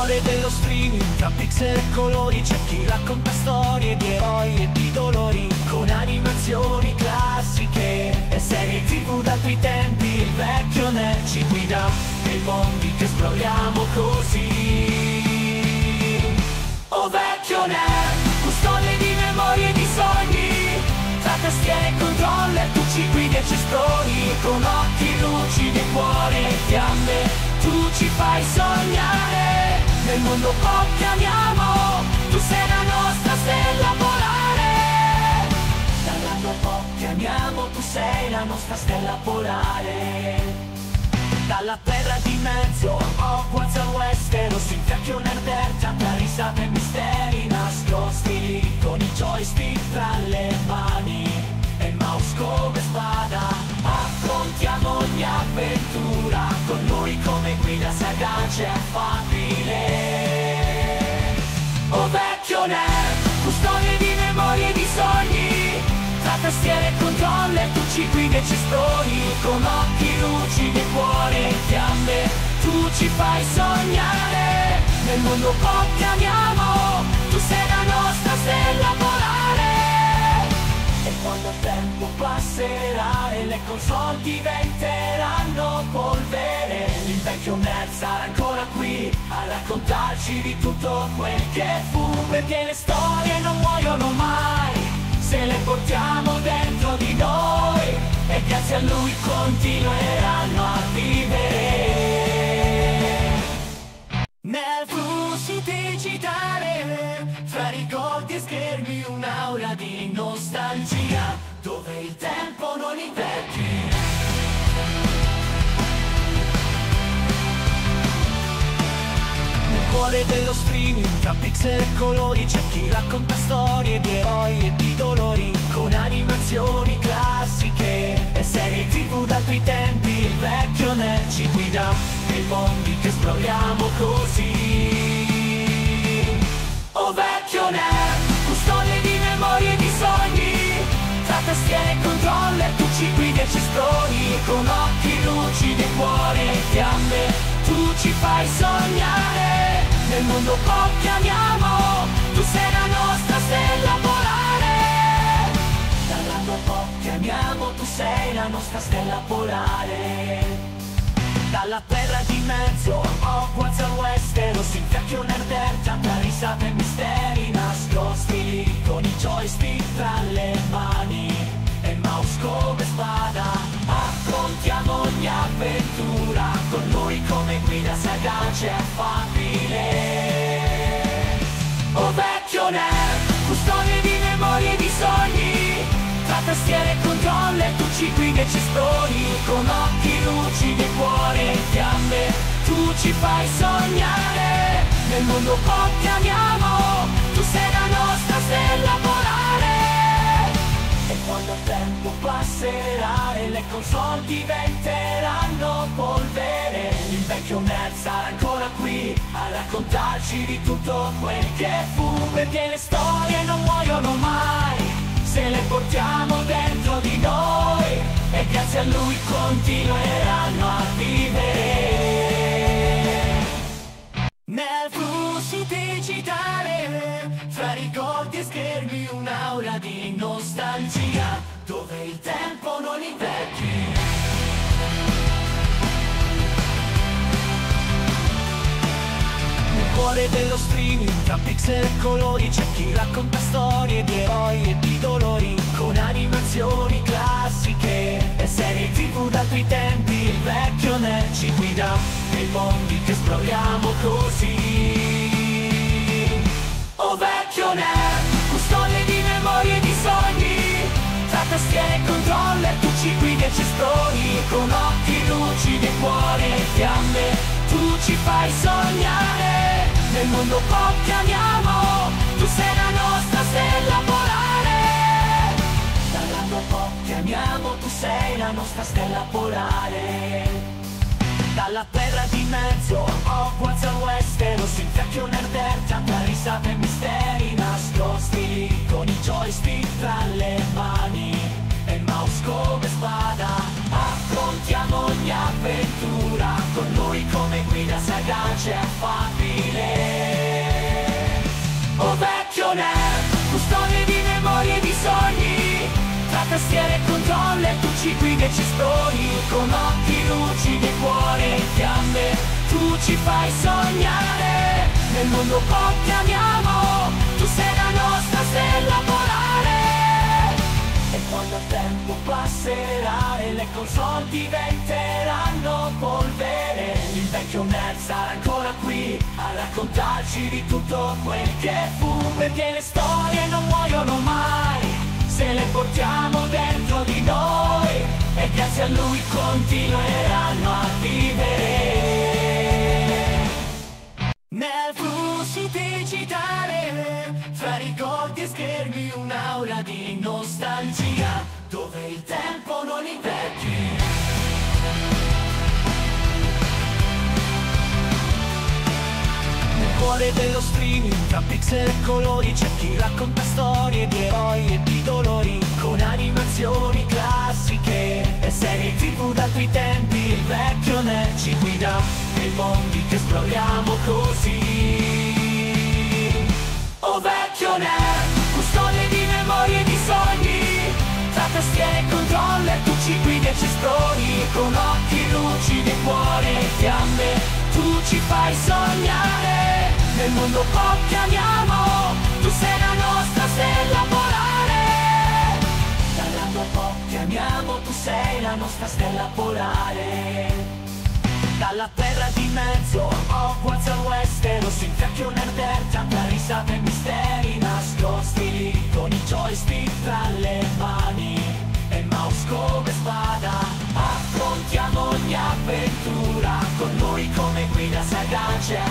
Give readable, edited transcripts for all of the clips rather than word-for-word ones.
cuore dello streaming, tra pixel e colori c'è chi racconta storie di eroi e di dolori, con animazioni classiche e serie TV d'altri tempi. Il vecchio nerd ci guida nei mondi che esploriamo così. Oh vecchio nerd, custode di memorie e di sogni, tra tastiere e controller tu ci guidi e ci esplori, con occhi lucidi e cuore e fiamme tu ci fai sognare. Nel mondo pop che amiamo, tu sei la nostra stella polare. Dalla tua pop che amiamo, tu sei la nostra stella polare. Dalla terra di mezzo a Hogwarts al Westeros, si infiacchia un nerd, tanta risata e misteri nascosti lì, con i joystick tra le mani e il mouse come spada. Affrontiamo ogni avventura con lui come guida sagace e affabile. Oh vecchio nerd, custode di memorie e di sogni, tra tastiere e controller tu ci guidi e ci esplori, con occhi lucidi e cuore e fiamme tu ci fai sognare. Nel mondo pop che amiamo, tu sei la nostra stella polare. E quando il tempo passerà e le console diventeranno polvere, il vecchio nerd sarà ancora qui a raccontarci di tutto quel che fu, perché le storie non muoiono mai se le portiamo dentro di noi, e grazie a lui continueranno a vivere. Nel flusso digitale, fra ricordi e schermi, un'aura di nostalgia, dove il tempo non invecchia. Nel cuore dello streaming, tra pixel e colori c'è chi racconta storie di eroi e di dolori, con animazioni classiche e serie TV d'altri tempi. Il vecchio nerd ci guida nei mondi che esploriamo così. Oh vecchio nerd, custode di memorie e di sogni, tra tastiere e controller tu ci guidi e ci esplori, con occhi lucidi e cuore e fiamme tu ci fai sognare. Nel mondo pop che amiamo, tu sei la nostra stella polare. Dalla tua pop che amiamo, tu sei la nostra stella polare. Dalla terra di mezzo a Hogwarts al Westeros, si infiacchia un nerd, tanta risata e misteri nascosti lì, con i joystick tra le mani e il mouse come spada. Affrontiamo ogni avventura con lui come guida sagace e affabile. Oh vecchio nerd, custode di memorie e di sogni, tra tastiere e controller tu ci guidi e ci esplori, con occhi lucidi e cuore e fiamme tu ci fai sognare. Nel mondo pop che amiamo, tu sei la nostra stella polare. E quando il tempo passerà e le console diventeranno polvere, il vecchio nerd sarà ancora qui a raccontarci di tutto quel che fu, perché le storie non muoiono mai se le portiamo dentro di noi, e grazie a lui continueranno a vivere. Nel flusso digitale, fra ricordi e schermi, un'aura di nostalgia, dove il tempo non invecchia. Nel cuore dello streaming, tra pixel e colori c'è chi racconta storie di eroi e di dolori, con animazioni classiche e serie TV d'altri tempi. Il vecchio nerd ci guida nei mondi che esploriamo così. Oh vecchio nerd, custode di memorie e di sogni, tra tastiere e controller tu ci guidi e ci esplori, con occhi lucidi e cuore e fiamme tu ci fai sognare. Nel mondo pop che amiamo, tu sei la nostra stella polare. Dalla tua pop che amiamo, tu sei la nostra stella polare. Dalla terra di mezzo a Hogwarts al Westeros, si infiacchia un nerd, tanta risata e misteri nascosti lì, con i joystick tra le mani e il mouse come spada. Affrontiamo ogni avventura con lui come guida sagace e affabile. tastiera e controlla, tu ci guidi e ci sproni, con occhi lucidi e cuore in fiamme, tu ci fai sognare, nel mondo pop chiamiamo, tu sei la nostra stella polare. E quando il tempo passerà e le console diventeranno polvere, il vecchio nerd sarà ancora qui a raccontarci di tutto quel che fu, perché le storie non muoiono mai se le portiamo dentro di noi, e grazie a lui continueranno a vivere. Nel flusso digitale, fra ricordi e schermi, un'aura di nostalgia, dove il tempo non invecchia. Nel cuore dello streaming, tra pixel e colori, c'è chi racconta storie di eroi e di dolori, con animazioni classiche e serie TV d'altri tempi. Il vecchio nerd ci guida nei mondi che esploriamo così. Oh vecchio nerd, custode di memorie e di sogni, tra tastiere e controller tu ci guidi e ci sproni, con occhi lucidi e cuore in fiamme, tu ci fai sognare, nel mondo pop chiamiamo, tu sei la nostra stella polare. Dalla tua pop chiamiamo, tu sei la nostra stella polare. Dalla terra di mezzo, Hogwarts al Westeros, si intrecchia un'erderta tra risate e misteri nascosti lì, con i joystick tra le mani e il mouse come spada. Affrontiamo ogni avventura, con lui come guida sagace e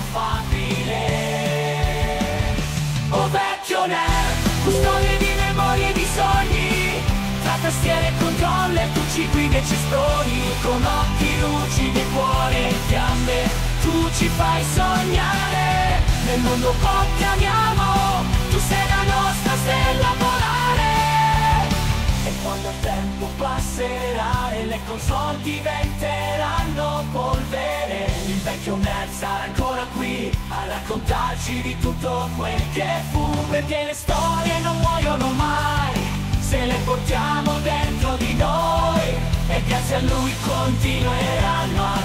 affabile. Oh vecchio nerd, custode di memorie e di sogni, tra tastiere e controller tu ci guidi e ci sproni, con occhi lucidi e cuore in fiamme, tu ci fai sognare, nel mondo pop chiamiamo, tu sei la nostra stella polare. E quando il tempo passerà e le console diventeranno polvere, il vecchio nerd sarà ancora qui a raccontarci di tutto quel che fu, perché le storie non muoiono mai se le portiamo dentro di noi, e grazie a lui continueranno a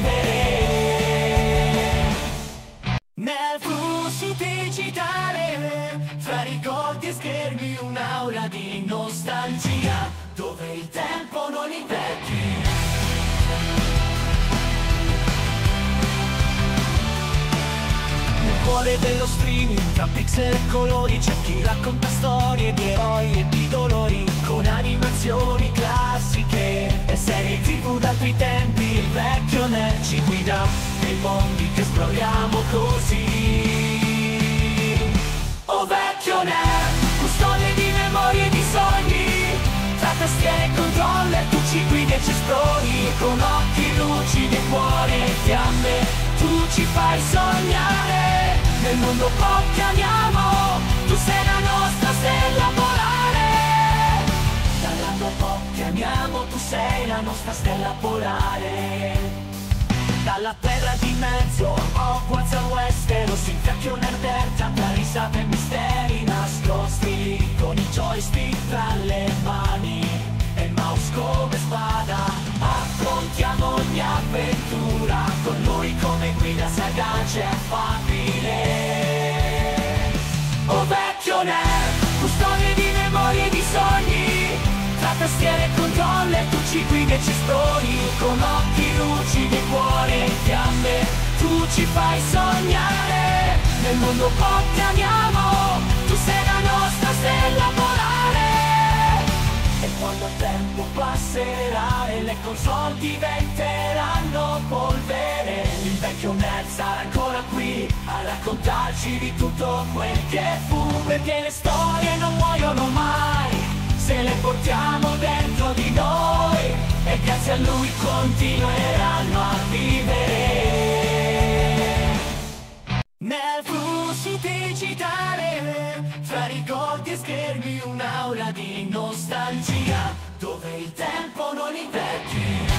vivere. Nel flusso digitale, fra ricordi e schermi, un'aura di nostalgia, dove il tempo non invecchia. Nel cuore dello streaming, tra pixel e colori, c'è chi racconta storie di eroi e di dolori, con animazioni classiche e serie TV d'altri tempi. Il vecchio nerd ci guida nei mondi che esploriamo così. Oh vecchio nerd, custode di memorie e di sogni, tra tastiere e controller tu ci guidi e ci sproni, con occhi lucidi e cuore in fiamme, tu ci fai sognare, nel mondo pop chiamiamo, tu sei la nostra stella polare. Dalla tua pop chiamiamo, tu sei la nostra stella polare. Dalla terra di mezzo, Hogwarts al Westeros, si intrecchia un'erderta tra risate e misteri nascosti lì, con i joystick tra le mani e il mouse come spada. Affrontiamo ogni avventura, con lui come guida sagace e affabile. Oh vecchio nerd, custode di memorie e di sogni, tra tastiere e controller tu ci guidi e ci sproni, con occhi lucidi e cuore in fiamme, tu ci fai sognare, nel mondo pop chiamiamo, tu sei la nostra stella polare. E quando il tempo passerà e le console diventeranno polvere, il vecchio nerd sarà ancora qui a raccontarci di tutto quel che fu, perché le storie non muoiono mai se le portiamo dentro di noi, e grazie a lui continueranno a vivere. Nel flusso digitale, fra ricordi e schermi, un'aura di nostalgia, dove il tempo non invecchia.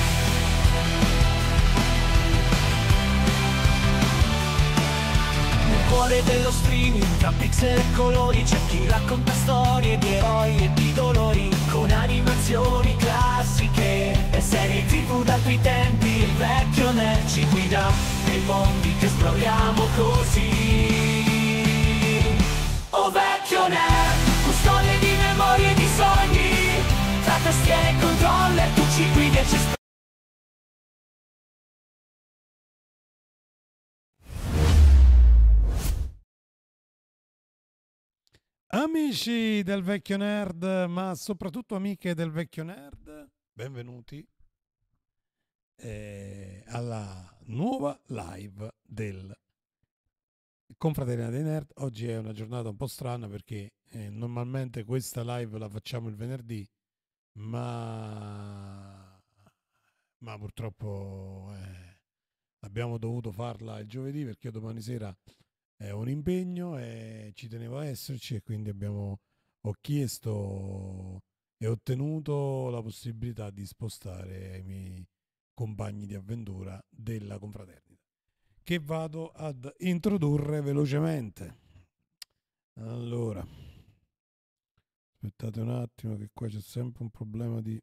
cuore dello streaming, tra pixel e colori c'è chi racconta storie di eroi e di dolori, con animazioni classiche e serie TV d'altri tempi. Il vecchio nerd ci guida nei mondi che esploriamo così. Oh vecchio nerd, custode di memorie e di sogni, tra tastiere e controller tu ci guidi e ci esplori. Amici del vecchio nerd, ma soprattutto amiche del vecchio nerd, benvenuti alla nuova live del Confraternita dei Nerd. Oggi è una giornata un po' strana perché normalmente questa live la facciamo il venerdì, ma purtroppo abbiamo dovuto farla il giovedì perché domani sera è un impegno e ci tenevo a esserci, e quindi ho chiesto e ottenuto la possibilità di spostare i miei compagni di avventura della confraternita, che vado ad introdurre velocemente. Allora, aspettate un attimo che qua c'è sempre un problema di...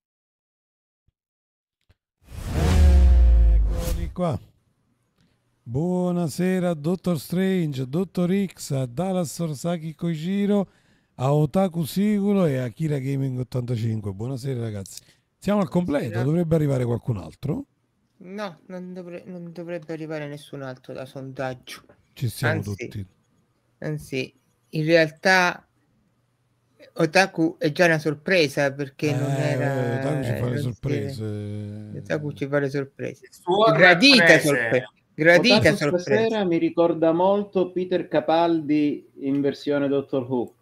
Eccoli qua. Buonasera Dottor Strange, Dottor X, a Dallas Orsaki Kojiro, a Otaku Sigulo e a Akira Gaming 85. Buonasera ragazzi. Siamo al completo, dovrebbe arrivare qualcun altro? No, non dovrebbe arrivare nessun altro da sondaggio. Ci siamo tutti. Anzi, in realtà Otaku è già una sorpresa perché non era... Otaku ci fa le sorprese. Otaku ci fa le sorprese. Gradita sorpresa. Gradita sorpresa. Stasera mi ricorda molto Peter Capaldi in versione Doctor Who.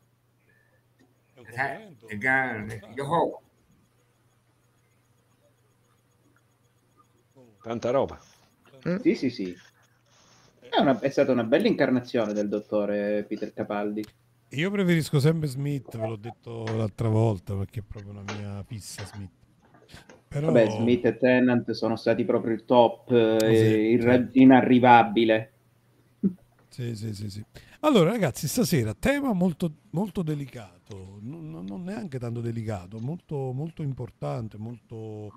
Tanta roba. Sì. È stata una bella incarnazione del dottore Peter Capaldi. Io preferisco sempre Smith, ve l'ho detto l'altra volta, perché è proprio una mia fissa Smith. Però... Vabbè, Smith e Tennant sono stati proprio il top, inarrivabile. Sì. Allora ragazzi, stasera tema molto, molto delicato, non neanche tanto delicato, molto, molto importante, molto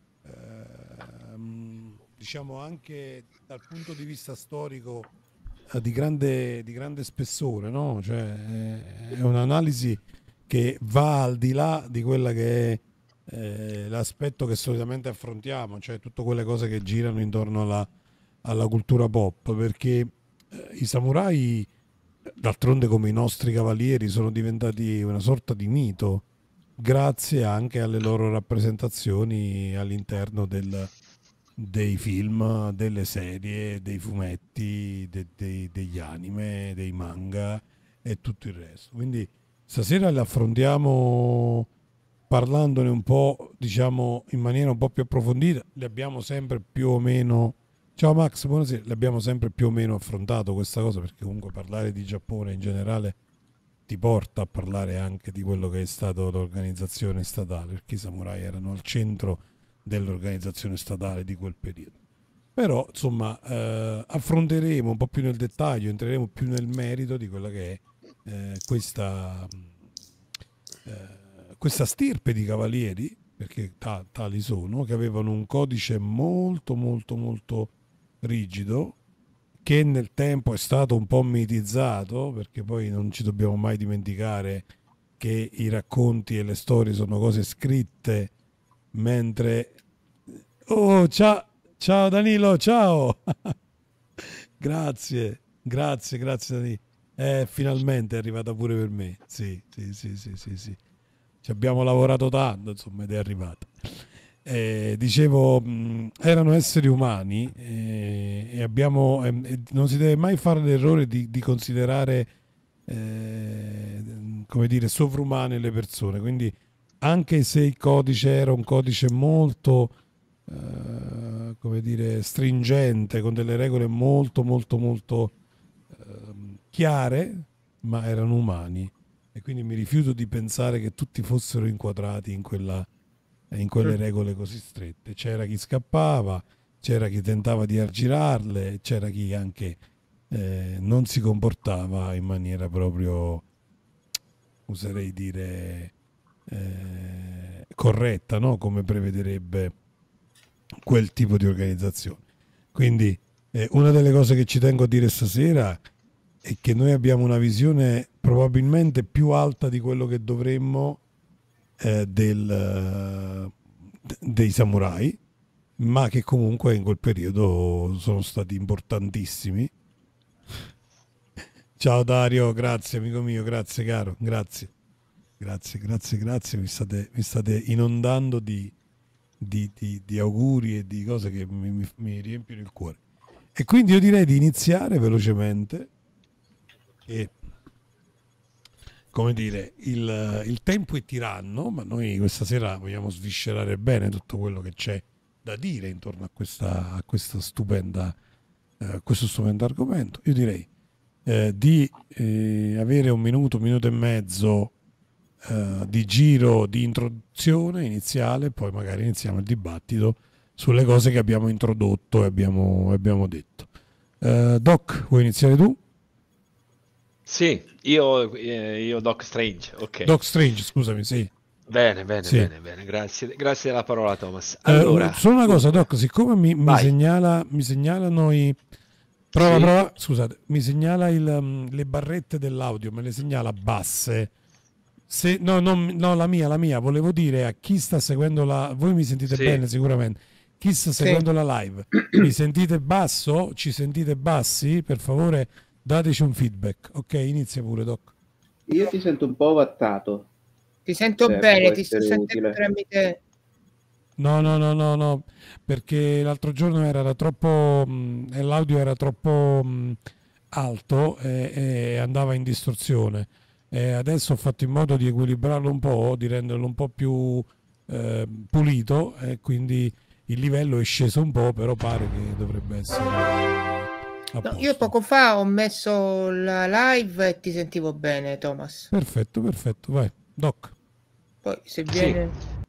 diciamo anche dal punto di vista storico di grande spessore, no? Cioè, è un'analisi che va al di là di quella che è l'aspetto che solitamente affrontiamo, cioè tutte quelle cose che girano intorno alla cultura pop, perché i samurai, d'altronde come i nostri cavalieri, sono diventati una sorta di mito grazie anche alle loro rappresentazioni all'interno dei film, delle serie, dei fumetti, degli anime, dei manga e tutto il resto. Quindi stasera le affrontiamo parlandone un po', diciamo, in maniera un po' più approfondita. Le abbiamo sempre più o meno... Ciao Max, buonasera. L'abbiamo sempre più o meno affrontato questa cosa, perché comunque parlare di Giappone in generale ti porta a parlare anche di quello che è stato l'organizzazione statale, perché i samurai erano al centro dell'organizzazione statale di quel periodo. Però insomma affronteremo un po' più nel dettaglio, entreremo più nel merito di quella che è questa stirpe di cavalieri, perché tali sono, che avevano un codice molto molto molto rigido, che nel tempo è stato un po' mitizzato, perché poi non ci dobbiamo mai dimenticare che i racconti e le storie sono cose scritte, mentre... Oh, ciao Danilo, ciao! grazie Danilo. Finalmente è arrivata pure per me. Sì. Ci abbiamo lavorato tanto, insomma, ed è arrivata. Dicevo, erano esseri umani e abbiamo, non si deve mai fare l'errore di considerare, come dire, sovrumane le persone. Quindi, anche se il codice era un codice molto, come dire, stringente, con delle regole molto, molto, molto chiare, ma erano umani. E quindi mi rifiuto di pensare che tutti fossero inquadrati in quelle regole così strette. C'era chi scappava, c'era chi tentava di aggirarle, c'era chi anche non si comportava in maniera proprio, oserei dire, corretta, no? Come prevederebbe quel tipo di organizzazione. Quindi una delle cose che ci tengo a dire stasera è che noi abbiamo una visione probabilmente più alta di quello che dovremmo dei samurai, ma che comunque in quel periodo sono stati importantissimi. Ciao Dario, grazie amico mio, grazie caro, grazie, mi state inondando di auguri e di cose che mi riempiono il cuore. E quindi io direi di iniziare velocemente. E, come dire, il tempo è tiranno, ma noi questa sera vogliamo sviscerare bene tutto quello che c'è da dire intorno a questo stupendo argomento. Io direi di avere un minuto e mezzo di giro di introduzione iniziale, poi magari iniziamo il dibattito sulle cose che abbiamo introdotto e abbiamo detto. Doc, vuoi iniziare tu? Sì, io Doc Strange, ok. Doc Strange, scusami, sì. Bene, Sì. grazie della parola, Thomas. Allora, solo una cosa, dunque, Doc, siccome mi vai. segnalano prova, Sì. prova, scusate, mi segnala le barrette dell'audio, me le segnala basse. No, la mia, volevo dire a chi sta seguendo voi mi sentite Sì. bene sicuramente. Chi sta seguendo la live, mi sentite basso? Ci sentite bassi? Per favore dateci un feedback. Ok, inizia pure, Doc. Io ti sento un po' ovattato. Ti sento può bene, ti sto essere sentendo utile. tramite... No, perché l'altro giorno era troppo, l'audio era troppo alto e andava in distorsione. Adesso ho fatto in modo di equilibrarlo un po', di renderlo un po' più pulito, e quindi il livello è sceso un po', però pare che dovrebbe essere a No, io posto. poco fa ho messo la live e ti sentivo bene, Thomas. Perfetto, vai, Doc. Poi se viene...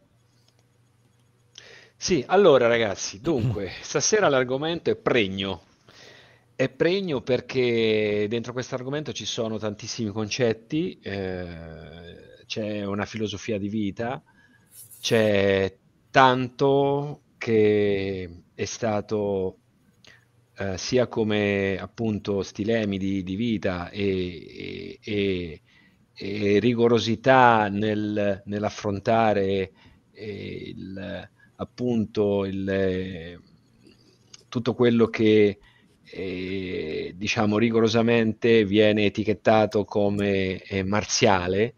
Sì, allora ragazzi, dunque, stasera l'argomento è pregno. È pregno perché dentro questo argomento ci sono tantissimi concetti, c'è una filosofia di vita, c'è tanto che è stato sia come appunto stilemi di vita e rigorosità nell'affrontare appunto tutto quello che diciamo rigorosamente viene etichettato come marziale.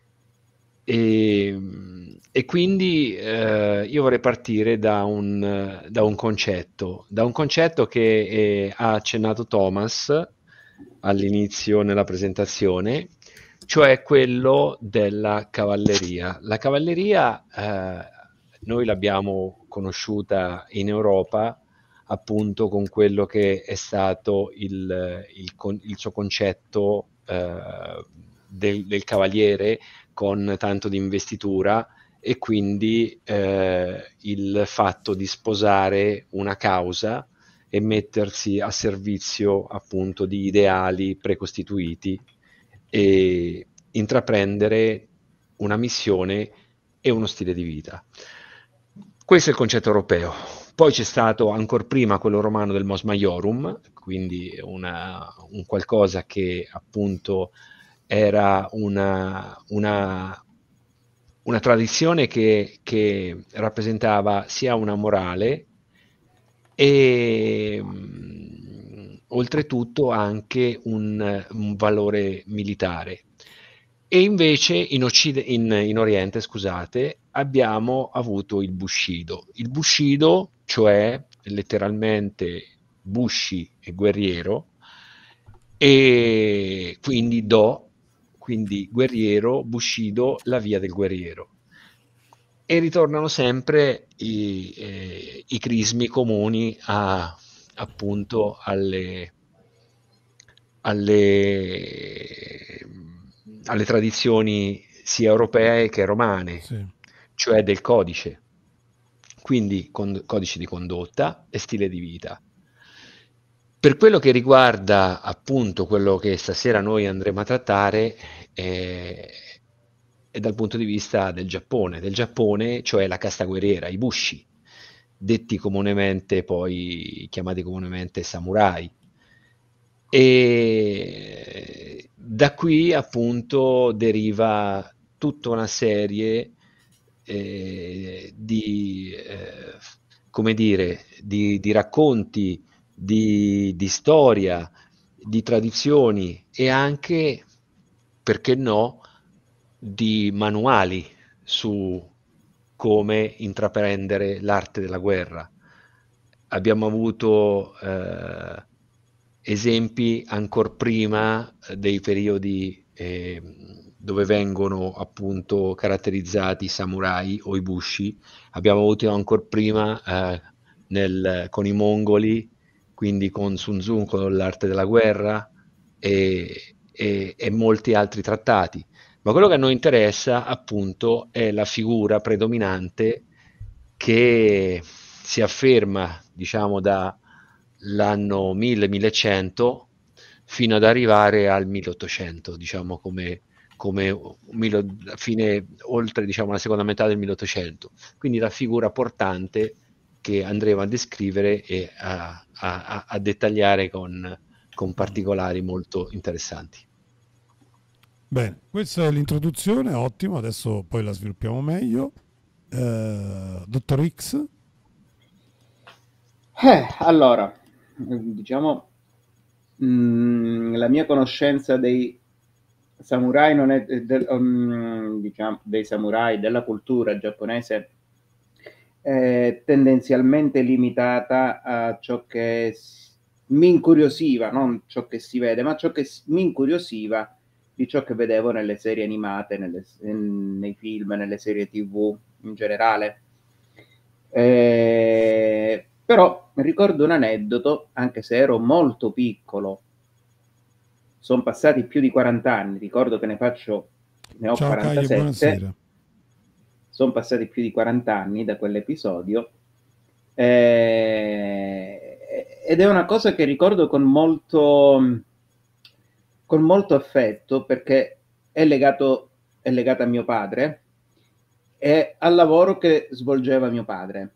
E quindi io vorrei partire da un concetto che ha accennato Thomas all'inizio nella presentazione, cioè quello della cavalleria. La cavalleria noi l'abbiamo conosciuta in Europa appunto con quello che è stato il suo concetto del cavaliere, con tanto di investitura, e quindi il fatto di sposare una causa e mettersi a servizio appunto di ideali precostituiti e intraprendere una missione e uno stile di vita. Questo è il concetto europeo. Poi c'è stato ancora prima quello romano del Mos Maiorum, quindi un qualcosa che appunto era una tradizione che rappresentava sia una morale e oltretutto anche un valore militare. E invece in Oriente, scusate, abbiamo avuto il Bushido. Il Bushido, cioè letteralmente Bushi e guerriero, e quindi quindi guerriero, Bushido, la via del guerriero. E ritornano sempre i crismi comuni appunto alle tradizioni sia europee che romane, Sì. cioè del codice, quindi codice di condotta e stile di vita. Per quello che riguarda appunto quello che stasera noi andremo a trattare, è dal punto di vista del Giappone, cioè la casta guerriera, i bushi, detti comunemente poi chiamati comunemente samurai. E da qui appunto deriva tutta una serie come dire, di racconti, di storia, di tradizioni e anche, perché no, di manuali su come intraprendere l'arte della guerra. Abbiamo avuto esempi ancora prima dei periodi dove vengono appunto caratterizzati i samurai o i bushi. Abbiamo avuto ancora prima con i mongoli, quindi con Sun Tzu, con l'arte della guerra e molti altri trattati. Ma quello che a noi interessa appunto è la figura predominante che si afferma, diciamo, dall'anno 1000-1100 fino ad arrivare al 1800, diciamo, come fine, oltre, diciamo, la seconda metà del 1800. Quindi la figura portante che andremo a descrivere e a dettagliare con particolari molto interessanti. Bene, questa è l'introduzione, ottimo, adesso poi la sviluppiamo meglio. Dottor X? Allora, diciamo, la mia conoscenza dei samurai non è diciamo, dei samurai, della cultura giapponese, è tendenzialmente limitata a ciò che mi incuriosiva, non ciò che si vede, ma ciò che mi incuriosiva di ciò che vedevo nelle serie animate, nei film, nelle serie TV in generale. Però ricordo un aneddoto, anche se ero molto piccolo, sono passati più di 40 anni, ricordo che ne ho Ciao, 47, Caio, buonasera. sono passati più di 40 anni da quell'episodio, ed è una cosa che ricordo con molto affetto, perché è legato a mio padre e al lavoro che svolgeva mio padre.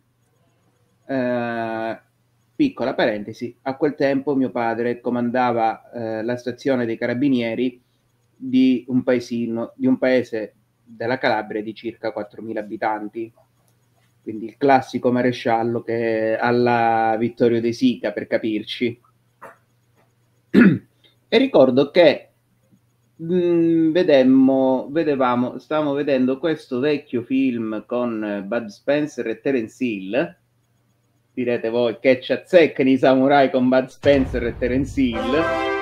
Piccola parentesi, a quel tempo mio padre comandava la stazione dei carabinieri di un paese della Calabria di circa 4.000 abitanti, quindi il classico maresciallo che alla Vittorio De Sica, per capirci. E ricordo che stavamo vedendo questo vecchio film con Bud Spencer e Terence Hill. Direte voi che ci azzeccano i samurai con Bud Spencer e Terence Hill.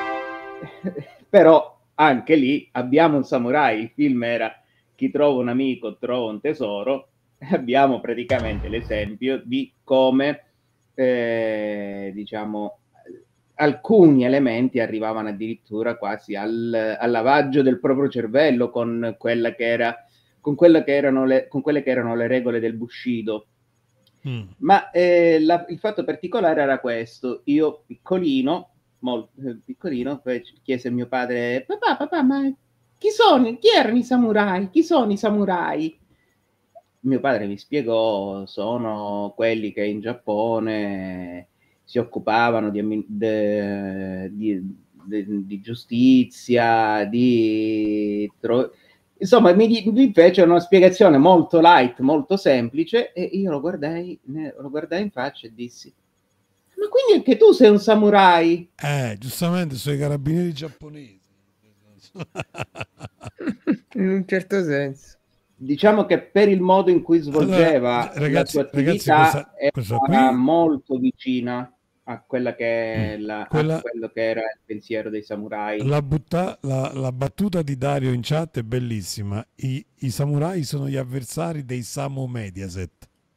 Però anche lì abbiamo un samurai, il film era Chi trova un amico trova un tesoro. Abbiamo praticamente l'esempio di come diciamo alcuni elementi arrivavano addirittura quasi al lavaggio del proprio cervello con quelle che erano le regole del Bushido. Ma il fatto particolare era questo: io piccolino, molto piccolino, poi chiese a mio padre: papà, ma chi erano i samurai? Chi sono i samurai? Mio padre mi spiegò: sono quelli che in Giappone si occupavano di giustizia, insomma, mi fece una spiegazione molto light, molto semplice, e io lo guardai in faccia e dissi: ma quindi anche tu sei un samurai? Giustamente, sono i carabinieri giapponesi. In un certo senso. Diciamo che per il modo in cui svolgeva la sua attività era molto vicina a quella che a quello che era il pensiero dei samurai. La battuta di Dario in chat è bellissima. I samurai sono gli avversari dei Samo Mediaset.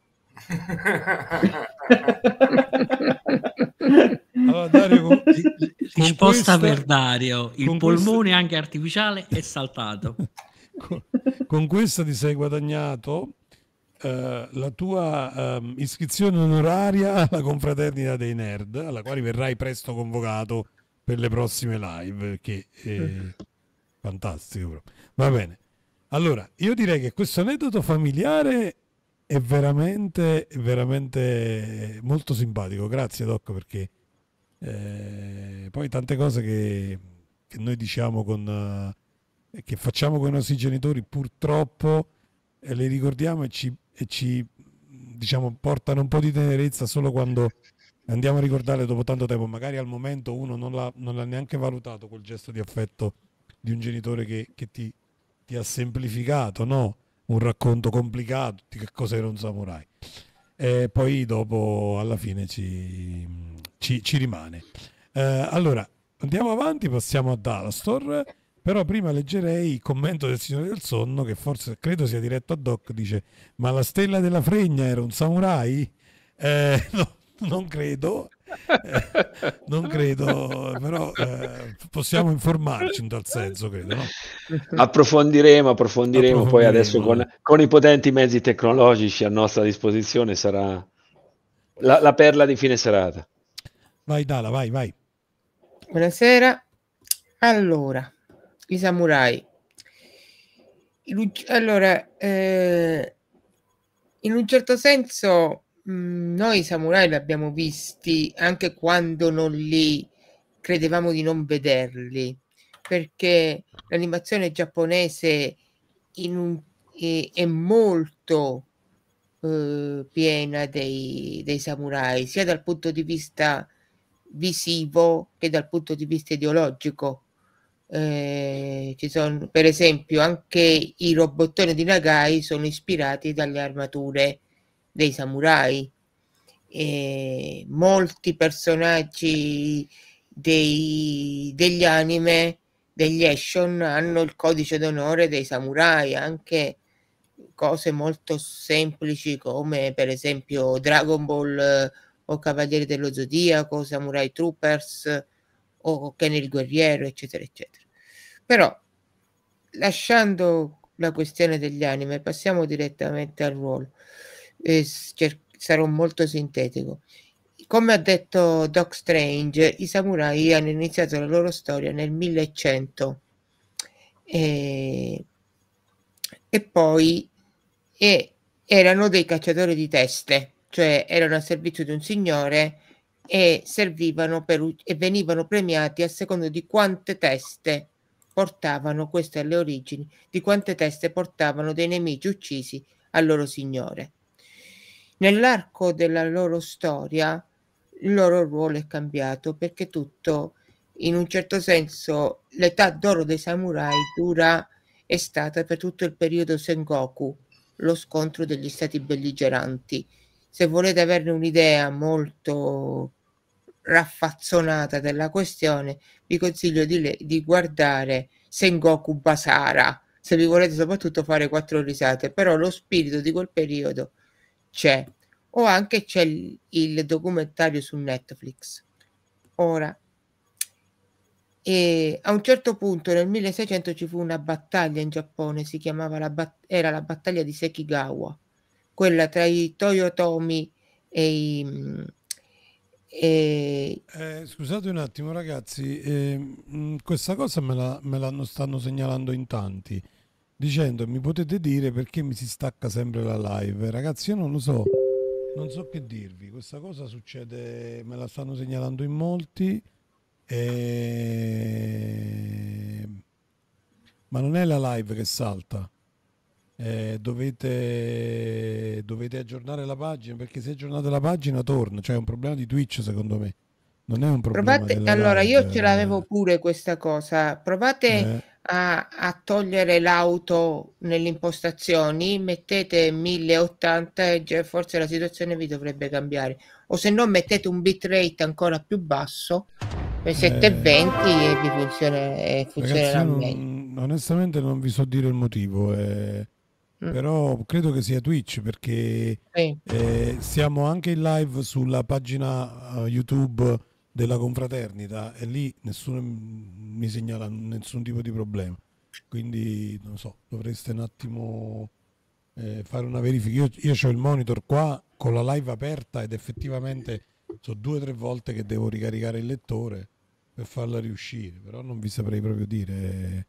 Allora, Dario, risposta per Dario: il polmone anche artificiale è saltato. Con questa ti sei guadagnato la tua iscrizione onoraria alla confraternita dei nerd, alla quale verrai presto convocato per le prossime live, che è fantastico proprio. Va bene. Allora, io direi che questo aneddoto familiare è veramente, veramente molto simpatico. Grazie, Doc, perché poi tante cose che noi diciamo che facciamo con i nostri genitori, purtroppo le ricordiamo e ci diciamo portano un po' di tenerezza solo quando andiamo a ricordarle dopo tanto tempo. Magari al momento uno non l'ha neanche valutato quel gesto di affetto di un genitore che ti ha semplificato, no? Un racconto complicato di che cos'era un samurai. E poi dopo alla fine ci rimane. Allora, andiamo avanti, passiamo a Dalastor, però prima leggerei il commento del Signore del Sonno, che forse credo sia diretto a Doc, dice: ma la stella della fregna era un samurai? No, non credo. Non credo, però possiamo informarci in tal senso, credo, no? Approfondiremo poi adesso con i potenti mezzi tecnologici a nostra disposizione sarà la perla di fine serata. Vai Dala, vai. Buonasera. Allora, i samurai. Allora, in un certo senso noi i samurai li abbiamo visti anche quando non li credevamo di non vederli, perché l'animazione giapponese è molto piena dei samurai, sia dal punto di vista visivo che dal punto di vista ideologico. Ci sono, per esempio, anche i robottoni di Nagai sono ispirati dalle armature dei samurai. Molti personaggi degli anime, degli action, hanno il codice d'onore dei samurai, anche cose molto semplici come per esempio Dragon Ball o Cavalieri dello Zodiaco, Samurai Troopers o Ken il Guerriero, eccetera eccetera. Però, lasciando la questione degli anime, passiamo direttamente al ruolo. Sarò molto sintetico. Come ha detto Doc Strange, i samurai hanno iniziato la loro storia nel 1100 e poi erano dei cacciatori di teste, cioè erano a servizio di un signore e venivano premiati a seconda di quante teste portavano, queste alle origini, di quante teste portavano dei nemici uccisi al loro signore. Nell'arco della loro storia il loro ruolo è cambiato, perché tutto, in un certo senso, l'età d'oro dei samurai è stata per tutto il periodo Sengoku, lo scontro degli stati belligeranti. Se volete averne un'idea molto raffazzonata della questione, vi consiglio di guardare Sengoku Basara, se vi volete soprattutto fare 4 risate, però lo spirito di quel periodo c'è. O anche c'è il documentario su Netflix. Ora, a un certo punto nel 1600 ci fu una battaglia in Giappone, si chiamava era la battaglia di Sekigawa, quella tra i Toyotomi scusate un attimo ragazzi, questa cosa me la stanno segnalando in tanti, dicendo: mi potete dire perché mi si stacca sempre la live? Ragazzi, io non so che dirvi, questa cosa succede, me la stanno segnalando in molti, ma non è la live che salta. Dovete aggiornare la pagina, perché se aggiornate la pagina torna, cioè è un problema di Twitch, secondo me non è un problema della allora live. io ce l'avevo pure questa cosa, provate a togliere l'auto nelle impostazioni, mettete 1080 e forse la situazione vi dovrebbe cambiare, o se no mettete un bitrate ancora più basso per 720 e vi funzionerà meglio. Onestamente non vi so dire il motivo, però credo che sia Twitch, perché siamo anche in live sulla pagina YouTube della confraternita e lì nessuno mi segnala nessun tipo di problema, quindi non so, dovreste un attimo fare una verifica. Io ho il monitor qua con la live aperta ed effettivamente sono 2 o 3 volte che devo ricaricare il lettore per farla riuscire, però non vi saprei proprio dire.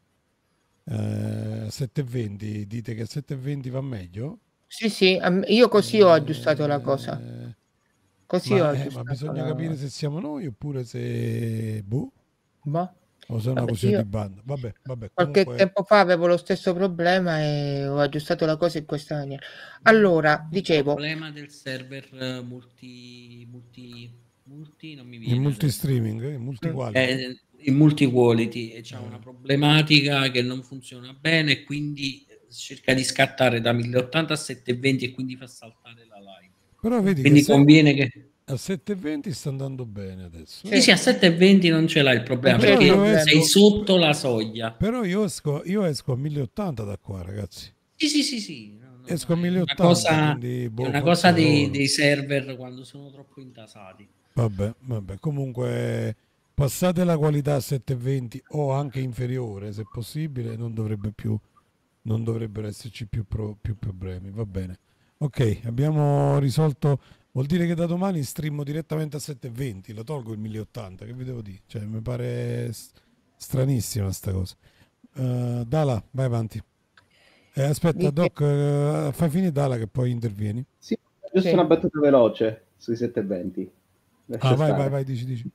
720, dite che 720 va meglio? Sì, io così ho aggiustato la cosa. Così ho ma aggiustato bisogna capire se siamo noi oppure se o se è una Vabbè, questione io di banda. Vabbè, qualche comunque tempo fa avevo lo stesso problema e ho aggiustato la cosa in questa maniera. Allora, dicevo, il problema del server multi non mi il viene multi-streaming, il multi-quality. il multi-quality, e c'è una problematica che non funziona bene e quindi cerca di scattare da 1080 a 720 e quindi fa saltare la live. Però vedi quindi che conviene che a 720 sta andando bene adesso. sì, a 720 non ce l'ha il problema, perché sei sotto la soglia. Però io esco a 1080 da qua, ragazzi. Sì. Esco a 1080, è una cosa dei server quando sono troppo intasati. Vabbè, comunque passate la qualità a 720 o anche inferiore, se possibile, non dovrebbero esserci più problemi, va bene. Ok, abbiamo risolto. Vuol dire che da domani streamo direttamente a 720, lo tolgo il 1080, che vi devo dire? Cioè, mi pare stranissima sta cosa. Dala, vai avanti. Aspetta, Doc, fai finire Dala che poi intervieni. Sì, giusto una battuta veloce sui 720. Vai, dici.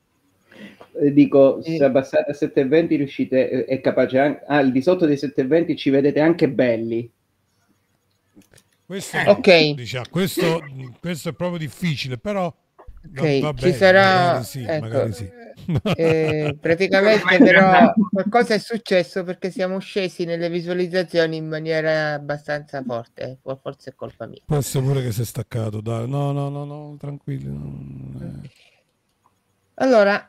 Dico, se abbassate a 720 riuscite, è capace anche, al di sotto dei 720 ci vedete anche belli. Questo, ok. Diciamo, questo è proprio difficile, però va ci sarà magari sì. Praticamente però qualcosa è successo perché siamo scesi nelle visualizzazioni in maniera abbastanza forte, forse è colpa mia. Può essere pure che si è staccato, dai. No, tranquilli. Allora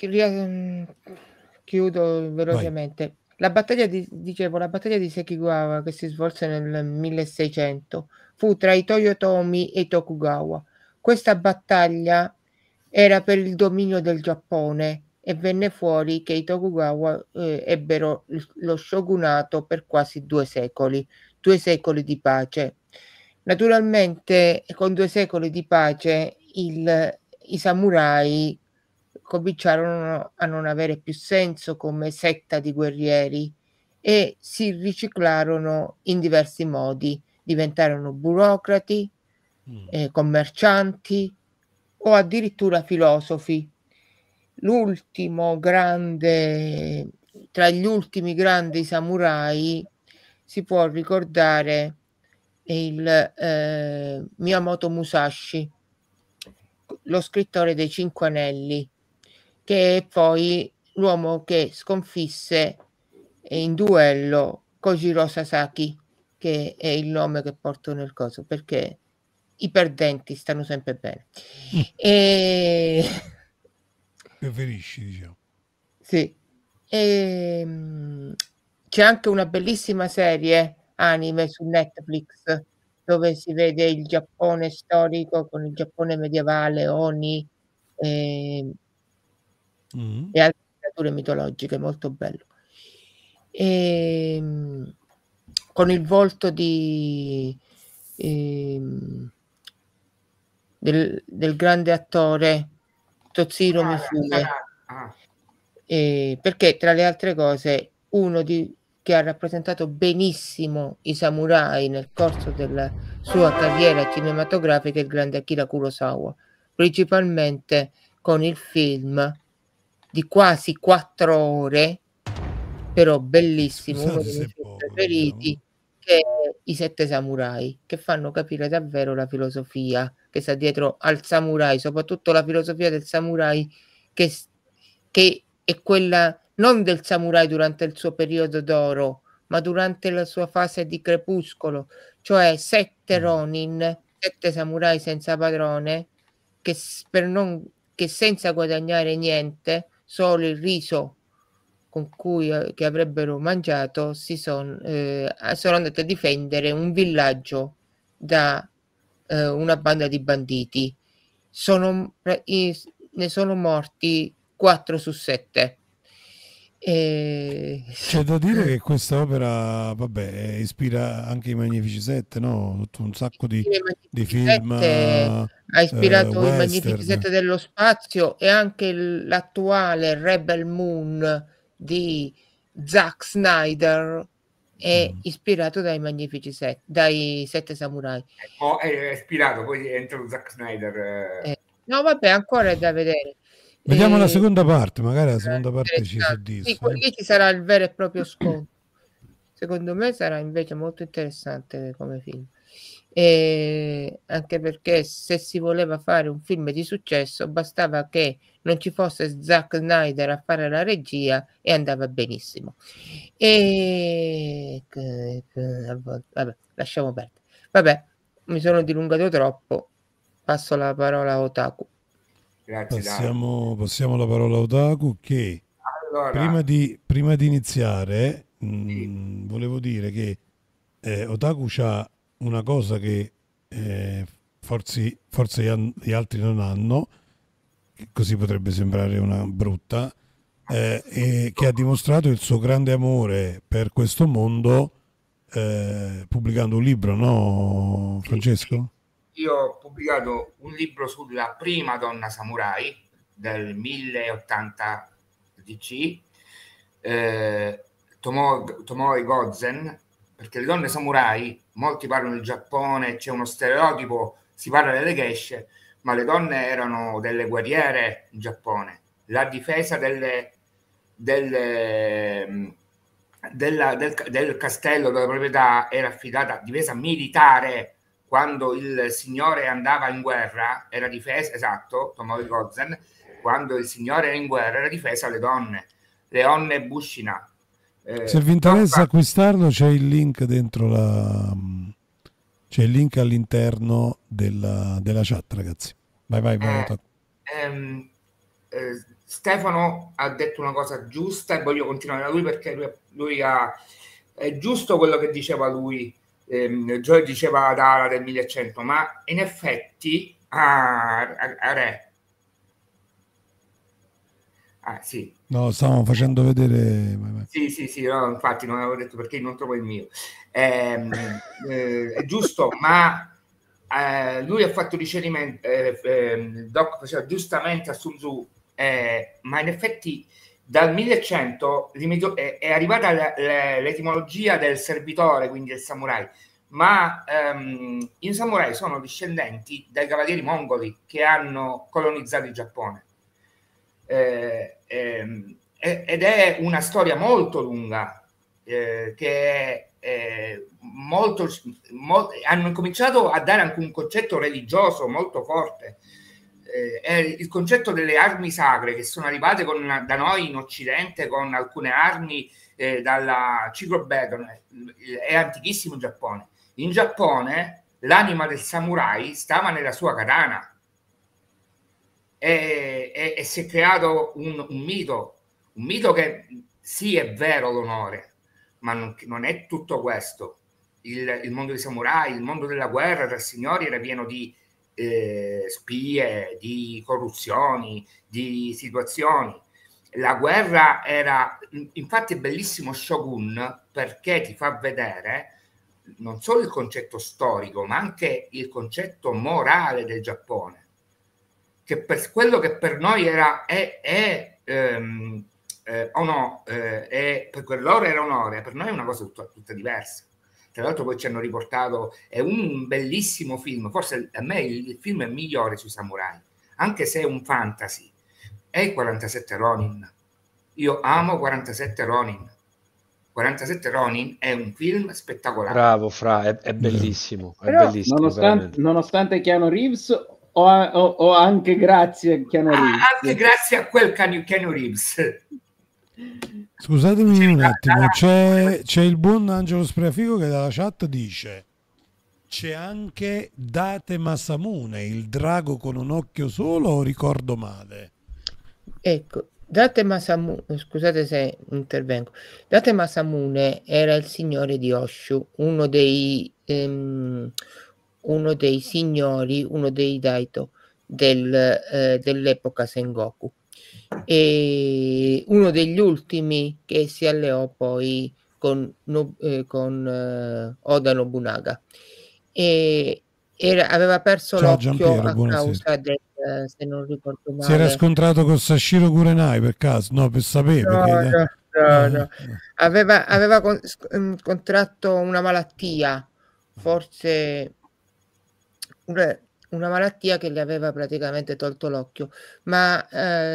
chiudo velocemente. Vai. La battaglia di Sekigawa, che si svolse nel 1600, fu tra i Toyotomi e i Tokugawa. Questa battaglia era per il dominio del Giappone e venne fuori che i Tokugawa ebbero lo shogunato per quasi 2 secoli di pace. Naturalmente, con 2 secoli di pace i samurai cominciarono a non avere più senso come setta di guerrieri e si riciclarono in diversi modi, diventarono burocrati, commercianti o addirittura filosofi. L'ultimo grande, tra gli ultimi grandi samurai si può ricordare il Miyamoto Musashi, lo scrittore dei 5 Anelli, che è poi l'uomo che sconfisse in duello Kojiro Sasaki, che è il nome che porto nel coso, perché i perdenti stanno sempre bene. E preferisci, diciamo. Sì. C'è anche una bellissima serie anime su Netflix dove si vede il Giappone storico con il Giappone medievale, Oni e altre creature mitologiche, molto bello. Con il volto del grande attore Toshiro Mifune, perché tra le altre cose uno che ha rappresentato benissimo i samurai nel corso della sua carriera cinematografica è il grande Akira Kurosawa, principalmente con il film di quasi 4 ore, però bellissimo. Scusate, uno dei miei film preferiti, che è I 7 samurai, che fanno capire davvero la filosofia che sta dietro al samurai, soprattutto la filosofia del samurai che è quella non del samurai durante il suo periodo d'oro, ma durante la sua fase di crepuscolo, cioè 7 ronin, 7 samurai senza padrone, che senza guadagnare niente, solo il riso che avrebbero mangiato, sono andati a difendere un villaggio da una banda di banditi. Ne sono morti 4 su 7. C'è da dire che questa opera, vabbè, ispira anche i Magnifici Sette, no? Tutto un sacco di film ha ispirato i Magnifici western. Sette dello spazio e anche l'attuale Rebel Moon di Zack Snyder è ispirato dai Magnifici Sette, dai Sette Samurai. È ispirato, poi è entrato Zack Snyder. No, vabbè, ancora è da vedere. Vediamo la seconda parte, magari la seconda parte ci soddisfa. Sì, lì ci sarà il vero e proprio scontro. Secondo me sarà invece molto interessante come film. Anche perché se si voleva fare un film di successo bastava che non ci fosse Zack Snyder a fare la regia e andava benissimo. Vabbè, lasciamo perdere. Vabbè, mi sono dilungato troppo. Passo la parola a Otaku. Grazie, passiamo la parola a Otaku che allora, prima di iniziare volevo dire che Otaku c'ha una cosa che forse gli altri non hanno, così potrebbe sembrare una brutta, e che ha dimostrato il suo grande amore per questo mondo pubblicando un libro, no Francesco? Io ho pubblicato un libro sulla prima donna samurai del 1080 DC, Tomoe Gozen, perché le donne samurai, molti parlano del Giappone, c'è uno stereotipo, si parla delle geishe, ma le donne erano delle guerriere in Giappone. La difesa del castello della proprietà era affidata, difesa militare. Quando il signore andava in guerra era difesa, esatto, Tomoe Gozen, quando il signore era in guerra era difesa alle donne Bushina. Se vi interessa acquistarlo c'è il link dentro c'è il link all'interno della chat, ragazzi. Vai. Stefano ha detto una cosa giusta e voglio continuare da lui perché lui è giusto quello che diceva lui. Joy diceva Dara del 1100, ma in effetti sì. No, stavamo facendo vedere. Sì, no, infatti non avevo detto perché non trovo il mio. È giusto, ma lui ha fatto riferimento, Doc faceva giustamente a Sun Tzu, ma in effetti dal 1100 è arrivata l'etimologia del servitore, quindi del samurai, ma i samurai sono discendenti dai cavalieri mongoli che hanno colonizzato il Giappone. Ed è una storia molto lunga, che hanno cominciato a dare anche un concetto religioso molto forte. È il concetto delle armi sacre che sono arrivate da noi in Occidente con alcune armi dalla Ciclobeton, è antichissimo in Giappone. In Giappone l'anima del samurai stava nella sua katana e si è creato un mito che sì, è vero l'onore, ma non è tutto questo. Il mondo dei samurai, il mondo della guerra tra signori era pieno di spie, di corruzioni, di situazioni. La guerra era, infatti è bellissimo Shogun perché ti fa vedere non solo il concetto storico ma anche il concetto morale del Giappone, che per quello che per noi era per loro era onore, per noi è una cosa tutta diversa. Tra l'altro poi ci hanno riportato, è un bellissimo film, forse a me il film è migliore sui samurai, anche se è un fantasy, è il 47 Ronin. Io amo 47 Ronin. 47 Ronin è un film spettacolare. Bravo Fra, è bellissimo. È Però, bellissimo nonostante Keanu Reeves o anche grazie a Keanu Reeves? Anche grazie a quel Keanu Reeves. Scusatemi un attimo, c'è il buon Angelo Spreafico che dalla chat dice: c'è anche Date Masamune, il drago con un occhio solo, o ricordo male? Ecco, Date Masamune, scusate se intervengo, Date Masamune era il signore di Oshu, uno dei signori, uno dei Daito dell'epoca Sengoku. e uno degli ultimi che si alleò poi con Oda Nobunaga, e aveva perso Ciao l'occhio Giampiero, a buonasera. causa del, se non ricordo Si era male, scontrato con Sashiro Kurenai per caso? No, per sapere. no. Aveva contratto una malattia, forse una malattia che gli aveva praticamente tolto l'occhio, ma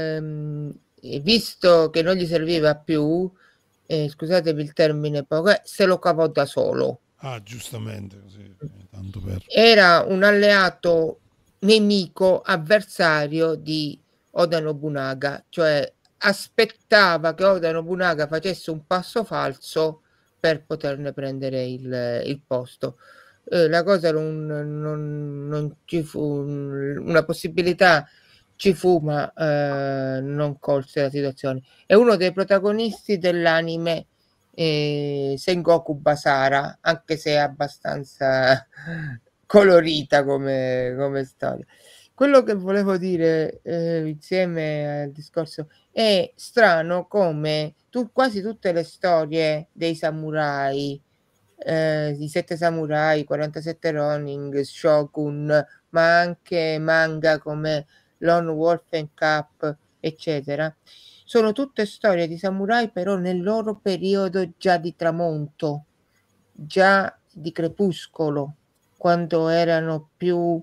visto che non gli serviva più, scusatemi il termine, se lo cavò da solo. Ah, giustamente, così, tanto per... Era un alleato nemico, avversario di Oda Nobunaga, cioè aspettava che Oda Nobunaga facesse un passo falso per poterne prendere il posto. La cosa non ci fu una possibilità, ci fu, ma non colse la situazione. È uno dei protagonisti dell'anime Sengoku Basara, anche se è abbastanza colorita come storia. Quello che volevo dire insieme al discorso, è strano come quasi tutte le storie dei samurai, i 7 samurai, 47 Ronin, Shogun, ma anche manga come Lone Wolf and Cup, eccetera, sono tutte storie di samurai però nel loro periodo già di tramonto, già di crepuscolo, quando erano più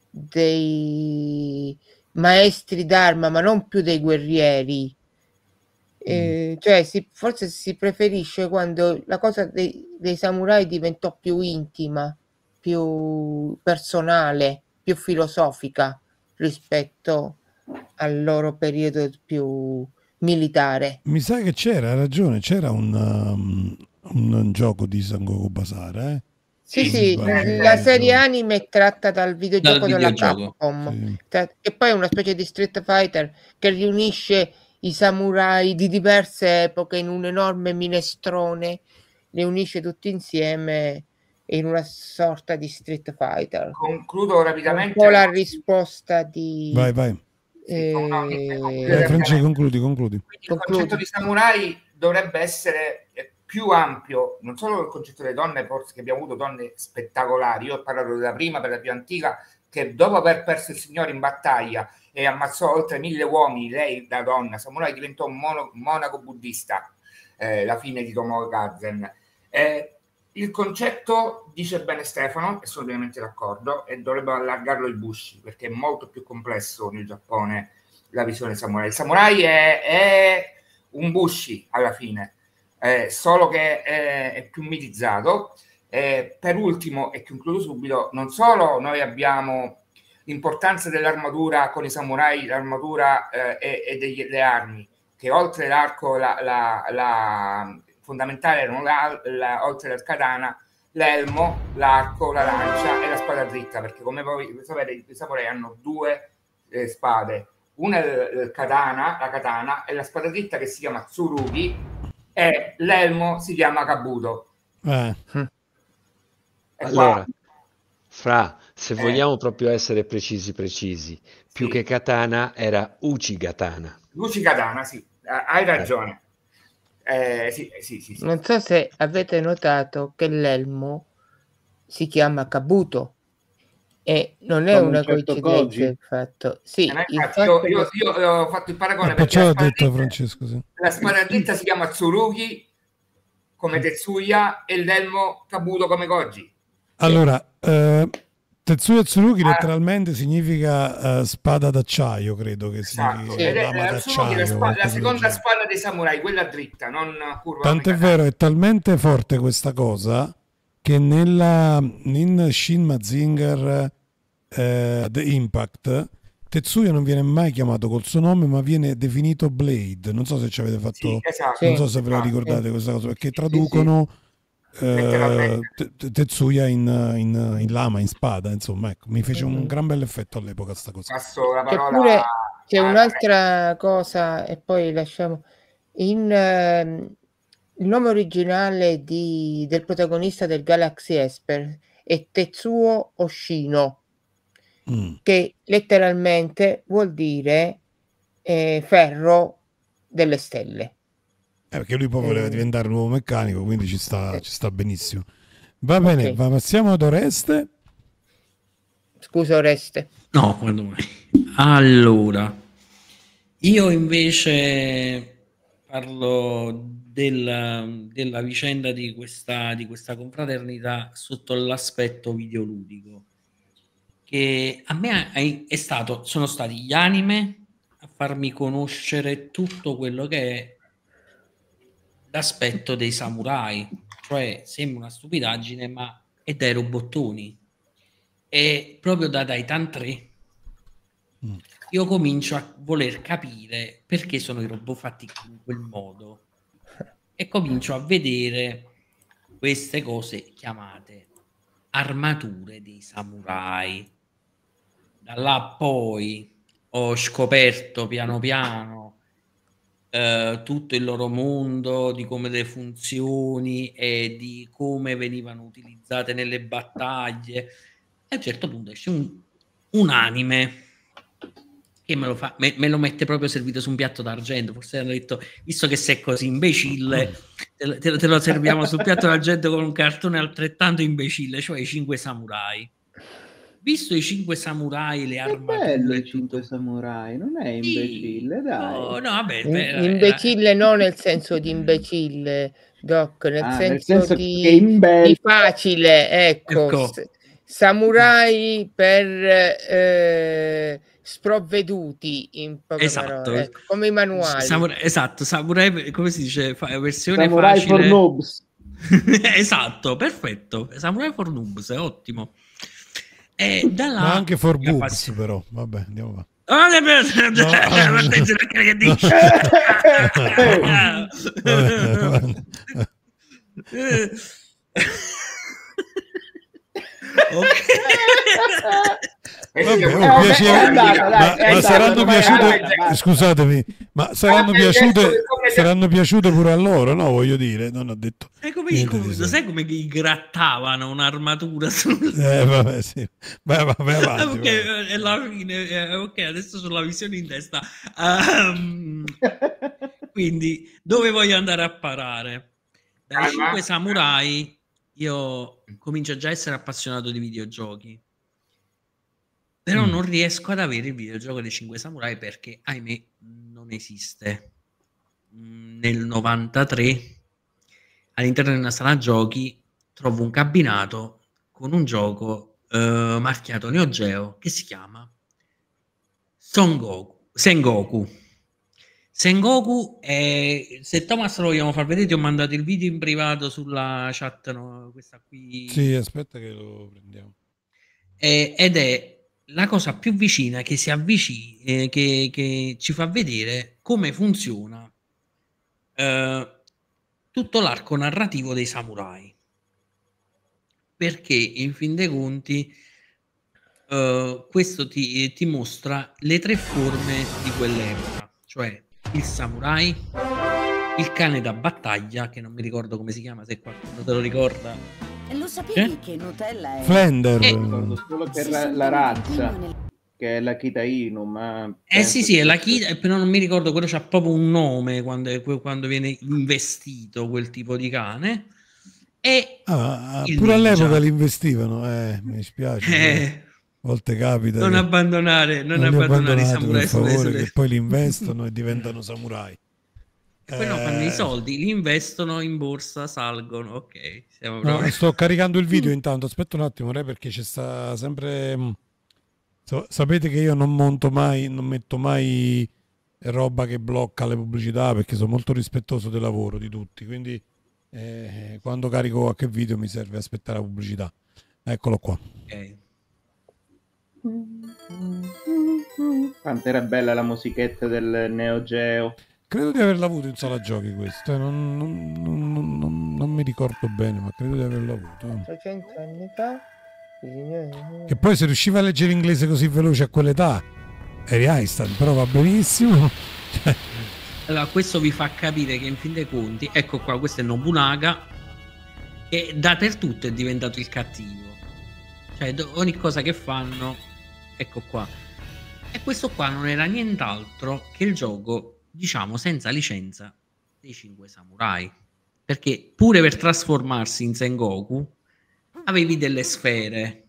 dei maestri d'arma, ma non più dei guerrieri. Cioè forse si preferisce quando la cosa dei samurai diventò più intima, più personale, più filosofica rispetto al loro periodo più militare. Mi sa che c'era, hai ragione, c'era un gioco di Sengoku Basara, Sì, la serie anime è tratta dal videogioco della Capcom, e poi è una specie di Street Fighter che riunisce i samurai di diverse epoche in un enorme minestrone, li unisce tutti insieme in una sorta di Street Fighter. Concludo rapidamente. Un po' la risposta di... Vai. Vai Francesco, concludi. Il concetto di samurai dovrebbe essere più ampio, non solo il concetto delle donne, forse che abbiamo avuto donne spettacolari. Io ho parlato della prima, per la più antica, che dopo aver perso il signore in battaglia e ammazzò oltre 1000 uomini, lei da donna samurai diventò un monaco buddista, la fine di Tomoe Gazen. Il concetto, dice bene Stefano, e sono ovviamente d'accordo, e dovrebbero allargarlo i Bushi, perché è molto più complesso nel Giappone la visione samurai. Il samurai è un Bushi alla fine, solo che è più mitizzato. Per ultimo, e concludo subito, non solo noi abbiamo l'importanza dell'armatura con i samurai, l'armatura e delle armi, che oltre l'arco la fondamentale erano oltre al katana, l'elmo, l'arco, la lancia e la spada dritta, perché come voi sapete i samurai hanno due spade, una è la katana, e la spada dritta che si chiama tsurugi, e l'elmo si chiama kabuto. Allora, se vogliamo proprio essere precisi, più che katana era uchigatana. Uchigatana, sì, hai ragione. Sì. Non so se avete notato che l'elmo si chiama kabuto e non è una coincidenza il fatto. Sì, io ho fatto il paragone perché l'ha detto Francesco, sì. La spada dritta si chiama Tsurugi come Tetsuya e l'elmo kabuto come Goji. Allora, Tetsuya Tsurugi letteralmente significa spada d'acciaio, credo che significhi lama d'acciaio. La seconda spada dei samurai, quella dritta, non curva. Tant'è vero, è talmente forte questa cosa che in Shin Mazinger The Impact Tetsuya non viene mai chiamato col suo nome, ma viene definito Blade. Non so se ci avete fatto, non so se ve la ricordate questa cosa, perché traducono Tetsuya in lama, in spada, insomma, ecco, mi fece un gran bel effetto all'epoca sta cosa. Passo la parola. Eppure c'è un'altra cosa e poi lasciamo il nome originale del protagonista del Galaxy Esper è Tetsuo Oshino, che letteralmente vuol dire ferro delle stelle. Perché lui poi voleva diventare un nuovo meccanico, quindi ci sta benissimo. Va bene, Ok. passiamo ad Oreste. Scusa Oreste. No, quando mai. Allora, io invece parlo della vicenda di questa confraternita sotto l'aspetto videoludico, che a me sono stati gli anime a farmi conoscere tutto quello che è l'aspetto dei samurai, cioè sembra una stupidaggine, ma è dai robottoni. E proprio da Titan 3 io comincio a voler capire perché sono i robot fatti in quel modo e comincio a vedere queste cose chiamate armature dei samurai. Da là poi ho scoperto piano piano tutto il loro mondo, di come le funzioni e di come venivano utilizzate nelle battaglie. E a un certo punto esce un anime che me lo mette proprio servito su un piatto d'argento. Forse hanno detto, visto che sei così imbecille, te lo serviamo sul piatto d'argento con un cartone altrettanto imbecille, cioè i 5 samurai. Visto i 5 samurai, le armature, È bello i 5 samurai, non è imbecille, sì. dai. Oh, no, vabbè, Imbecille non nel senso di imbecille, Doc, nel senso che di facile, ecco. Samurai per sprovveduti, in poche parole, ecco, come i manuali. Samurai, come si dice, versione Samurai facile. for noobs. Esatto, perfetto. Samurai for noobs, è ottimo. E da là, ma anche for boobs, però vabbè, andiamo ma saranno piaciute, scusatemi, ma saranno piaciute pure a loro, no? Voglio dire, non ho detto. Sai come gli grattavano un'armatura vabbè, sì. Vai avanti, okay, alla fine, ok, adesso ho la visione in testa. Quindi, dove voglio andare a parare? Dai 5 samurai io comincio già a essere appassionato di videogiochi, però non riesco ad avere il videogioco dei 5 samurai perché, ahimè, non esiste. Nel 93 all'interno di una sala giochi trovo un cabinato con un gioco marchiato Neo Geo che si chiama Sengoku. Sengoku è... Se Thomas lo vogliamo far vedere, ti ho mandato il video in privato sulla chat, no? Questa qui. Sì, aspetta che lo prendiamo. Ed è la cosa più vicina che si avvicina, che ci fa vedere come funziona tutto l'arco narrativo dei samurai, perché in fin dei conti questo ti mostra le 3 forme di quell'epoca, cioè il samurai, il cane da battaglia, che non mi ricordo come si chiama, se qualcuno te lo ricorda. Lo sapevi che Nutella è Flender? Ricordo solo per la razza, che è la Kita Inu, ma sì, è la Kita, però non mi ricordo, quello c'ha proprio un nome quando viene investito quel tipo di cane. E pure all'epoca li investivano, mi dispiace. A volte capita. Non abbandonare i samurai, per favore, che poi li investono e diventano samurai. E poi fanno i soldi, li investono in borsa, salgono. Ok, sto caricando il video intanto. Aspetta un attimo, perché c'è sta sempre. Sapete che io non metto mai roba che blocca le pubblicità, perché sono molto rispettoso del lavoro di tutti. Quindi quando carico qualche video mi serve aspettare la pubblicità. Eccolo qua. Ok. Quanto era bella la musichetta del Neo Geo. Credo di averla avuto in sala giochi questo, non mi ricordo bene, ma credo di averlo avuto. 300 anni fa. Che poi se riusciva a leggere inglese così veloce a quell'età eri Einstein, però va benissimo. Allora, questo vi fa capire che in fin dei conti, ecco qua, questo è Nobunaga, che dappertutto è diventato il cattivo. Cioè ogni cosa che fanno, ecco qua. E questo qua non era nient'altro che il gioco, diciamo, senza licenza dei 5 samurai. Perché pure per trasformarsi in Sengoku avevi delle sfere.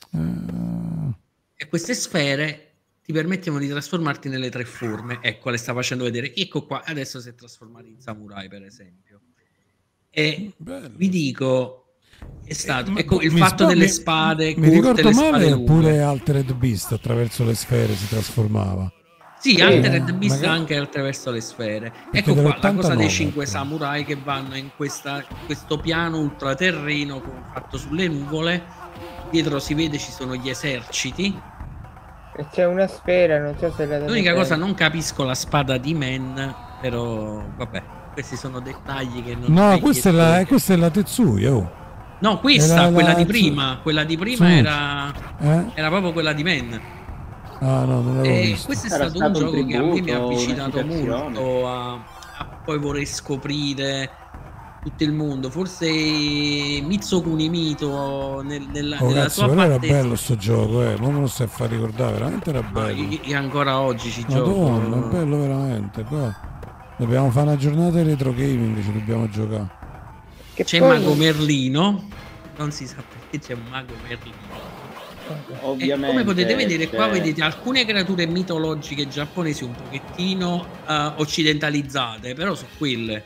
E queste sfere ti permettevano di trasformarti nelle 3 forme. Ecco, le sta facendo vedere. Ecco qua, adesso si è trasformato in samurai, per esempio. E vi dico, è stato ecco il fatto delle spade mi ricordo le male, spade oppure Altered Beast attraverso le sfere si trasformava. Sì, Altered Beast anche attraverso le sfere. Ecco qua la cosa dei 5 samurai che vanno in questo piano ultraterreno fatto sulle nuvole. Dietro si vede ci sono gli eserciti. E c'è una sfera, non so se la l'unica cosa, non capisco la spada di Men, però vabbè, questi sono dettagli che non... No, questa è la Tetsuya, oh. No, questa, quella di prima era proprio quella di Men. Ah, no, non l'avevo visto. Questo è stato un gioco che a me mi ha avvicinato molto a poi voler scoprire tutto il mondo. Forse Mitsukuni Mito nella sua parte... era parte... bello sto gioco, ma me lo stai a far ricordare, veramente era bello. Io ancora oggi ci gioco. È bello veramente. Qua dobbiamo fare una giornata di retro gaming, ci dobbiamo giocare. C'è Mago Merlino, non si sa perché c'è un Mago Merlino. Ovviamente, come potete vedere qua vedete alcune creature mitologiche giapponesi un pochettino occidentalizzate, però sono quelle.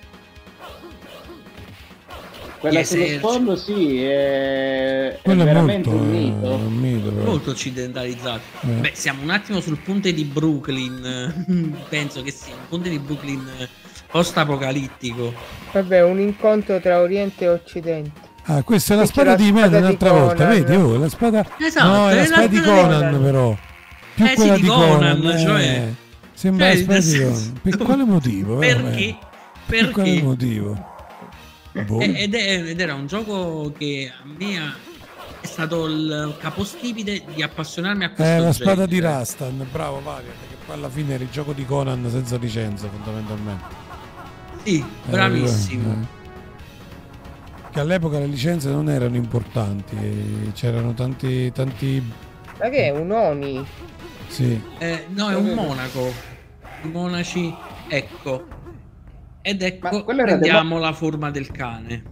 Quella sullo sfondo è veramente un mito. Molto occidentalizzato. Beh, siamo un attimo sul ponte di Brooklyn. Penso che sia un ponte di Brooklyn post-apocalittico. Vabbè, un incontro tra Oriente e Occidente. Ah, questa è la spada di Man un'altra volta, vedi? Oh, la spada... Esatto, no, è la spada di Conan, però. Più quella di Conan, cioè... Sembra la spada di Conan. Per quale motivo? Perché? Per quale motivo? Ed era un gioco che a me è stato il capostipite di appassionarmi a questo la spada di Rastan, bravo Mario, perché poi alla fine era il gioco di Conan senza licenza fondamentalmente. Sì, bravissimo. Che all'epoca le licenze non erano importanti, c'erano tanti... Ma che è un Oni? Sì. No, è un monaco. I monaci, ecco. Ed ecco, prendiamo la forma del cane.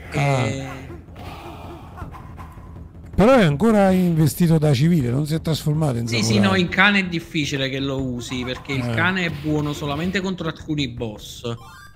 Però è ancora investito da civile, non si è trasformato in samurai. Sì, no, in cane è difficile che lo usi, perché il cane è buono solamente contro alcuni boss.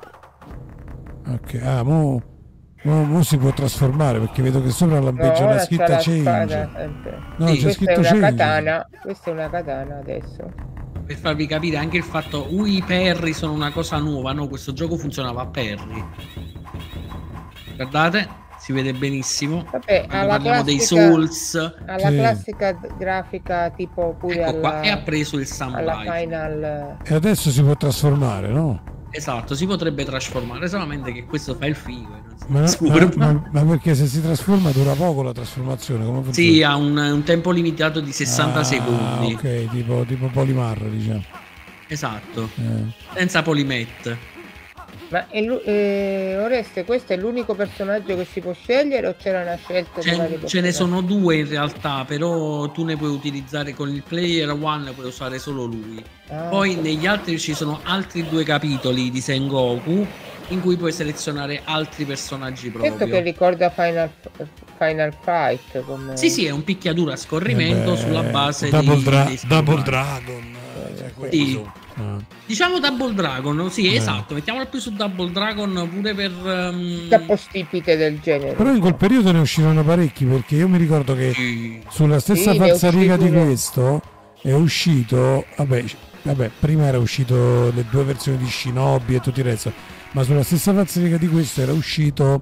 Ok, mo si può trasformare, perché vedo che sopra lampeggia una scritta change. No, sì, c'è scritto change. Katana. Questa è una katana adesso. Per farvi capire anche il fatto, i parry sono una cosa nuova, no? Questo gioco funzionava a parry. Guardate, si vede benissimo. Vabbè, parliamo dei Souls. Alla classica grafica tipo pure ecco qua, e ha preso il samurai. E adesso si può trasformare, no? Esatto, si potrebbe trasformare, solamente che questo fa il figo. Ma perché se si trasforma dura poco la trasformazione? Come funziona? Sì, ha un tempo limitato di 60 secondi. Ok, tipo Polimar, diciamo. Esatto, senza Polimet. Ma Oreste, questo è l'unico personaggio che si può scegliere o c'era una scelta? Ce ne sono 2 in realtà, però tu ne puoi utilizzare con il player one, puoi usare solo lui. Poi negli altri ci sono altri 2 capitoli di Sengoku in cui puoi selezionare altri personaggi proprio. Certo che ricorda Final Fight. Sì, è un picchiaduro a scorrimento sulla base di Double Dragon. Sì. Diciamo Double Dragon, sì, esatto, mettiamolo più su Double Dragon pure per capostipite del genere. Però in quel periodo ne uscirono parecchi, perché io mi ricordo che sulla stessa falsariga di questo è uscito, vabbè, prima era uscito le 2 versioni di Shinobi e tutto il resto, ma sulla stessa falsariga di questo era uscito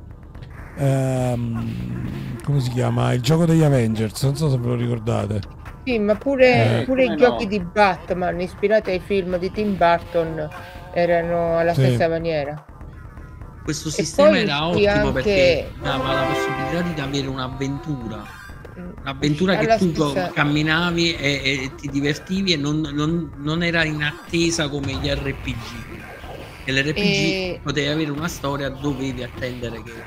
come si chiama? Il gioco degli Avengers, non so se ve lo ricordate. Sì, ma pure i giochi di Batman ispirati ai film di Tim Burton erano alla stessa maniera. Questo sistema era ottimo perché dava la possibilità di avere un'avventura che tu camminavi e ti divertivi e non era in attesa come gli RPG. E l'RPG potevi avere una storia, dovevi attendere che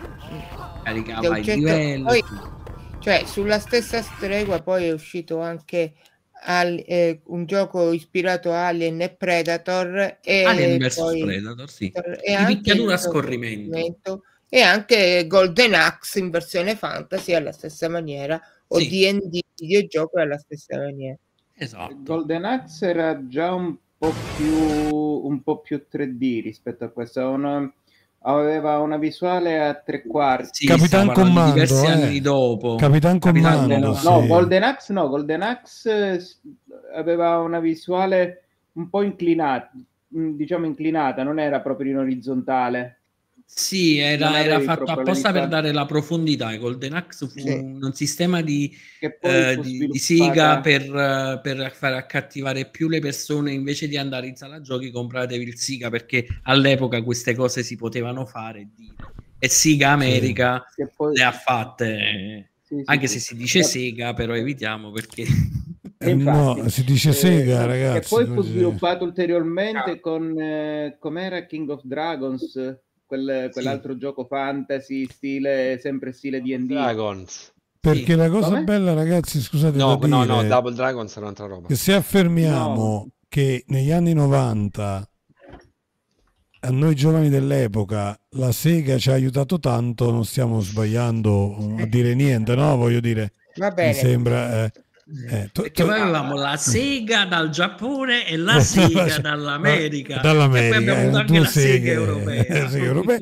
caricava il livello. Poi, cioè, sulla stessa stregua poi è uscito anche un gioco ispirato a Alien e Predator e Alien vs poi Predator, sì. e Di picchiadura a scorrimento. e anche Golden Axe in versione fantasy alla stessa maniera, o Sì. D&D videogioco alla stessa maniera. Esatto. Golden Axe era già un po' più 3D rispetto a questo. Aveva una visuale a 3/4. Sì, Capitan Commando, diversi anni dopo. Capitan Commando, sì. No, Golden Axe aveva una visuale un po' inclinata, diciamo inclinata, non era proprio in orizzontale. Sì, era fatto apposta per visuale. dare la profondità. Il Golden Axe fu un sistema di di Sega per far accattivare più le persone. Invece di andare in sala giochi, compratevi il Sega, perché all'epoca queste cose si potevano fare. E Sega America le ha fatte, anche se si dice Sega, però evitiamo, perché no, si dice Sega, ragazzi. E poi fu sviluppato ulteriormente con com'era King of Dragons, quell'altro gioco fantasy sempre stile D&D. Dragons. Perché la cosa bella, ragazzi, scusate, no, dire, Double Dragons è un'altra roba. Che se affermiamo che negli anni 90 a noi giovani dell'epoca la Sega ci ha aiutato tanto, non stiamo sbagliando a dire niente, no? Voglio dire, va bene. Mi sembra... perché poi avevamo la Sega dal Giappone e la Sega dall'America. E poi abbiamo avuto anche la Sega europea.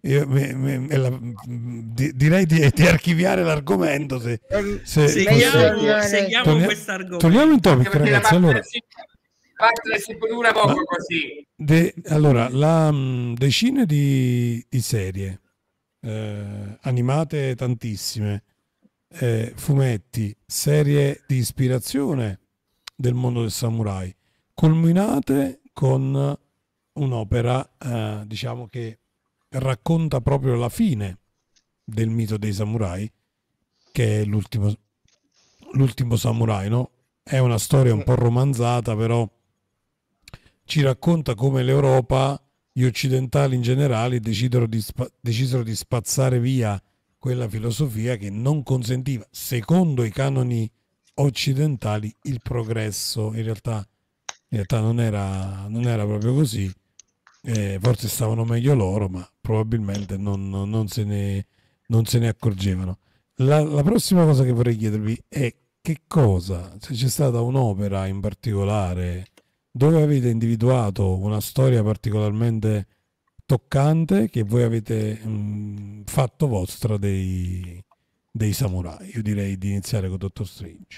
Direi di archiviare l'argomento. Seguiamo questo argomento. Torniamo in topic, ragazzi. Allora, si dura poco così. Allora, decine di serie animate, tantissime, fumetti, serie di ispirazione del mondo del samurai, culminate con un'opera diciamo che racconta proprio la fine del mito dei samurai, che è l'ultimo samurai, no? È una storia un po' romanzata, però ci racconta come l'Europa, gli occidentali in generale, decisero di spazzare via quella filosofia che non consentiva, secondo i canoni occidentali, il progresso. In realtà non era proprio così. Forse stavano meglio loro, ma probabilmente non se ne accorgevano. La prossima cosa che vorrei chiedervi è che cosa, se c'è stata un'opera in particolare dove avete individuato una storia particolarmente toccante che voi avete fatto vostra dei samurai. Io direi di iniziare con Dottor Strange.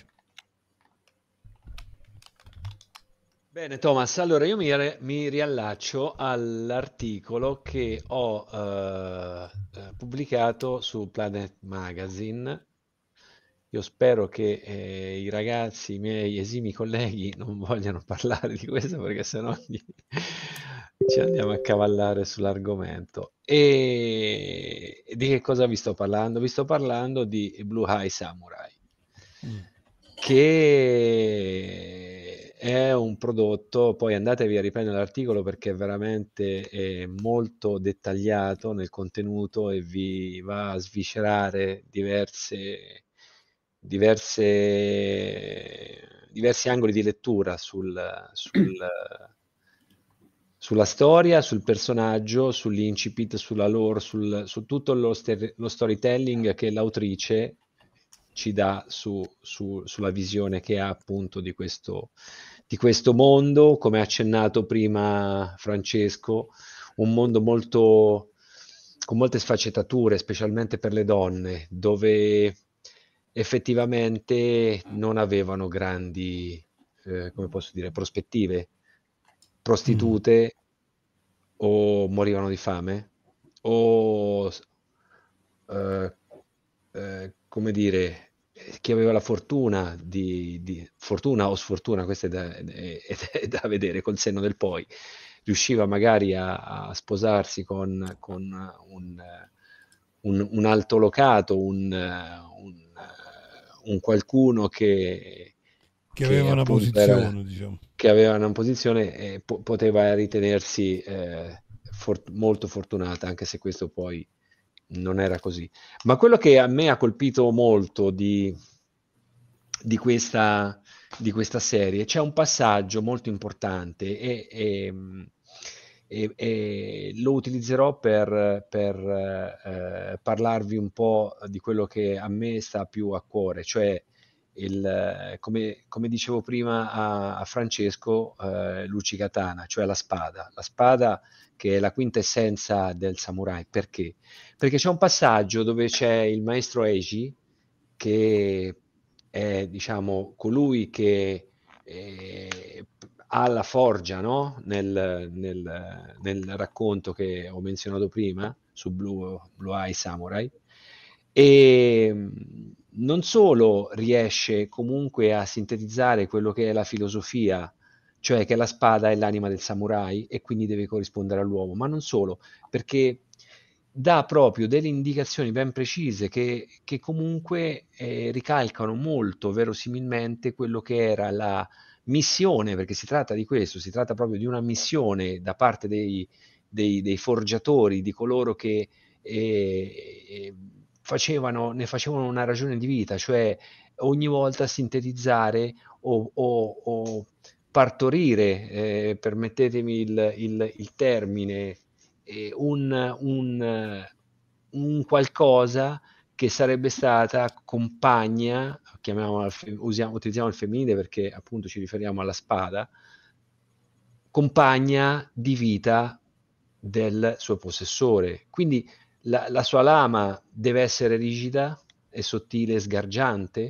Bene, Thomas, allora io mi riallaccio all'articolo che ho pubblicato su Planet Magazine. Io spero che i ragazzi, i miei esimi colleghi, non vogliano parlare di questo, perché sennò ci andiamo a cavallare sull'argomento. E di che cosa vi sto parlando? Vi sto parlando di Blue Eye Samurai, che è un prodotto, poi andatevi a riprendere l'articolo perché è veramente molto dettagliato nel contenuto e vi va a sviscerare diversi angoli di lettura sulla storia, sul personaggio, sull'incipit, sulla lore, su tutto lo storytelling che l'autrice ci dà sulla visione che ha appunto di questo mondo, come ha accennato prima Francesco, un mondo con molte sfaccettature, specialmente per le donne, dove effettivamente non avevano grandi, come posso dire, prospettive, prostitute o morivano di fame o come dire, chi aveva la fortuna di fortuna o sfortuna, questo è da vedere col senno del poi, riusciva magari a sposarsi con un altolocato, un qualcuno che aveva una posizione, diciamo. Che aveva una posizione e poteva ritenersi molto fortunata, anche se questo poi non era così. Ma quello che a me ha colpito molto di questa di questa serie c'è un passaggio molto importante e lo utilizzerò per parlarvi un po' di quello che a me sta più a cuore, cioè come dicevo prima a Francesco, l'Uchigatana, cioè la spada che è la quintessenza del samurai. Perché? Perché c'è un passaggio dove c'è il maestro Eiji, che è, diciamo, colui che ha la forgia, no? Nel racconto che ho menzionato prima su Blue Eye Samurai, e non solo riesce comunque a sintetizzare quello che è la filosofia, cioè che la spada è l'anima del samurai e quindi deve corrispondere all'uomo, ma non solo, perché dà proprio delle indicazioni ben precise che comunque ricalcano molto verosimilmente quello che era la missione, perché si tratta di questo, si tratta proprio di una missione da parte dei forgiatori, di coloro che ne facevano una ragione di vita, cioè ogni volta sintetizzare o partorire, permettetemi il termine, un qualcosa che sarebbe stata compagna, utilizziamo il femminile perché appunto ci riferiamo alla spada, compagna di vita del suo possessore. Quindi la sua lama deve essere rigida e sottile e sgargiante.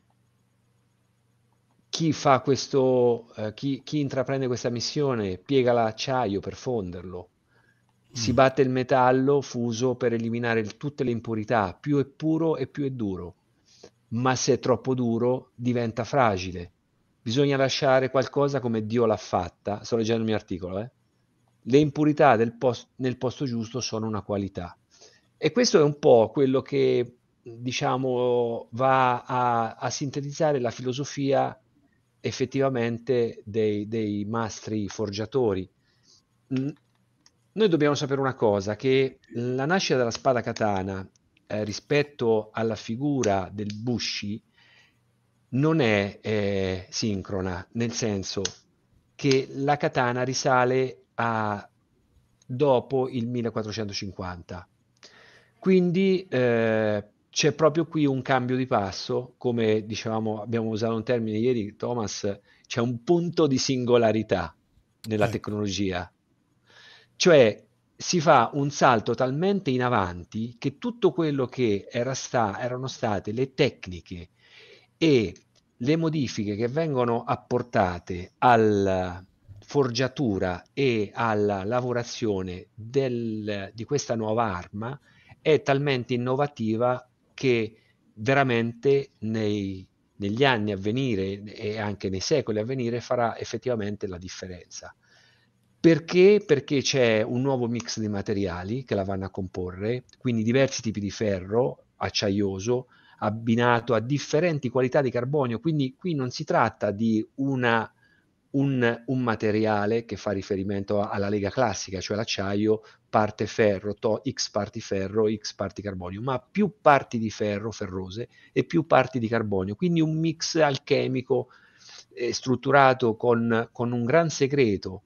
Chi fa chi intraprende questa missione piega l'acciaio per fonderlo, si batte il metallo fuso per eliminare tutte le impurità, più è puro e più è duro, ma se è troppo duro diventa fragile. Bisogna lasciare qualcosa come Dio l'ha fatta. Sto leggendo il mio articolo, Le impurità nel posto giusto sono una qualità. E questo è un po' quello che, diciamo, va a sintetizzare la filosofia effettivamente dei mastri forgiatori. Noi dobbiamo sapere una cosa, che la nascita della spada katana rispetto alla figura del Bushi non è sincrona, nel senso che la katana risale a dopo il 1450. Quindi c'è proprio qui un cambio di passo, come dicevamo, abbiamo usato un termine ieri, Thomas, c'è un punto di singolarità nella tecnologia. Cioè si fa un salto talmente in avanti che tutto quello che erano state le tecniche e le modifiche che vengono apportate alla forgiatura e alla lavorazione di questa nuova arma è talmente innovativa che veramente negli anni a venire e anche nei secoli a venire farà effettivamente la differenza. Perché? Perché c'è un nuovo mix di materiali che la vanno a comporre, quindi diversi tipi di ferro acciaioso abbinato a differenti qualità di carbonio, quindi qui non si tratta di un materiale che fa riferimento alla lega classica, cioè l'acciaio parte ferro, X parti ferro, X parti carbonio, ma più parti di ferro ferrose e più parti di carbonio, quindi un mix alchemico strutturato con un gran segreto,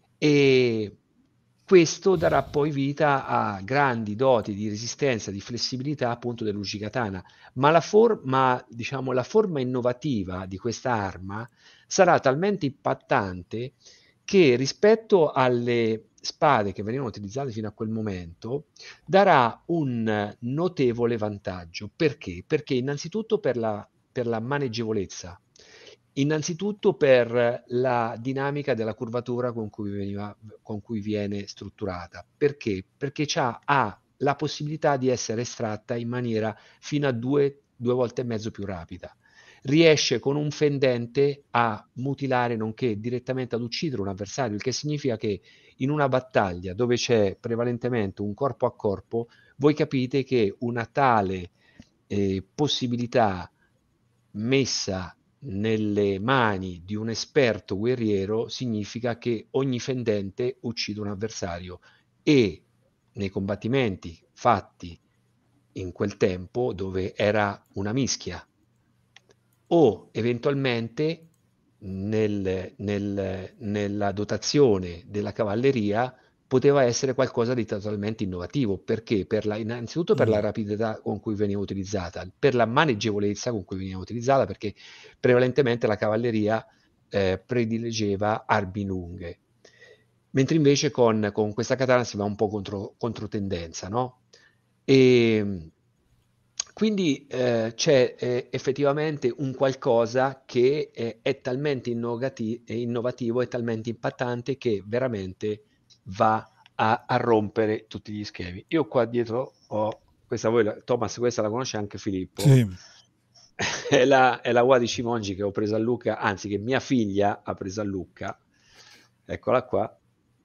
e questo darà poi vita a grandi doti di resistenza, di flessibilità appunto dell'Uchigatana, ma diciamo, la forma innovativa di questa arma sarà talmente impattante che rispetto alle spade che venivano utilizzate fino a quel momento darà un notevole vantaggio. Perché? Perché innanzitutto per la maneggevolezza, innanzitutto per la dinamica della curvatura con cui viene strutturata. Perché? Perché ha la possibilità di essere estratta in maniera fino a due volte e mezzo più rapida. Riesce con un fendente a mutilare nonché direttamente ad uccidere un avversario, il che significa che in una battaglia dove c'è prevalentemente un corpo a corpo, voi capite che una tale possibilità messa nelle mani di un esperto guerriero significa che ogni fendente uccide un avversario, e nei combattimenti fatti in quel tempo, dove era una mischia, o eventualmente nella dotazione della cavalleria poteva essere qualcosa di totalmente innovativo. Perché? Innanzitutto per la rapidità con cui veniva utilizzata, per la maneggevolezza con cui veniva utilizzata, perché prevalentemente la cavalleria prediligeva armi lunghe, mentre invece con questa katana si va un po' controtendenza, no? E quindi c'è effettivamente un qualcosa che è talmente innovativo e talmente impattante che veramente va a rompere tutti gli schemi. Io qua dietro ho questa, Thomas, questa la conosce anche Filippo. Sì. È la Wadi Cimongi che ho preso a Lucca, anzi che mia figlia ha preso a Lucca. Eccola qua.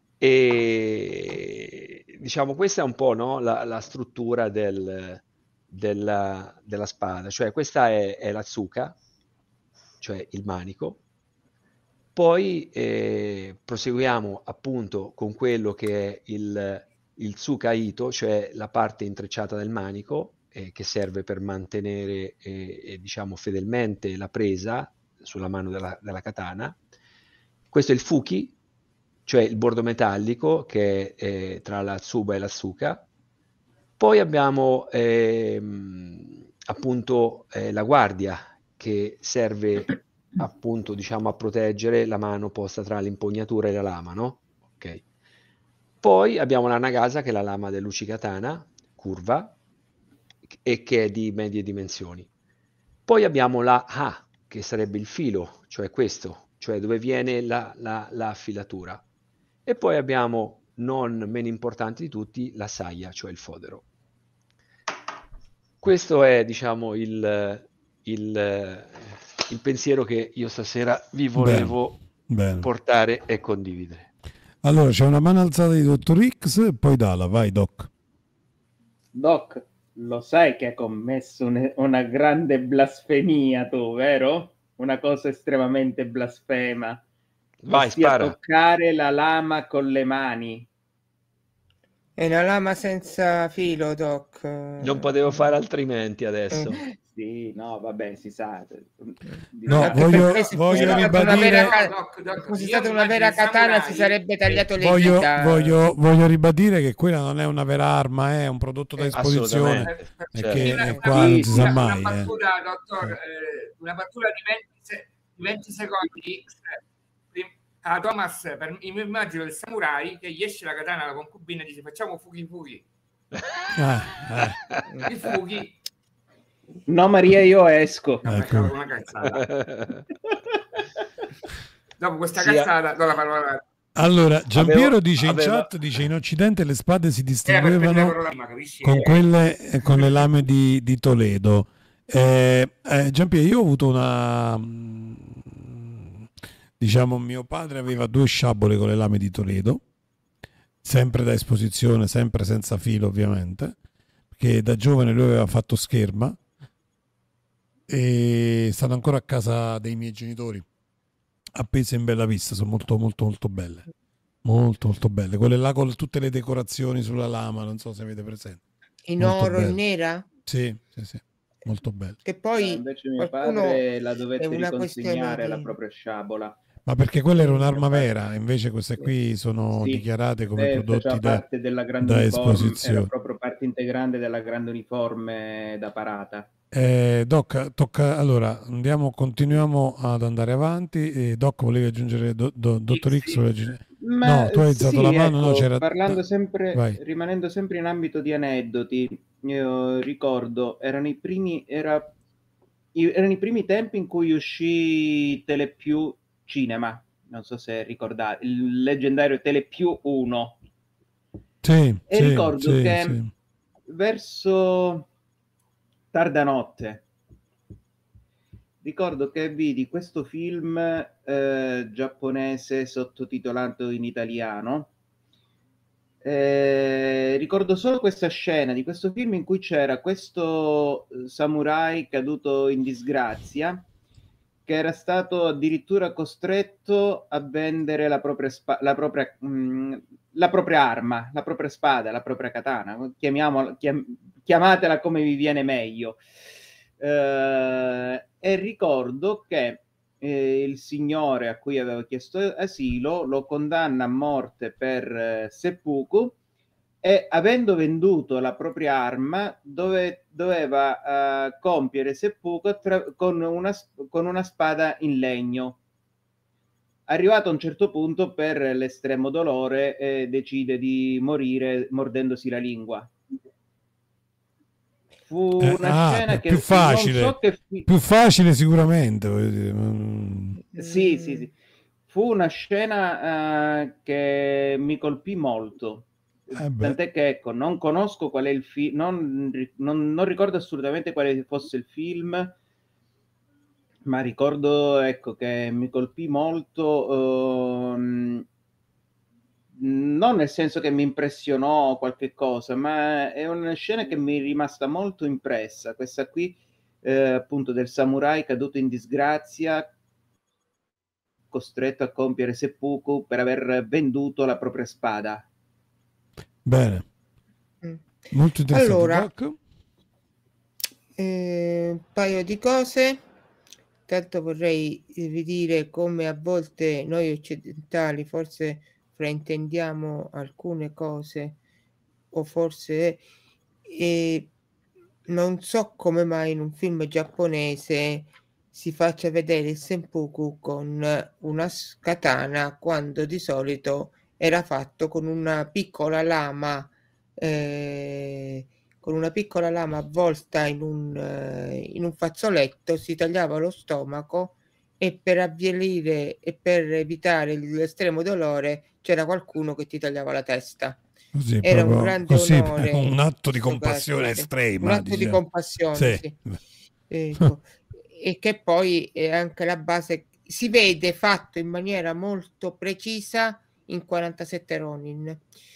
E diciamo questa è un po', no, la struttura della spada, cioè questa è la tsuka, cioè il manico. Poi proseguiamo appunto con quello che è il tsuka ito, cioè la parte intrecciata del manico, che serve per mantenere diciamo fedelmente la presa sulla mano della katana. Questo è il fuki, cioè il bordo metallico che è tra la tsuba e la tsuka. Poi abbiamo appunto la guardia, che serve appunto, diciamo, a proteggere la mano posta tra l'impugnatura e la lama, no? Ok. Poi abbiamo la nagasa, che è la lama dell'uchikatana, curva, e che è di medie dimensioni. Poi abbiamo la ha, che sarebbe il filo, cioè questo, cioè dove viene la affilatura. E poi abbiamo, non meno importante di tutti, la saya, cioè il fodero. Questo è, diciamo, il pensiero che io stasera vi volevo portare e condividere. Allora, c'è una mano alzata di Dottor X e poi Dalla, vai Doc. Doc, lo sai che hai commesso una grande blasfemia tu, vero? Una cosa estremamente blasfema. Vai, spara. Toccare la lama con le mani. È una lama senza filo, Doc. Non potevo fare altrimenti adesso. Sì, no, vabbè, si sa. No, voglio ribadire... Se fosse stata una vera katana si sarebbe tagliato le dita. Voglio ribadire che quella non è una vera arma, è un prodotto da esposizione. Che qua non si sa mai. Una battuta, dottor, una battuta di 20 secondi. A Thomas, mi immagino il samurai che gli esce la katana alla concubina e dice facciamo fuki. I fuki. No, Maria, io esco. Ecco. Una cazzata. Dopo questa cazzata do la parola. Allora, Giampiero dice in chat, dice in Occidente le spade si distinguevano con le lame di Toledo. Giampiero, io ho avuto diciamo, mio padre aveva 2 sciabole con le lame di Toledo, sempre da esposizione, sempre senza filo ovviamente, perché da giovane lui aveva fatto scherma e stanno ancora a casa dei miei genitori, appese in bella vista, sono molto molto molto belle, molto belle, quelle là con tutte le decorazioni sulla lama, non so se avete presente. In molto oro, belle. in nera? Sì, molto bello. Che poi invece mio padre la dovette riconsegnare la propria sciabola. Ma perché quella era un'arma vera, invece queste qui sono dichiarate come prodotti parte della grande da uniforme, esposizione. era proprio parte integrante della grande uniforme da parata. Doc, tocca, allora continuiamo ad andare avanti. Doc, volevi aggiungere Dottor X? No, tu hai alzato la mano, ecco, no, c'era... rimanendo sempre in ambito di aneddoti, io ricordo, erano i primi tempi in cui uscì Telepiù Cinema, non so se ricordate, il leggendario Telepiù 1. Ricordo che verso tarda notte ricordo che vidi questo film giapponese sottotitolato in italiano. Ricordo solo questa scena di questo film in cui c'era questo samurai caduto in disgrazia che era stato addirittura costretto a vendere la propria arma, la propria spada, la propria katana, chiamatela come vi viene meglio. E ricordo che il signore a cui aveva chiesto asilo lo condanna a morte per seppuku, e avendo venduto la propria arma doveva compiere seppuku con una spada in legno. Arrivato a un certo punto, per l'estremo dolore, decide di morire mordendosi la lingua. Fu una scena che più facile, non so che più facile sicuramente, voglio dire. Sì. Fu una scena che mi colpì molto. Tant'è che, ecco, non conosco qual è il film, non ricordo assolutamente quale fosse il film, ma ricordo, ecco, che mi colpì molto, non nel senso che mi impressionò qualche cosa, ma è una scena che mi è rimasta molto impressa, questa qui, appunto, del samurai caduto in disgrazia, costretto a compiere seppuku per aver venduto la propria spada. Bene, molto interessante. Allora, un paio di cose. Tanto vorrei ridire come a volte noi occidentali forse fraintendiamo alcune cose, o forse non so come mai in un film giapponese si faccia vedere il seppuku con una katana, quando di solito era fatto con una piccola lama, avvolta in un fazzoletto, si tagliava lo stomaco, e per avvilire e per evitare l'estremo dolore c'era qualcuno che ti tagliava la testa. Così, era un grande onore, un atto di compassione estrema. Un atto di compassione, sì. Ecco. E che poi è anche la base, si vede fatto in maniera molto precisa in 47 Ronin.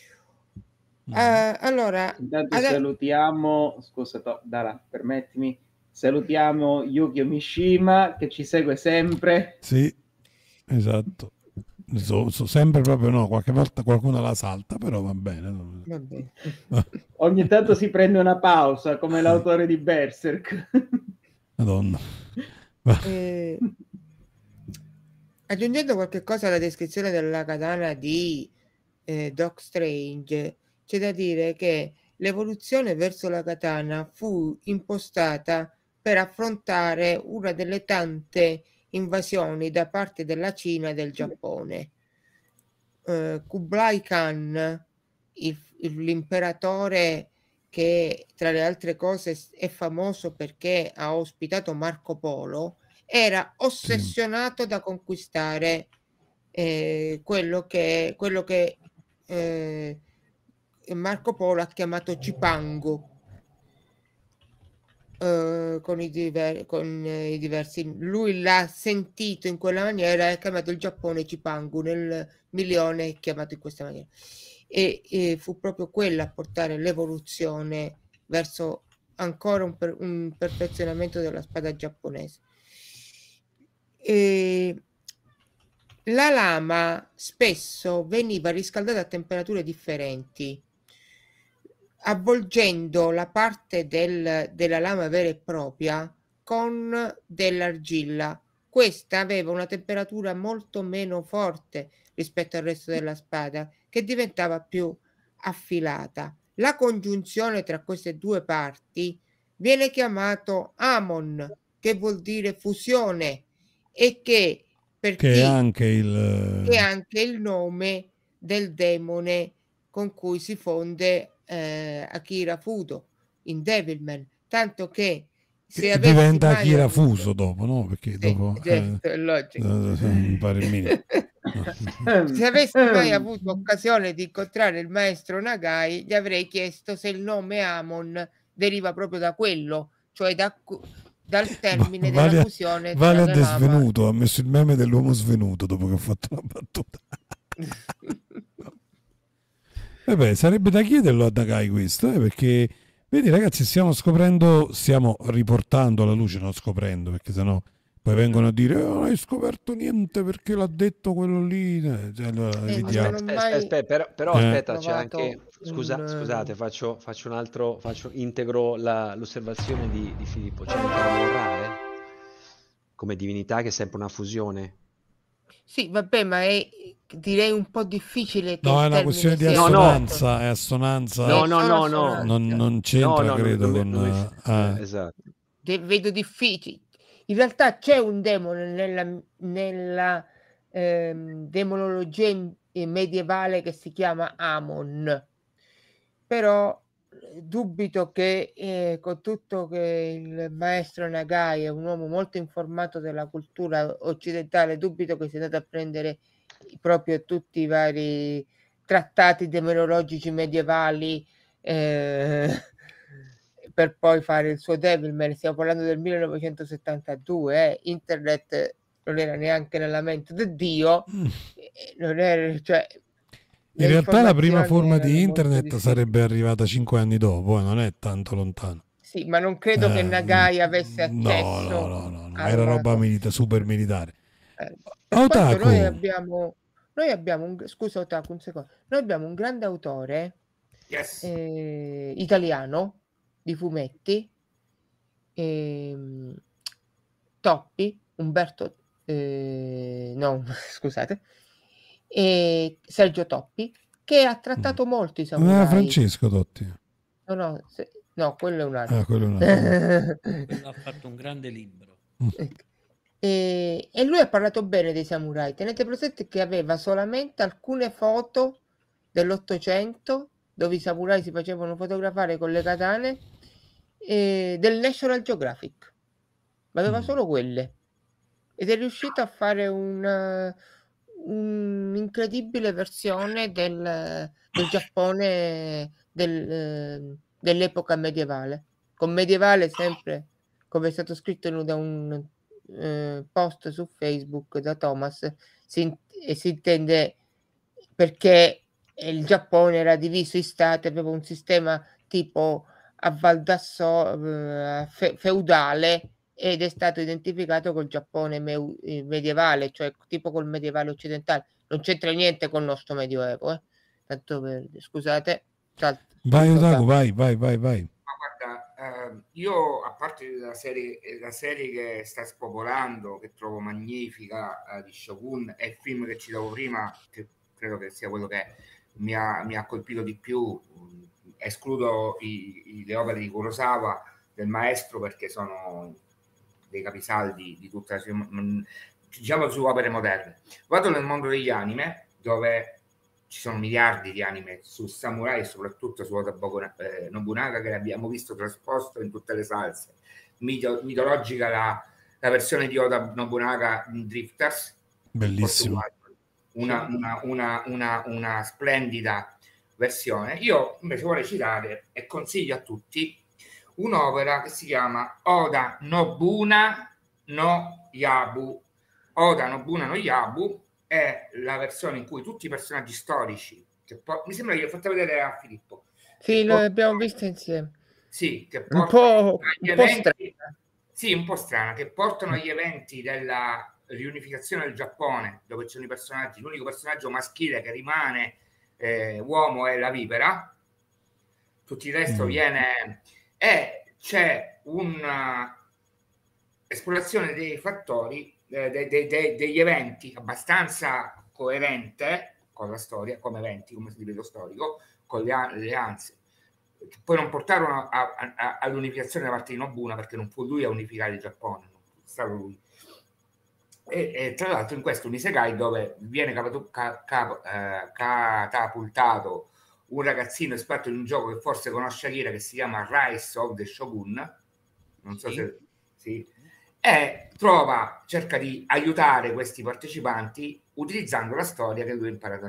Allora, intanto salutiamo, scusa Dara, permettimi, salutiamo Yukio Mishima che ci segue sempre. Sì, esatto. So sempre proprio, no, qualche volta qualcuno la salta, però va bene. Ogni tanto si prende una pausa, come l'autore di Berserk. Madonna. Aggiungendo qualche cosa alla descrizione della katana di Doc Strange, c'è da dire che l'evoluzione verso la katana fu impostata per affrontare una delle tante invasioni da parte della Cina e del Giappone. Kublai Khan, l'imperatore che tra le altre cose è famoso perché ha ospitato Marco Polo, era ossessionato da conquistare quello che Marco Polo ha chiamato Cipangu, con i diversi. Lui l'ha sentito in quella maniera e ha chiamato il Giappone Cipangu, nel milione chiamato in questa maniera, e fu proprio quella a portare l'evoluzione verso ancora un perfezionamento della spada giapponese. La lama spesso veniva riscaldata a temperature differenti, avvolgendo la parte della lama vera e propria con dell'argilla. Questa aveva una temperatura molto meno forte rispetto al resto della spada, che diventava più affilata. La congiunzione tra queste due parti viene chiamato Amon, che vuol dire fusione, e che è anche il nome del demone con cui si fonde Akira Fudo in Devilman, tanto che se diventa Akira Fuso dopo, no? Perché sì, dopo è logico. Se avessi mai avuto occasione di incontrare il maestro Nagai, gli avrei chiesto se il nome Amon deriva proprio da quello, cioè dal termine della fusione. Vale a svenuto, ha messo il meme dell'uomo svenuto dopo che ho fatto la battuta. Vabbè, sarebbe da chiederlo a Nagai questo, perché vedi ragazzi, stiamo riportando alla luce, non scoprendo, perché sennò poi vengono a dire non hai scoperto niente perché l'ha detto quello lì. Allora, però aspetta, c'è anche scusate, integro l'osservazione di Filippo. C'è anche la morale. come divinità, che è sempre una fusione. Sì, vabbè, ma è direi un po' difficile che No, il è una termine questione di sia assonanza, è assonanza, No, È no, solo no, no. assonanza. non c'entra, No, credo, con... esatto. Vedo difficile. In realtà c'è un demone nella demonologia medievale che si chiama Amon, però dubito che con tutto che il maestro Nagai è un uomo molto informato della cultura occidentale, dubito che sia andato a prendere proprio tutti i vari trattati demonologici medievali per poi fare il suo Devilman. Stiamo parlando del 1972, internet non era neanche nella mente di Dio, non era, cioè, In realtà la prima forma di erano molto internet difficili. sarebbe arrivata 5 anni dopo, non è tanto lontano. Sì, ma non credo che Nagai avesse No, accesso no, alla era roba cosa. super militare. Per quanto Otaku, noi abbiamo scusa Otaku, un secondo. Noi abbiamo un grande autore Yes. italiano di fumetti, Toppi, Umberto, no, scusate, Sergio Toppi, che ha trattato molto i non era samurai. Francesco Totti. No, quello è un altro. Quello è un altro. Quello ha fatto un grande libro. Ecco. E lui ha parlato bene dei samurai. Tenete presente che aveva solamente alcune foto dell'800 dove i samurai si facevano fotografare con le katane del National Geographic, ma aveva solo quelle, ed è riuscito a fare un'incredibile versione del Giappone dell'epoca medievale, con medievale sempre come è stato scritto da un post su Facebook da Thomas, si intende perché il Giappone era diviso in stati, aveva un sistema tipo a Val d'Asso feudale, ed è stato identificato col Giappone medievale, cioè tipo col medievale occidentale. Non c'entra niente col nostro medioevo, tanto scusate. Vai Otaku, vai. Ma guarda, io a parte la serie che sta spopolando, che trovo magnifica, di Shogun, e il film che citavo prima, che credo che sia quello che mi ha colpito di più, escludo le opere di Kurosawa, del maestro, perché sono dei capisaldi di tutta diciamo su opere moderne. Vado nel mondo degli anime, dove ci sono miliardi di anime su samurai e soprattutto su Oda Nobunaga, che abbiamo visto trasposto in tutte le salse. Mitologica la versione di Oda Nobunaga in Drifters, bellissimo, una splendida versione. Io invece vorrei citare e consiglio a tutti un'opera che si chiama Oda Nobuna no Yabu. Oda Nobuna no Yabu è la versione in cui tutti i personaggi storici, mi sembra che l'ho fatta vedere a Filippo. Sì, lo abbiamo visto insieme. Sì, che un po' strana. Sì, un po' strana, che portano agli eventi della riunificazione del Giappone, dove ci sono i personaggi, l'unico personaggio maschile che rimane uomo è la vipera, tutto il resto viene... E c'è un'esplorazione dei fattori, degli eventi abbastanza coerente con la storia, come eventi, come livello storico, con le alleanze, che poi non portarono all'unificazione da parte di Nobuna, perché non fu lui a unificare il Giappone, non fu stato lui. E tra l'altro in questo un isekai dove viene catapultato un ragazzino esperto in un gioco che forse conosce Akira, che si chiama Rise of the Shogun, non so se sì, e cerca di aiutare questi partecipanti utilizzando la storia che lui ha imparato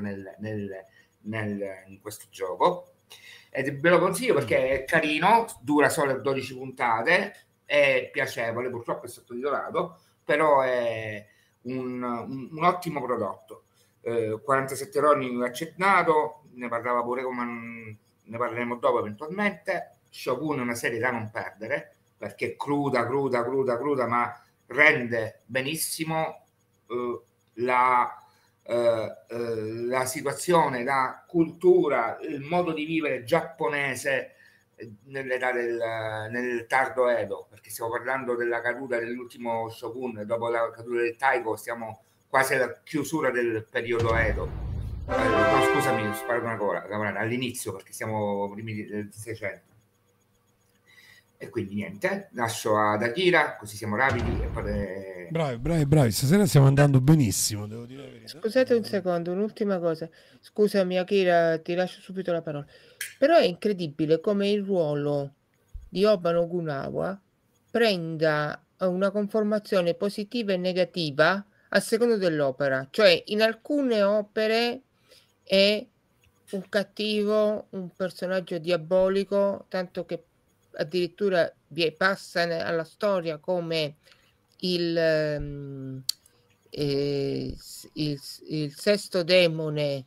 in questo gioco, ed ve lo consiglio perché è carino, dura solo 12 puntate, è piacevole, purtroppo è sottotitolato, però è un ottimo prodotto. 47 Ronin accettato, ne parlava pure, come ne parleremo dopo eventualmente. Shogun è una serie da non perdere, perché è cruda, ma rende benissimo la situazione, la cultura, il modo di vivere giapponese nel tardo Edo, perché stiamo parlando della caduta dell'ultimo shogun, dopo la caduta del Taiko siamo quasi alla chiusura del periodo Edo. No, scusami, ho sparato una cosa all'inizio, perché siamo primi del 600. E quindi niente, lascio ad Akira, così siamo rapidi. E poi... Bravi, stasera stiamo andando benissimo, devo dire la verità. Scusate un secondo, un'ultima cosa. Scusami Akira, ti lascio subito la parola. Però è incredibile come il ruolo di Oba Nobunaga prenda una conformazione positiva e negativa a seconda dell'opera. Cioè, in alcune opere è un cattivo, un personaggio diabolico, tanto che addirittura passa alla storia come il sesto demone.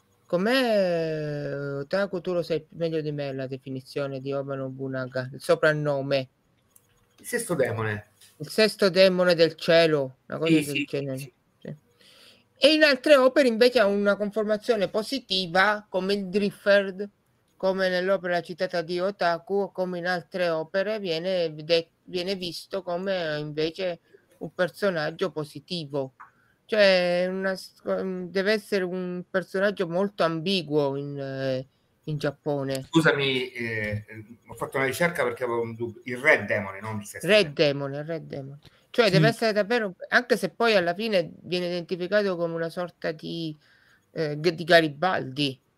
Com'è, Otaku, tu lo sai meglio di me la definizione di Oba Nobunaga, il soprannome? Il sesto demone. Il sesto demone del cielo, una cosa del genere. Sì. E in altre opere invece ha una conformazione positiva, come il Driftford, come nell'opera citata di Otaku, come in altre opere viene visto come invece un personaggio positivo. Cioè deve essere un personaggio molto ambiguo in Giappone. Scusami, ho fatto una ricerca perché avevo un dubbio. Il Red Demone, non il sesto Red Demone. Cioè sì, deve essere davvero, anche se poi alla fine viene identificato come una sorta di Garibaldi.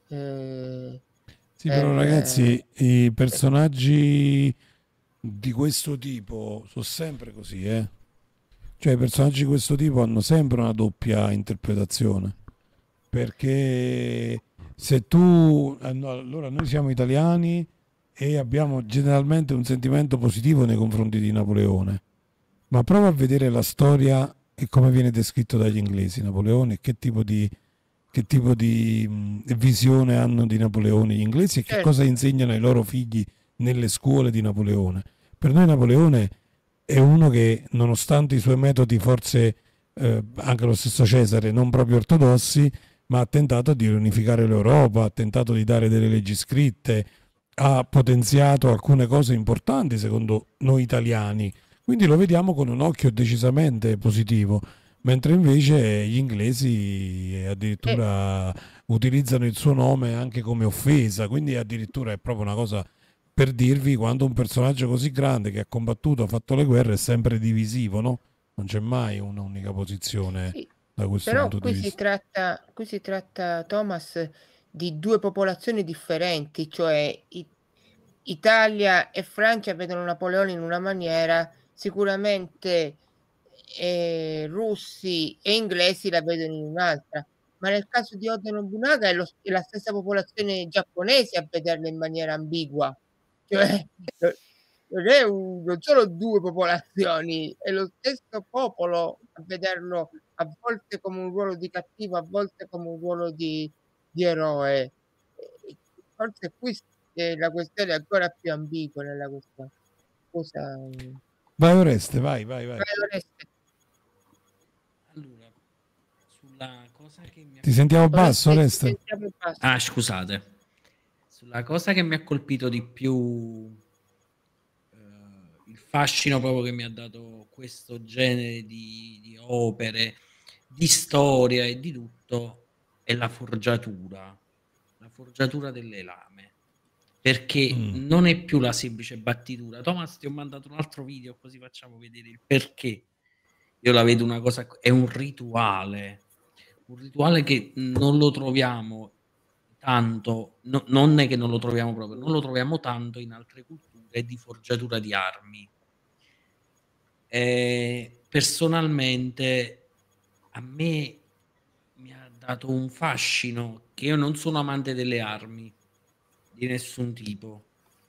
Sì, però ragazzi, i personaggi di questo tipo sono sempre così, Cioè i personaggi di questo tipo hanno sempre una doppia interpretazione, perché se tu... allora noi siamo italiani e abbiamo generalmente un sentimento positivo nei confronti di Napoleone, ma prova a vedere la storia e come viene descritto dagli inglesi Napoleone, che tipo di visione hanno di Napoleone gli inglesi e che cosa insegnano ai loro figli nelle scuole di Napoleone. Per noi Napoleone è uno che, nonostante i suoi metodi forse anche lo stesso Cesare non proprio ortodossi, ma ha tentato di riunificare l'Europa, ha tentato di dare delle leggi scritte, ha potenziato alcune cose importanti secondo noi italiani, quindi lo vediamo con un occhio decisamente positivo, mentre invece gli inglesi addirittura utilizzano il suo nome anche come offesa, quindi addirittura è proprio una cosa per dirvi quando un personaggio così grande che ha combattuto, ha fatto le guerre, è sempre divisivo, no? Non c'è mai un'unica posizione da questo punto di vista. Qui si tratta, Thomas, di due popolazioni differenti, cioè Italia e Francia vedono Napoleone in una maniera, sicuramente russi e inglesi la vedono in un'altra, ma nel caso di Oda Nobunaga è la stessa popolazione giapponese a vederla in maniera ambigua, cioè non sono due popolazioni, è lo stesso popolo a vederlo a volte come un ruolo di cattivo, a volte come un ruolo di eroe. Forse qui la questione è ancora più ambigua nella questione. Vai Oreste, vai. Oreste. Allora, sulla cosa che mi Ti sentiamo basso, Oreste? Ah, scusate. Sulla cosa che mi ha colpito di più, il fascino proprio che mi ha dato questo genere di opere, di storia e di tutto, è la forgiatura delle lame, perché non è più la semplice battitura. Thomas, ti ho mandato un altro video così facciamo vedere il perché io la vedo una cosa, è un rituale che non lo troviamo tanto, non è che non lo troviamo proprio, non lo troviamo tanto in altre culture di forgiatura di armi. Personalmente a me mi ha dato un fascino, che io non sono amante delle armi di nessun tipo,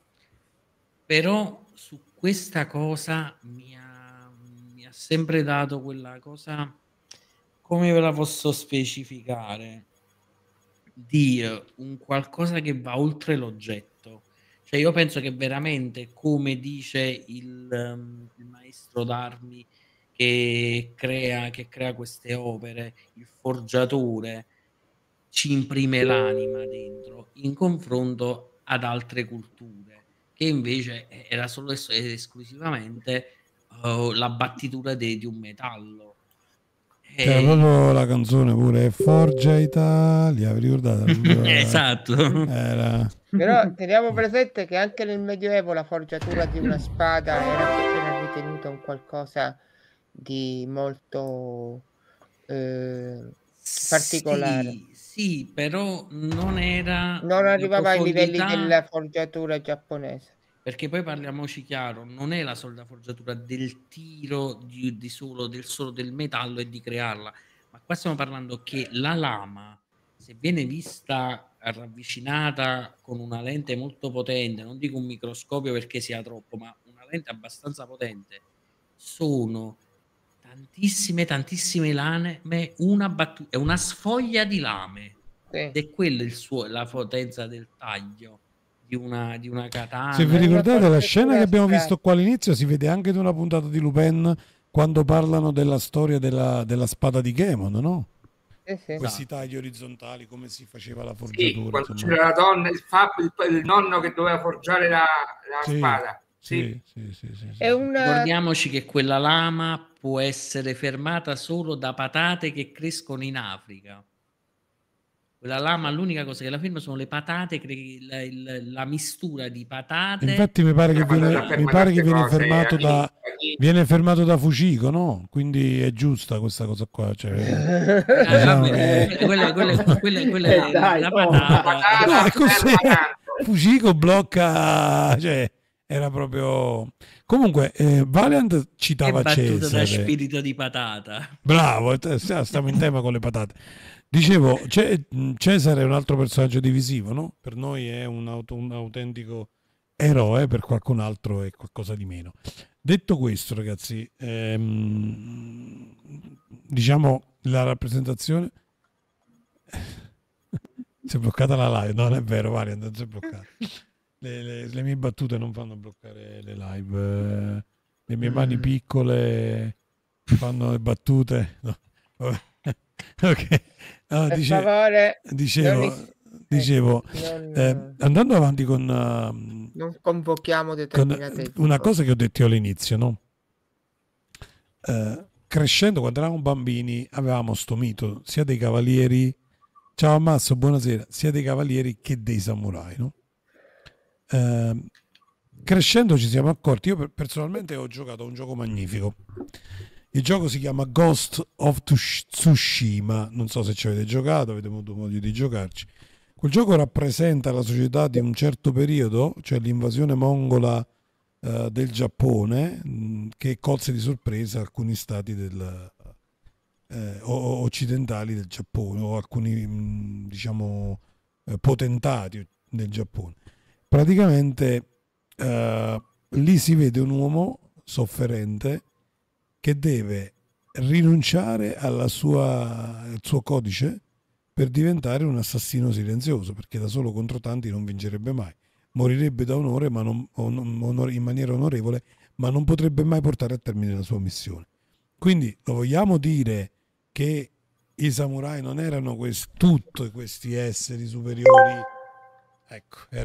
però su questa cosa mi ha sempre dato quella cosa, come ve la posso specificare, di un qualcosa che va oltre l'oggetto. Cioè io penso che veramente, come dice il maestro d'armi che crea queste opere, il forgiatore ci imprime l'anima dentro in confronto ad altre culture, che invece era solo ed esclusivamente la battitura di un metallo. C'era proprio la canzone pure Forgia Italia, vi ricordate? Esatto. Però teniamo presente che anche nel Medioevo la forgiatura di una spada era ritenuta un qualcosa di molto particolare. Sì, però non arrivava ai livelli della forgiatura giapponese. Perché poi parliamoci chiaro, non è la solita forgiatura del tiro del solo del metallo e di crearla, ma qua stiamo parlando che la lama, se viene vista ravvicinata con una lente molto potente, non dico un microscopio perché sia troppo, ma una lente abbastanza potente, sono tantissime lame, è una sfoglia di lame, ed è quella la potenza del taglio di una katana. Se vi ricordate la scena che abbiamo visto qua all'inizio, si vede anche in una puntata di Lupin quando parlano della storia della spada di Gemon, no? Questi tagli orizzontali, come si faceva la forgiatura. Quando c'era la donna, il nonno che doveva forgiare la spada. Sì. Ricordiamoci che quella lama può essere fermata solo da patate che crescono in Africa. Quella lama, l'unica cosa che la ferma sono le patate, la mistura di patate. Infatti mi pare che viene fermato da Fujiko, no? Quindi è giusta questa cosa qua. Cioè, quella è la patata. No, è così. Fujiko blocca, cioè era proprio. Comunque Valiant citava Cesare. Da spirito di patata. Bravo, stiamo in tema con le patate. Dicevo, Cesare è un altro personaggio divisivo, no? Per noi è un autentico eroe, per qualcun altro è qualcosa di meno. Detto questo, ragazzi, diciamo la rappresentazione. Si è bloccata la live, non è vero, Valiant, non si è bloccata. Le mie battute non fanno bloccare le live, le mie mani piccole fanno le battute. No. Ok. No, dicevo andando avanti con non convochiamo determinate una cosa che ho detto io all'inizio, no? Crescendo, quando eravamo bambini, avevamo sto mito sia dei cavalieri, ciao Ammasso, buonasera, sia dei cavalieri che dei samurai, no? Crescendo ci siamo accorti, io personalmente ho giocato a un gioco magnifico. Il gioco si chiama Ghost of Tsushima, non so se ci avete giocato, avete avuto modo di giocarci. Quel gioco rappresenta la società di un certo periodo, cioè l'invasione mongola del Giappone, che colse di sorpresa alcuni stati occidentali del Giappone, o alcuni diciamo potentati del Giappone. Praticamente lì si vede un uomo sofferente che deve rinunciare al suo codice per diventare un assassino silenzioso, perché da solo contro tanti non vincerebbe mai. Morirebbe da onore, ma in maniera onorevole, ma non potrebbe mai portare a termine la sua missione. Quindi lo vogliamo dire che i samurai non erano tutti questi esseri superiori. Ecco, è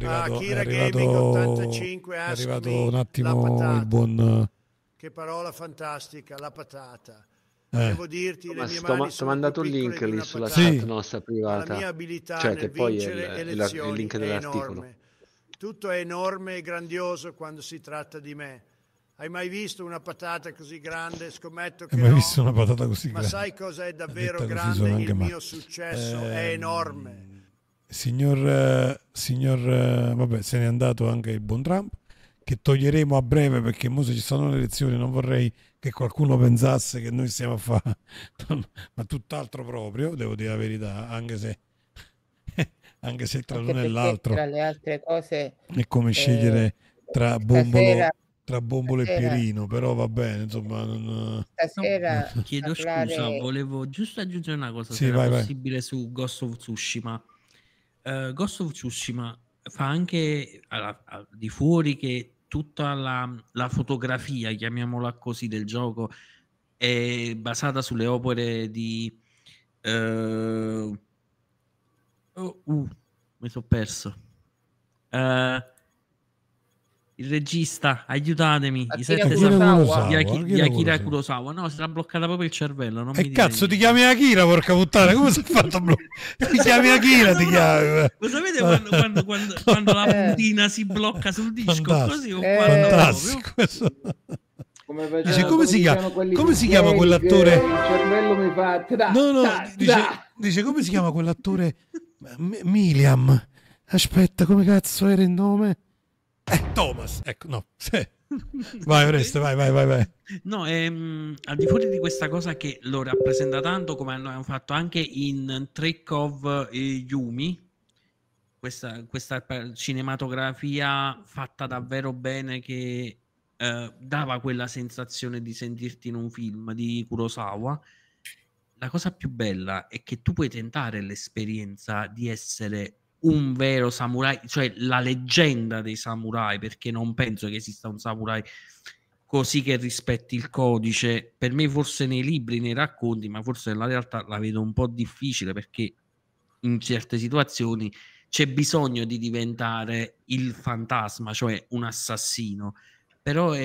arrivato un attimo il buon... Che parola fantastica, la patata. Devo dirti, le mie ti ho mandato un link lì sulla chat nostra privata. La mia abilità cioè, nel che poi vincere è elezioni il link dell'articolo. enorme. Tutto è enorme e grandioso quando si tratta di me. Hai mai visto una patata così grande? Scommetto che Hai mai visto una patata così ma grande? sai cosa è davvero grande? Il mio successo è enorme. Signor vabbè, se n'è andato anche il buon Trump, che toglieremo a breve, perché mo se ci sono le elezioni non vorrei che qualcuno pensasse che noi stiamo a fare ma tutt'altro proprio, devo dire la verità, anche se tra l'uno e l'altro, tra le altre cose, è come scegliere tra Bombolo e Pierino, però va bene, insomma. Stasera chiedo scusa, volevo giusto aggiungere una cosa, se era possibile, su Ghost of Tsushima. Ghost of Tsushima fa anche di fuori che tutta la fotografia, chiamiamola così, del gioco è basata sulle opere di mi sono perso, il regista, aiutatemi, i Akira 7 Kurosawa. di Akira Kurosawa. No, si era bloccato proprio il cervello. Non E mi cazzo, dire ti chiami Akira, porca puttana, come si è fatto ti chiami Akira, ti chiami. Lo sapete quando la puntina si blocca sul disco? Così o fantastico. Come Dice, come si chiama quell'attore? Il cervello mi fa... Dice, come si chiama quell'attore? Miliam. Aspetta, come cazzo era il nome? Thomas. Ecco, no. Vai, Oreste, vai. No, al di fuori di questa cosa che lo rappresenta tanto, come hanno fatto anche in Trick of Yumi, questa cinematografia fatta davvero bene che dava quella sensazione di sentirti in un film di Kurosawa. La cosa più bella è che tu puoi tentare l'esperienza di essere un vero samurai, cioè la leggenda dei samurai, perché non penso che esista un samurai così che rispetti il codice. Per me forse nei libri, nei racconti, ma forse nella realtà la vedo un po' difficile, perché in certe situazioni c'è bisogno di diventare il fantasma, cioè un assassino. Però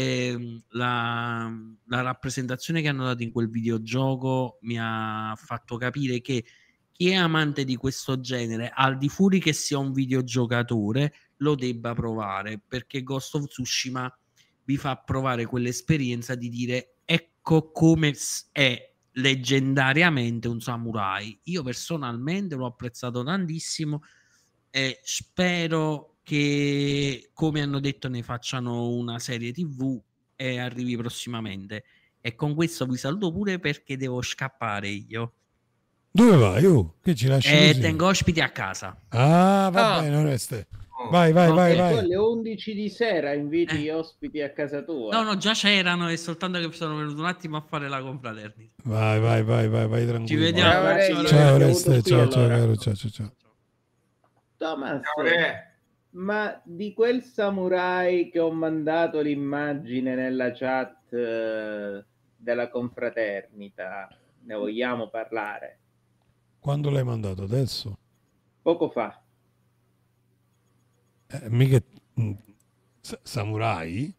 la rappresentazione che hanno dato in quel videogioco mi ha fatto capire che chi è amante di questo genere, al di fuori che sia un videogiocatore, lo debba provare, perché Ghost of Tsushima vi fa provare quell'esperienza di dire ecco come è leggendariamente un samurai. Io personalmente l'ho apprezzato tantissimo e spero che, come hanno detto, ne facciano una serie TV e arrivi prossimamente. E con questo vi saluto pure perché devo scappare io. Dove vai? Che ci lasci così? Tengo ospiti a casa. Va bene, Oreste. Vai. Alle 11 di sera inviti gli ospiti a casa tua. No, già c'erano, è soltanto che sono venuto un attimo a fare la confraternita. Vai, tranquillo. Ci vediamo. Ciao, Oreste. Ciao, caro. Ciao. Thomas, ma di quel samurai che ho mandato l'immagine nella chat della confraternita, ne vogliamo parlare? Quando l'hai mandato? Adesso? Poco fa. Mica samurai?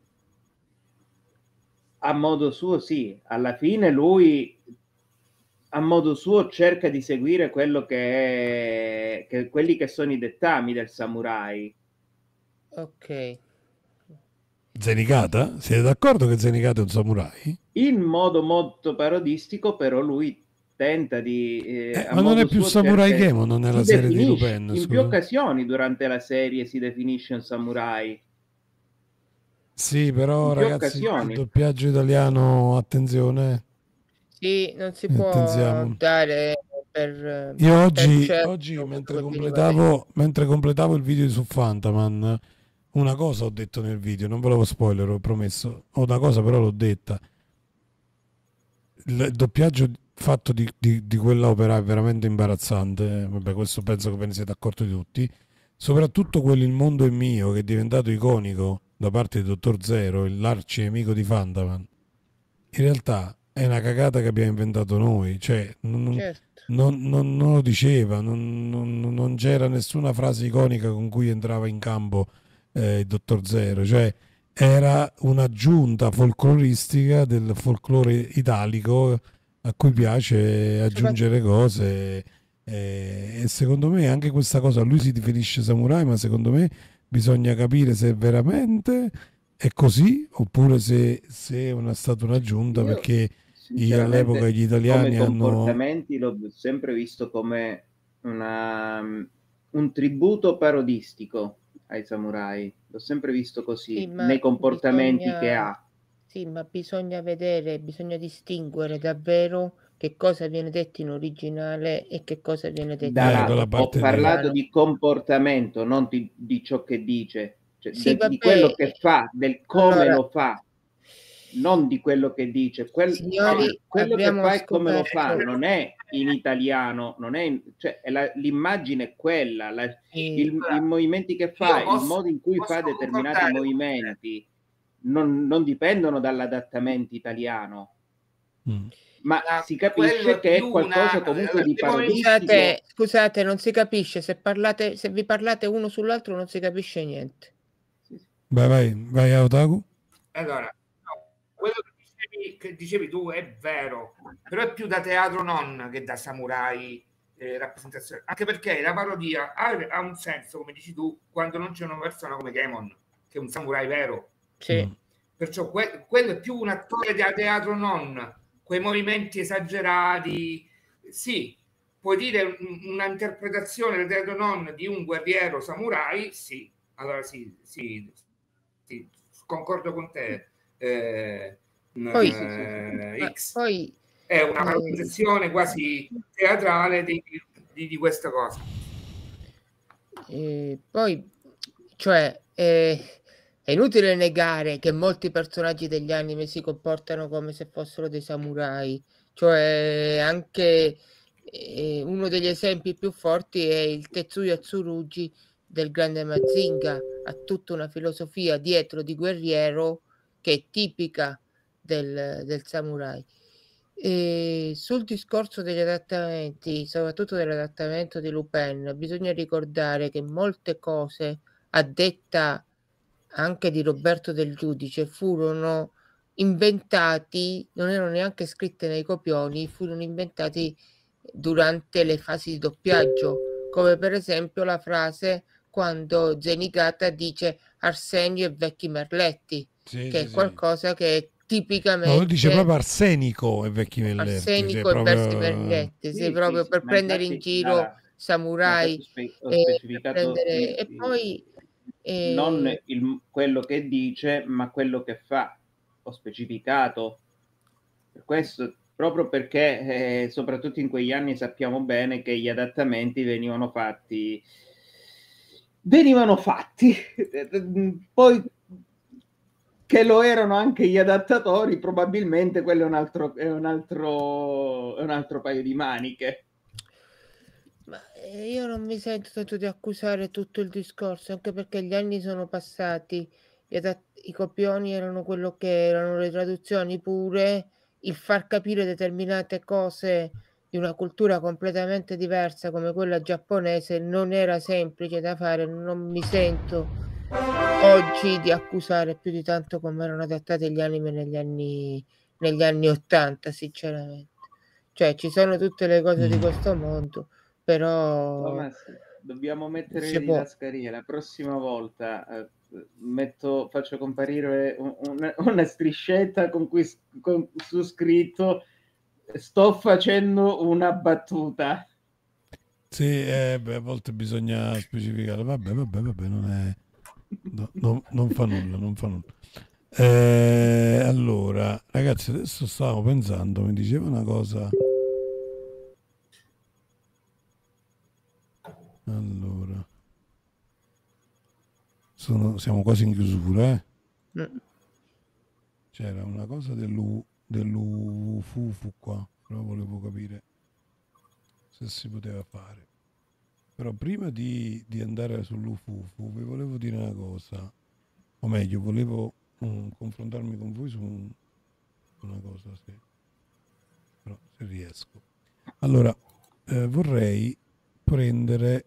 A modo suo sì, alla fine lui a modo suo cerca di seguire quello che quelli che sono i dettami del samurai. Ok. Zenigata? Siete d'accordo che Zenigata è un samurai? In modo molto parodistico, però lui tenta di... ma non è più Samurai Game, non è la serie di Lupin? In più occasioni durante la serie si definisce un samurai. Sì, però ragazzi, il doppiaggio italiano, attenzione. Sì, non si può dare per... Io oggi mentre completavo il video su Fantaman, una cosa ho detto nel video, non ve l'avevo spoiler, ho promesso. Una cosa però l'ho detta. Il doppiaggio fatto di quell'opera è veramente imbarazzante. Vabbè, questo penso che ve ne siete accorti tutti. Soprattutto quello Il mondo è mio, che è diventato iconico da parte di Dottor Zero, l'arcinemico di Fantaman. In realtà è una cagata che abbiamo inventato noi, cioè non lo diceva, non c'era nessuna frase iconica con cui entrava in campo il Dottor Zero, cioè era un'aggiunta folcloristica del folklore italico a cui piace aggiungere cose, e secondo me anche questa cosa, lui si definisce samurai, ma secondo me bisogna capire se veramente è così oppure se è stata un'aggiunta, perché all'epoca gli italiani come comportamenti l'ho sempre visto come un tributo parodistico ai samurai, l'ho sempre visto così, nei comportamenti che ha. Sì, ma bisogna vedere, bisogna distinguere davvero che cosa viene detto in originale e che cosa viene detto ho parlato di comportamento, non di ciò che dice, cioè di quello che fa, del come lo fa, non di quello che dice. Signori, quello che fa e come lo fa non è in italiano, non è cioè l'immagine è quella, i movimenti che fa, il modo in cui fa determinati movimenti non dipendono dall'adattamento italiano. Ma si capisce che è qualcosa comunque di parodistico. Scusate, non si capisce, se vi parlate uno sull'altro non si capisce niente. Vai Otaku. Allora, quello che dicevi tu è vero, però è più da teatro non che da samurai rappresentazione, anche perché la parodia ha un senso, come dici tu, quando non c'è una persona come Kemon, che è un samurai vero. Sì. Perciò quello è più un attore da teatro non, quei movimenti esagerati. Sì, puoi dire una interpretazione del teatro non di un guerriero samurai, sì, allora sì, concordo con te. Poi è una valorizzazione quasi teatrale di questa cosa. Poi, cioè, è inutile negare che molti personaggi degli anime si comportano come se fossero dei samurai, cioè anche uno degli esempi più forti è il Tetsuya Tsurugi del grande Mazinga, ha tutta una filosofia dietro di guerriero che è tipica del samurai. E sul discorso degli adattamenti, soprattutto dell'adattamento di Lupin, bisogna ricordare che molte cose, a detta anche di Roberto Del Giudice, furono inventati, non erano neanche scritte nei copioni, furono inventati durante le fasi di doppiaggio, come per esempio la frase quando Zenigata dice Arsenio e vecchi merletti, che è qualcosa che è tipicamente... No, dice proprio arsenico e vecchi merletti. Arsenico e vecchi merletti, proprio per prendere in giro samurai e poi... non quello che dice, ma quello che fa. Ho specificato. Per questo, proprio perché soprattutto in quegli anni sappiamo bene che gli adattamenti venivano fatti. Poi che lo erano anche gli adattatori, probabilmente quello è un altro paio di maniche. Ma io non mi sento tanto di accusare tutto il discorso, anche perché gli anni sono passati, i copioni erano quello che erano, le traduzioni pure, il far capire determinate cose di una cultura completamente diversa come quella giapponese non era semplice da fare. Non mi sento oggi di accusare più di tanto come erano adattati gli anime negli anni 80, sinceramente. Cioè ci sono tutte le cose di questo mondo, però Thomas, dobbiamo mettere le didascalie la prossima volta. Faccio comparire una striscetta con cui su scritto sto facendo una battuta. Sì, a volte bisogna specificare. Vabbè, non è... non fa nulla. Allora, ragazzi, adesso stavo pensando, mi diceva una cosa. Allora, siamo quasi in chiusura, C'era una cosa dell'UFUFU qua, però volevo capire se si poteva fare. Però prima di andare sull'UFUFU vi volevo dire una cosa, o meglio, volevo confrontarmi con voi su una cosa, però se riesco. Allora, vorrei prendere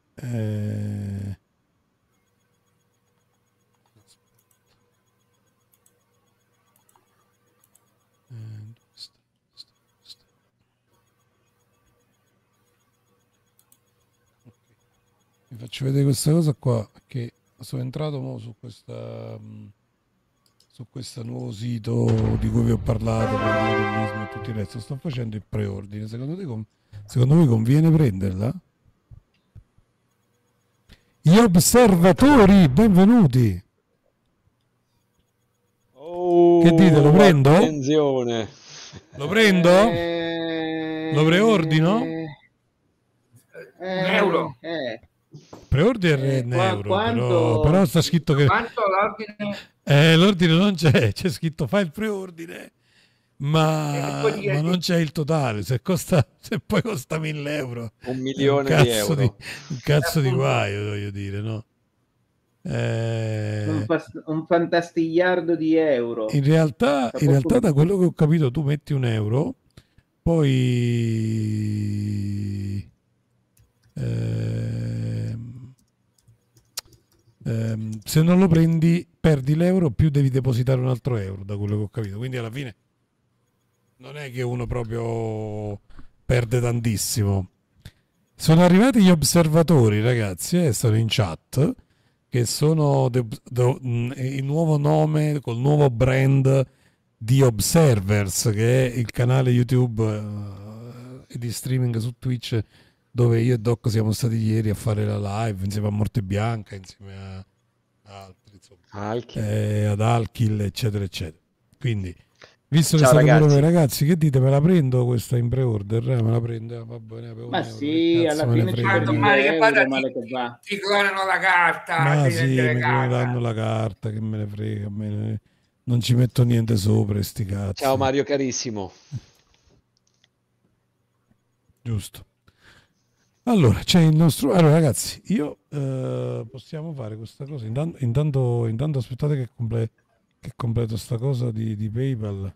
vi faccio vedere questa cosa qua, che sono entrato su questo nuovo sito di cui vi ho parlato per il modellismo e tutto il resto. Sto facendo il preordine. Secondo voi conviene prenderla? Gli osservatori, benvenuti. Che dite, lo prendo? Attenzione. Lo prendo? Lo preordino? Euro. Preordine in euro, però sta scritto che l'ordine non c'è scritto fai il preordine, ma non c'è il totale. Se poi costa 1.000 euro, $1 milione di euro, un cazzo di guaio, voglio dire, no? Un fantastigliardo di euro. In realtà, da quello che ho capito, tu metti un euro, poi se non lo prendi, perdi l'euro, più devi depositare un altro euro, da quello che ho capito. Quindi alla fine non è che uno proprio perde tantissimo. Sono arrivati gli osservatori, ragazzi, sono in chat, che sono il nuovo nome col nuovo brand di Observers, che è il canale YouTube e di streaming su Twitch, dove io e Doc siamo stati ieri a fare la live insieme a Morte Bianca, insieme a altri, ad Alkill, eccetera, eccetera. Quindi, visto che state pure voi ragazzi, che dite? Me la prendo questa in pre-order? Me la prendo? Va bene, ma sì, alla fine ci domani che vada ti clonano la carta. Ma sì, mi cloneranno la carta, che me ne frega, non ci metto niente sopra, sti cazzi. Ciao Mario carissimo. Giusto. Allora, c'è il nostro... Allora ragazzi, io possiamo fare questa cosa. Intanto aspettate che completo sta cosa di PayPal.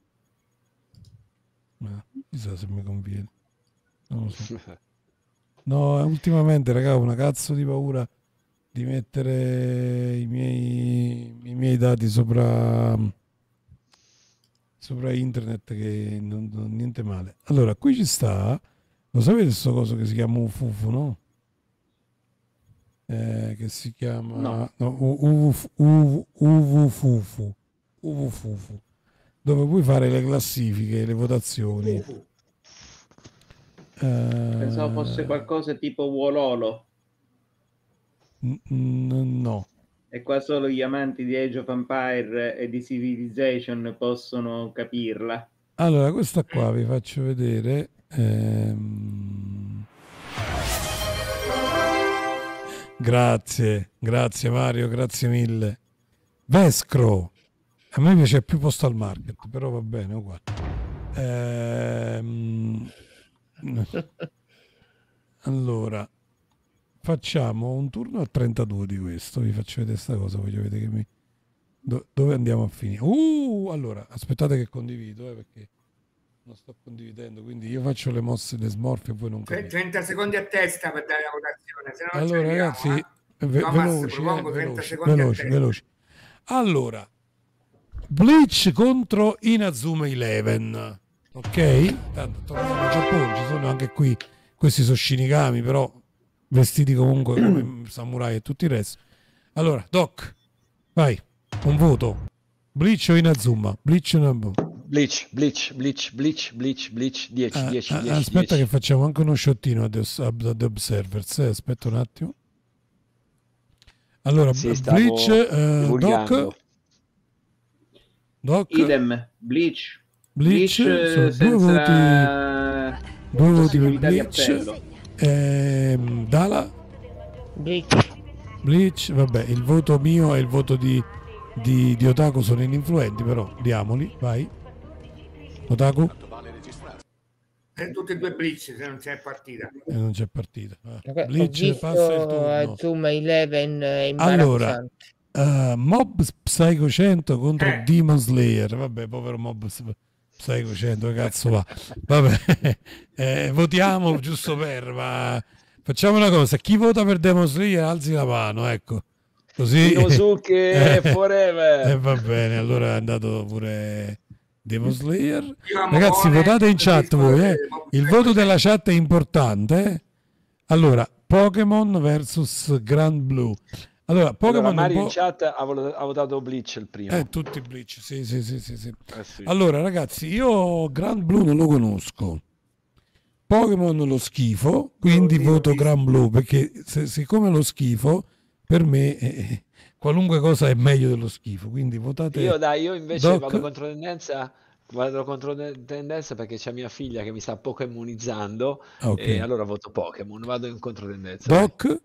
Chissà se mi conviene. Non lo so. No, ultimamente, raga, ho una cazzo di paura di mettere i miei dati sopra internet, che non niente male. Allora, qui ci sta... Lo sapete sto coso che si chiama UFUFU, no? Che si chiama UVFUFU, dove puoi fare le classifiche, le votazioni. Pensavo fosse qualcosa tipo Wololo. No. E qua solo gli amanti di Age of Empire e di Civilization possono capirla. Allora, questa qua vi faccio vedere. Grazie Mario, grazie mille. Vescro, a me piace più Postal Market, però va bene uguale. Allora facciamo un turno a 32 di questo, vi faccio vedere questa cosa, voglio vedere che dove andiamo a finire. Allora aspettate che condivido, perché non sto condividendo, quindi io faccio le mosse le smorfie e voi non capite. 30 secondi a testa per dare la votazione, se no allora ragazzi, veloci. Allora, Bleach contro Inazuma Eleven, ok? Tanto torniamo in Giappone, ci sono anche qui, questi sono Shinigami, però vestiti comunque come samurai e tutto il resto. Allora, Doc, vai, un voto. Bleach o Inazuma? Bleach o Inazuma? Bleach 10. Aspetta che facciamo anche uno shottino ad Observers, aspetta un attimo. Allora, Bleach, Doc? Idem, Bleach sono senza due voti per Bleach. Dala? Bleach, vabbè, il voto mio e il voto di Otaku sono ininfluenti, però diamoli, vai. Otaku? Tutti e due Bleach, se non c'è partita. Non c'è partita. Bleach passa il turno. Azuma Eleven è imbarazzante. Allora, Mob Psycho 100 contro Demon Slayer. Vabbè, povero Mob Psycho 100, cazzo va. Vabbè, votiamo giusto ma facciamo una cosa, chi vota per Demon Slayer alzi la mano, ecco. Così. Inosuke forever. Va bene, allora è andato pure Demon Slayer. Ragazzi, votate in chat voi, il voto della chat è importante. Allora, Pokémon versus Grand Blue. Allora, Pokémon Mario in chat ha votato Bleach il primo. Tutti Bleach, sì. Sì. Allora, ragazzi, io Grand Blue non lo conosco. Pokémon lo schifo, quindi voto Grand Blue, perché siccome lo schifo, per me qualunque cosa è meglio dello schifo, quindi votate. Io invece vado contro tendenza perché c'è mia figlia che mi sta pokemonizzando, e allora voto Pokémon, vado in controtendenza. Doc?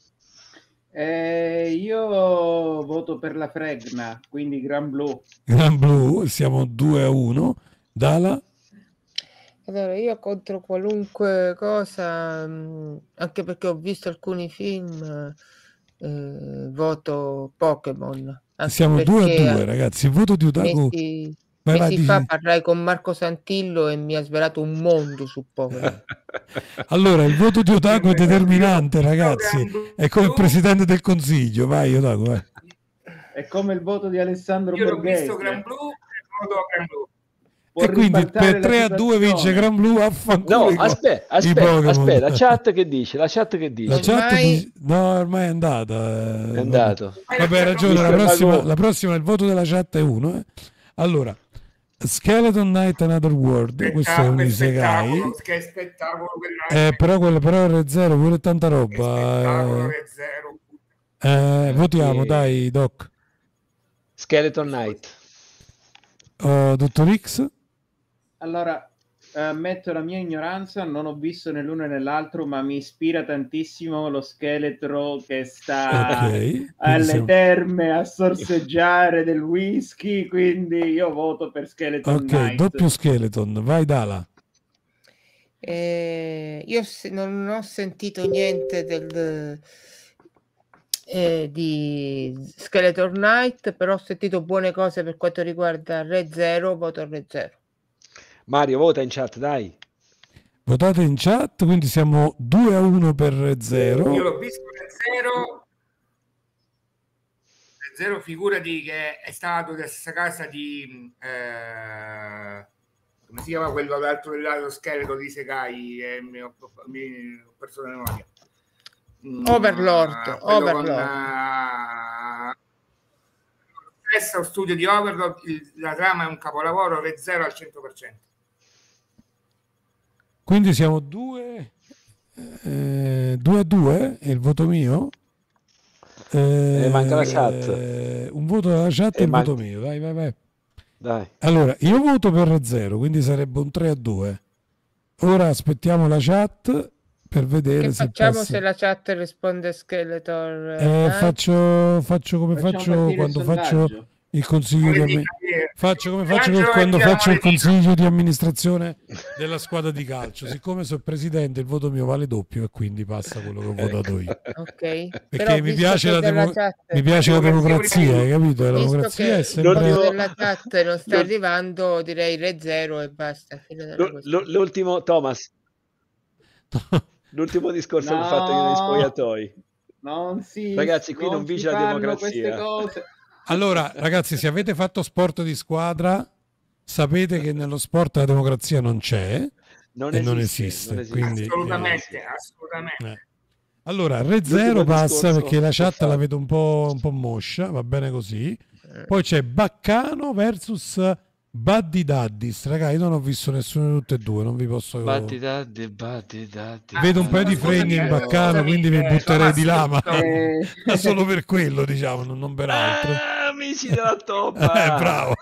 Io voto per la Fregna, quindi Gran Blue. Siamo 2-1. Dala? Allora, io contro qualunque cosa, anche perché ho visto alcuni film, voto Pokémon. Siamo 2-2, ragazzi. Il voto di Otaku. Mesi fa parlai con Marco Santillo e mi ha svelato un mondo su Pokémon. Allora, il voto di Otaku è determinante, ragazzi. È come il presidente del consiglio. Vai, Otaku, vai. È come il voto di Alessandro Io l'ho Borghese. visto Gran Blu e voto Gran Blu. E quindi per 3-2 vince Gran Blu, affanculo. No, aspetta, la chat che dice? La chat no, ormai è andata. È andato. Vabbè, hai ragione, la prossima il voto della chat è 1. Allora, Skeleton Knight Another World, questo è un isekai. Che spettacolo, però è R0, vuole tanta roba. Votiamo, dai, Doc. Skeleton Knight. Dottor X? Allora, ammetto la mia ignoranza, non ho visto né l'uno né l'altro, ma mi ispira tantissimo lo scheletro che sta alle terme a sorseggiare del whisky, quindi io voto per Skeleton Knight. Doppio Skeleton, vai Dala. Io non ho sentito niente di Skeleton Knight, però ho sentito buone cose per quanto riguarda Re Zero, voto Re Zero. Mario, vota in chat, dai. Votate in chat, quindi siamo 2-1 per Re Zero. Io l'ho visto Re Zero. Re Zero, figurati che è stato della stessa casa di come si chiama quello dall'altro lato scheletro di Sekai, e mi ho perso la memoria. Overlord. Stesso studio di Overlord, la trama è un capolavoro, Re Zero al 100%. Quindi siamo 2-2, è il voto mio. Manca la chat. Un voto della chat e il voto mio. Dai. Allora, io voto per Re Zero, quindi sarebbe un 3-2. Ora aspettiamo la chat per vedere che se facciamo passa. Se la chat risponde Skeletor. Faccio come faccio quando faccio il consiglio di quando faccio il consiglio di amministrazione della squadra di calcio. Siccome sono presidente, il voto mio vale doppio e quindi passa quello che ho votato io. Ok. Perché mi piace la democrazia, hai capito? La democrazia è sempre della chat non sta arrivando, direi Re Zero e basta. L'ultimo Thomas. L'ultimo discorso che ho fatto io nei spogliatoi. Ragazzi, qui non vige la democrazia. Allora, ragazzi, se avete fatto sport di squadra, sapete che nello sport la democrazia non c'è non esiste. Quindi, assolutamente. Allora, Re Zero passa perché la chat la vedo un po' moscia, va bene così. Poi c'è Baccano versus Buddy Daddis, ragazzi, io non ho visto nessuno di tutte e due, non vi posso. Buddy Daddy. Vedo un paio di freni in Baccano, quindi mi butterei di là, ma solo per quello, diciamo, non per altro. Amici della toppa. Bravo.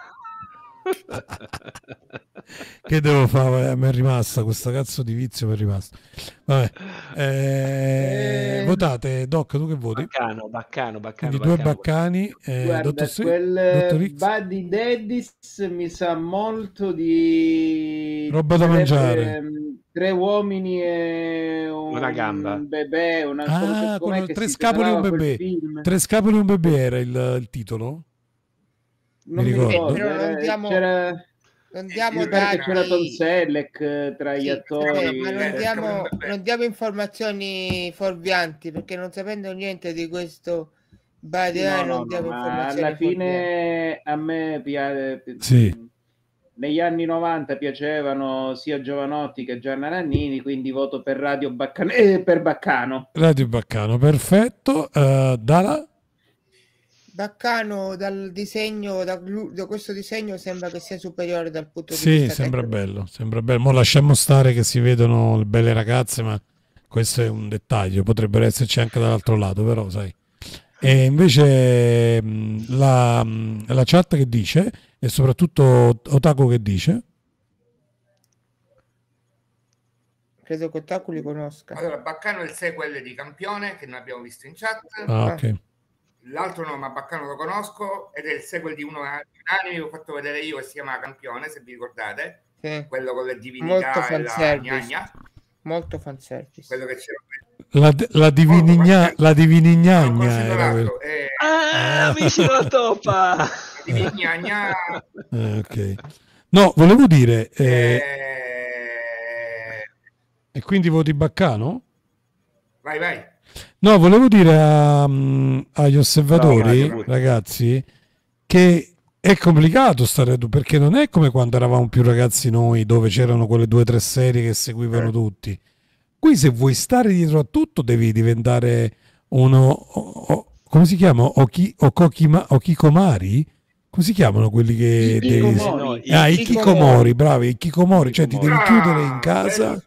Che devo fare? Mi è rimasta questa cazzo di vizio, mi è rimasta. Vabbè. Votate, Doc, tu che voti? Baccano. Quindi due Baccani. Guarda, quel Buddy Daddis mi sa molto di roba da mangiare. 3 uomini e una gamba, un bebè, tre scapoli e un bebè. 3 scapoli e un bebè era il titolo? Non mi ricordo. Non diamo dati. C'era Tom Selleck tra gli attori, ma non diamo informazioni fuorvianti, perché non sapendo niente di questo non diamo informazioni. Alla fine a me negli anni 90 piacevano sia Giovanotti che Gianna Nannini, quindi voto per Radio Baccano, per Baccano. Radio Baccano, perfetto. Dalla Baccano, dal disegno, da questo disegno sembra che sia superiore dal punto di vista sembra bello. Mo lasciamo stare che si vedono le belle ragazze, ma questo è un dettaglio, potrebbero esserci anche dall'altro lato, però sai. E invece la chat che dice, e soprattutto Otaku che dice? Credo che Otaku li conosca. Allora, Baccano è il sequel di Campione, che non abbiamo visto in chat. Ok. L'altro no, ma Baccano lo conosco, ed è il sequel di uno anime che ho fatto vedere io, che si chiama Campione, se vi ricordate. Quello con le divinità molto e la gnagna. Molto fanservice. Quello che c'era la divinignagna era quella. Amici della toppa. Divinignagna. Ok. No, volevo dire e quindi voti Baccano? Vai. No, volevo dire agli osservatori, ragazzi, che è complicato stare perché non è come quando eravamo più ragazzi noi, dove c'erano quelle 2 o 3 serie che seguivano tutti. Qui se vuoi stare dietro a tutto devi diventare come si chiama? Okikomari? Come si chiamano quelli che i Kikomori, bravi, i Kikomori, cioè ti devi chiudere in casa.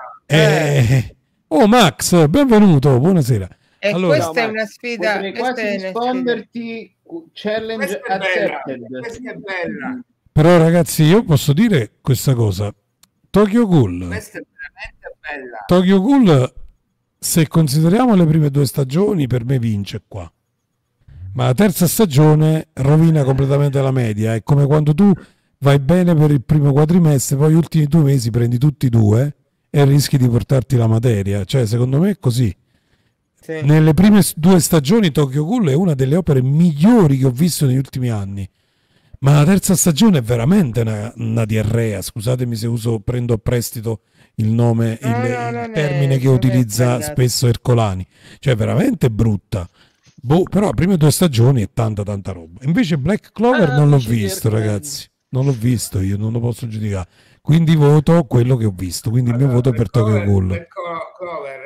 Oh Max, benvenuto, buonasera. E allora, questa è una sfida. Potrei quasi risponderti challenge accepted. Questa è bella. Però ragazzi, io posso dire questa cosa. Tokyo Ghoul. Questa è veramente bella. Tokyo Ghoul, se consideriamo le prime 2 stagioni, per me vince qua. Ma la terza stagione rovina completamente la media. È come quando tu vai bene per il primo quadrimestre, poi gli ultimi 2 mesi prendi tutti e 2 e rischi di portarti la materia. Cioè, secondo me è così. Sì. Nelle prime 2 stagioni Tokyo Ghoul è una delle opere migliori che ho visto negli ultimi anni. Ma la terza stagione è veramente una diarrea. Scusatemi se prendo a prestito il nome, il termine che utilizza spesso Ercolani. Cioè, veramente brutta. Però le prime 2 stagioni è tanta roba. Invece Black Clover non l'ho visto, ragazzi. Non l'ho visto, io non lo posso giudicare. Quindi voto quello che ho visto. Quindi il mio voto è per Tokyo Ghoul. Black Clover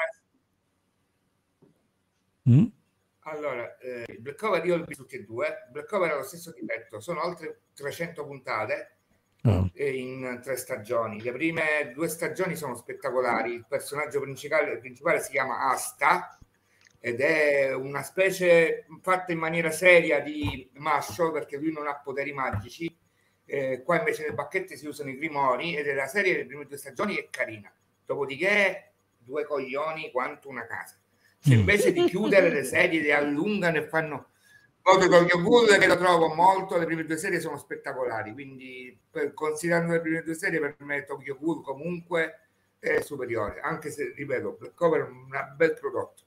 Allora, Black Clover io l'ho visto tutti e 2. Black Clover ha lo stesso difetto, sono altre 300 puntate in 3 stagioni. Le prime 2 stagioni sono spettacolari. Il personaggio principale si chiama Asta ed è una specie fatta in maniera seria di Masho, perché lui non ha poteri magici. Qua invece nelle bacchette si usano i grimori, ed è la serie delle prime 2 stagioni è carina. Dopodiché 2 coglioni quanto una casa. Se invece di chiudere le serie le allungano e fanno voto Tokyo Ghoul, che lo trovo molto, le prime 2 serie sono spettacolari, quindi considerando le prime 2 serie per me Tokyo Ghoul comunque è superiore, anche se ripeto Black Clover è un bel prodotto.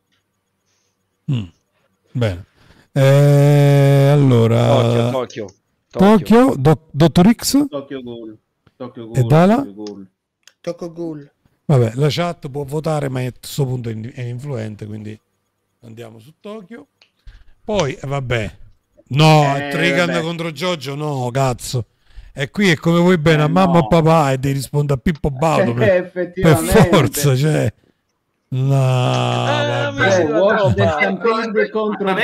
Bene, allora Tokyo. Dottor X Tokyo Ghoul e Dala Tokyo Ghoul. Vabbè, la chat può votare, ma a questo punto è influente, quindi andiamo su Tokyo. Poi vabbè, Trigun contro Jojo, no cazzo, e qui è come vuoi bene a mamma o papà e devi rispondere a Pippo Baudo per forza, cioè contro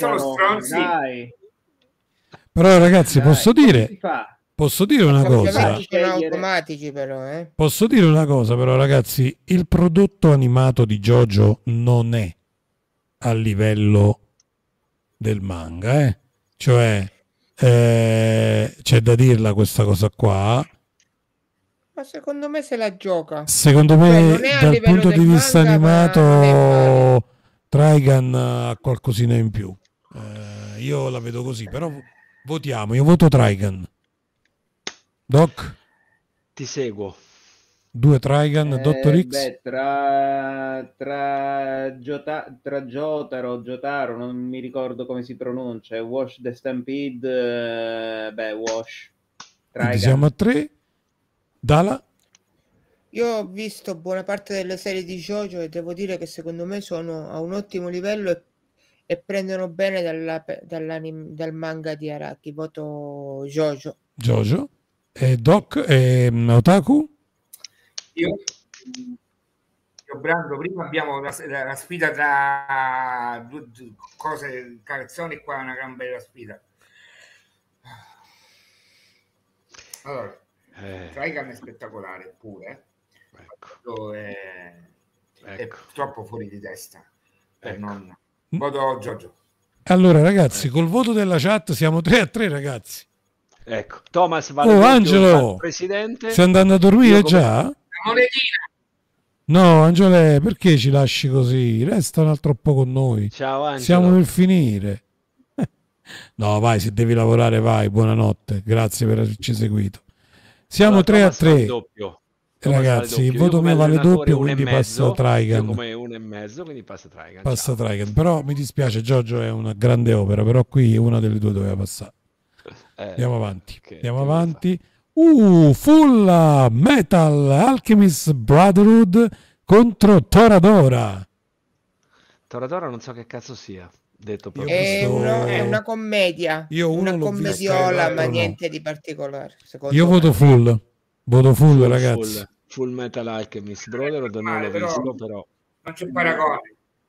però ragazzi posso dire una cosa, automatici però, posso dire una cosa però ragazzi, il prodotto animato di JoJo non è a livello del manga, cioè c'è da dirla questa cosa qua. Ma secondo me se la gioca. Secondo me dal punto di vista animato Trigun ha qualcosina in più. Io la vedo così, però votiamo, io voto Trigun. Doc? Ti seguo. 2 Trigun, Dottor X? Beh, tra Jotaro, non mi ricordo come si pronuncia, Wash the Stampede, Wash. Quindi siamo a 3. Dala? Io ho visto buona parte delle serie di JoJo e devo dire che secondo me sono a un ottimo livello e prendono bene dal manga di Araki. Voto JoJo. E Doc e Otaku? Io Brando, prima abbiamo la sfida tra 2 cose, canzoni, qua è una gran bella sfida. Allora, Trigun è spettacolare pure, è troppo fuori di testa per non voto JoJo. Allora ragazzi, col voto della chat siamo 3-3 ragazzi. Ecco, Thomas Angelo, presidente. stai andando a dormire già? No, Angelo, perché ci lasci così? Resta un altro po' con noi. Ciao Angelo. Siamo nel finire. No, vai, se devi lavorare vai, buonanotte. Grazie per averci seguito. Siamo 3-3. ragazzi, il voto mio vale doppio, quindi passa Trigun. Io come 1,5, quindi passa Trigun. Passa Trigun, però mi dispiace, Giorgio è una grande opera, però qui una delle due doveva passare. Andiamo avanti. Andiamo avanti. Full Metal Alchemist Brotherhood contro Toradora. Toradora non so che cazzo sia. Detto è una commedia. Una commediola, ma niente di particolare. Io voto full. Voto full, ragazzi. Full Metal Alchemist Brotherhood non l'ho visto, però non c'è paragone.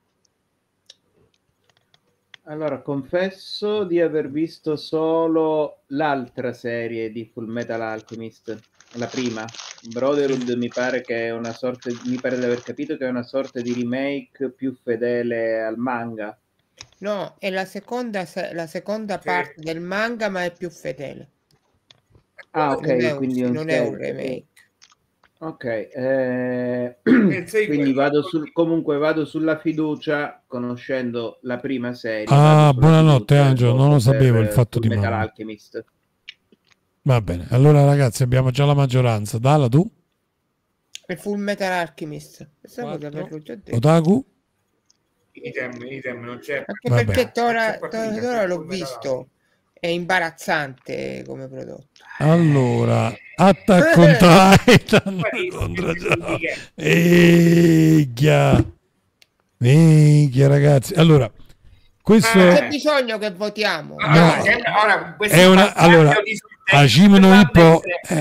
Allora, confesso di aver visto solo l'altra serie di Full Metal Alchemist, la prima. Brotherhood mi pare che è una sorta, mi pare di aver capito che è una sorta di remake più fedele al manga. No, è la seconda parte del manga, ma è più fedele. Ah, ok, quindi non è un remake. Ok, quindi comunque vado sulla fiducia, conoscendo la prima serie. Buonanotte Angelo, non lo sapevo il fatto di Metal Alchemist. Va bene, allora ragazzi abbiamo già la maggioranza. Dalla tu? Per Full Metal Alchemist. Otaku? Idem, non c'è. Anche perché Tora l'ho visto. È imbarazzante come prodotto. Allora, Attack on Titan contro Minchia ragazzi. Allora, questo c'è bisogno che votiamo. Allora, Hajime no Ippo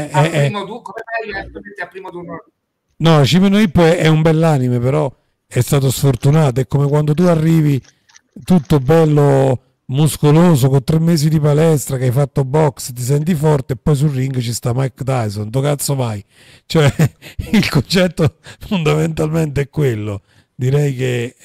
No, Hajime no Ippo è un bell'anime, però è stato sfortunato. È come quando tu arrivi tutto bello muscoloso con 3 mesi di palestra, che hai fatto box, ti senti forte, e poi sul ring ci sta Mike Tyson. Do cazzo vai? Cioè, il concetto fondamentalmente è quello. Direi che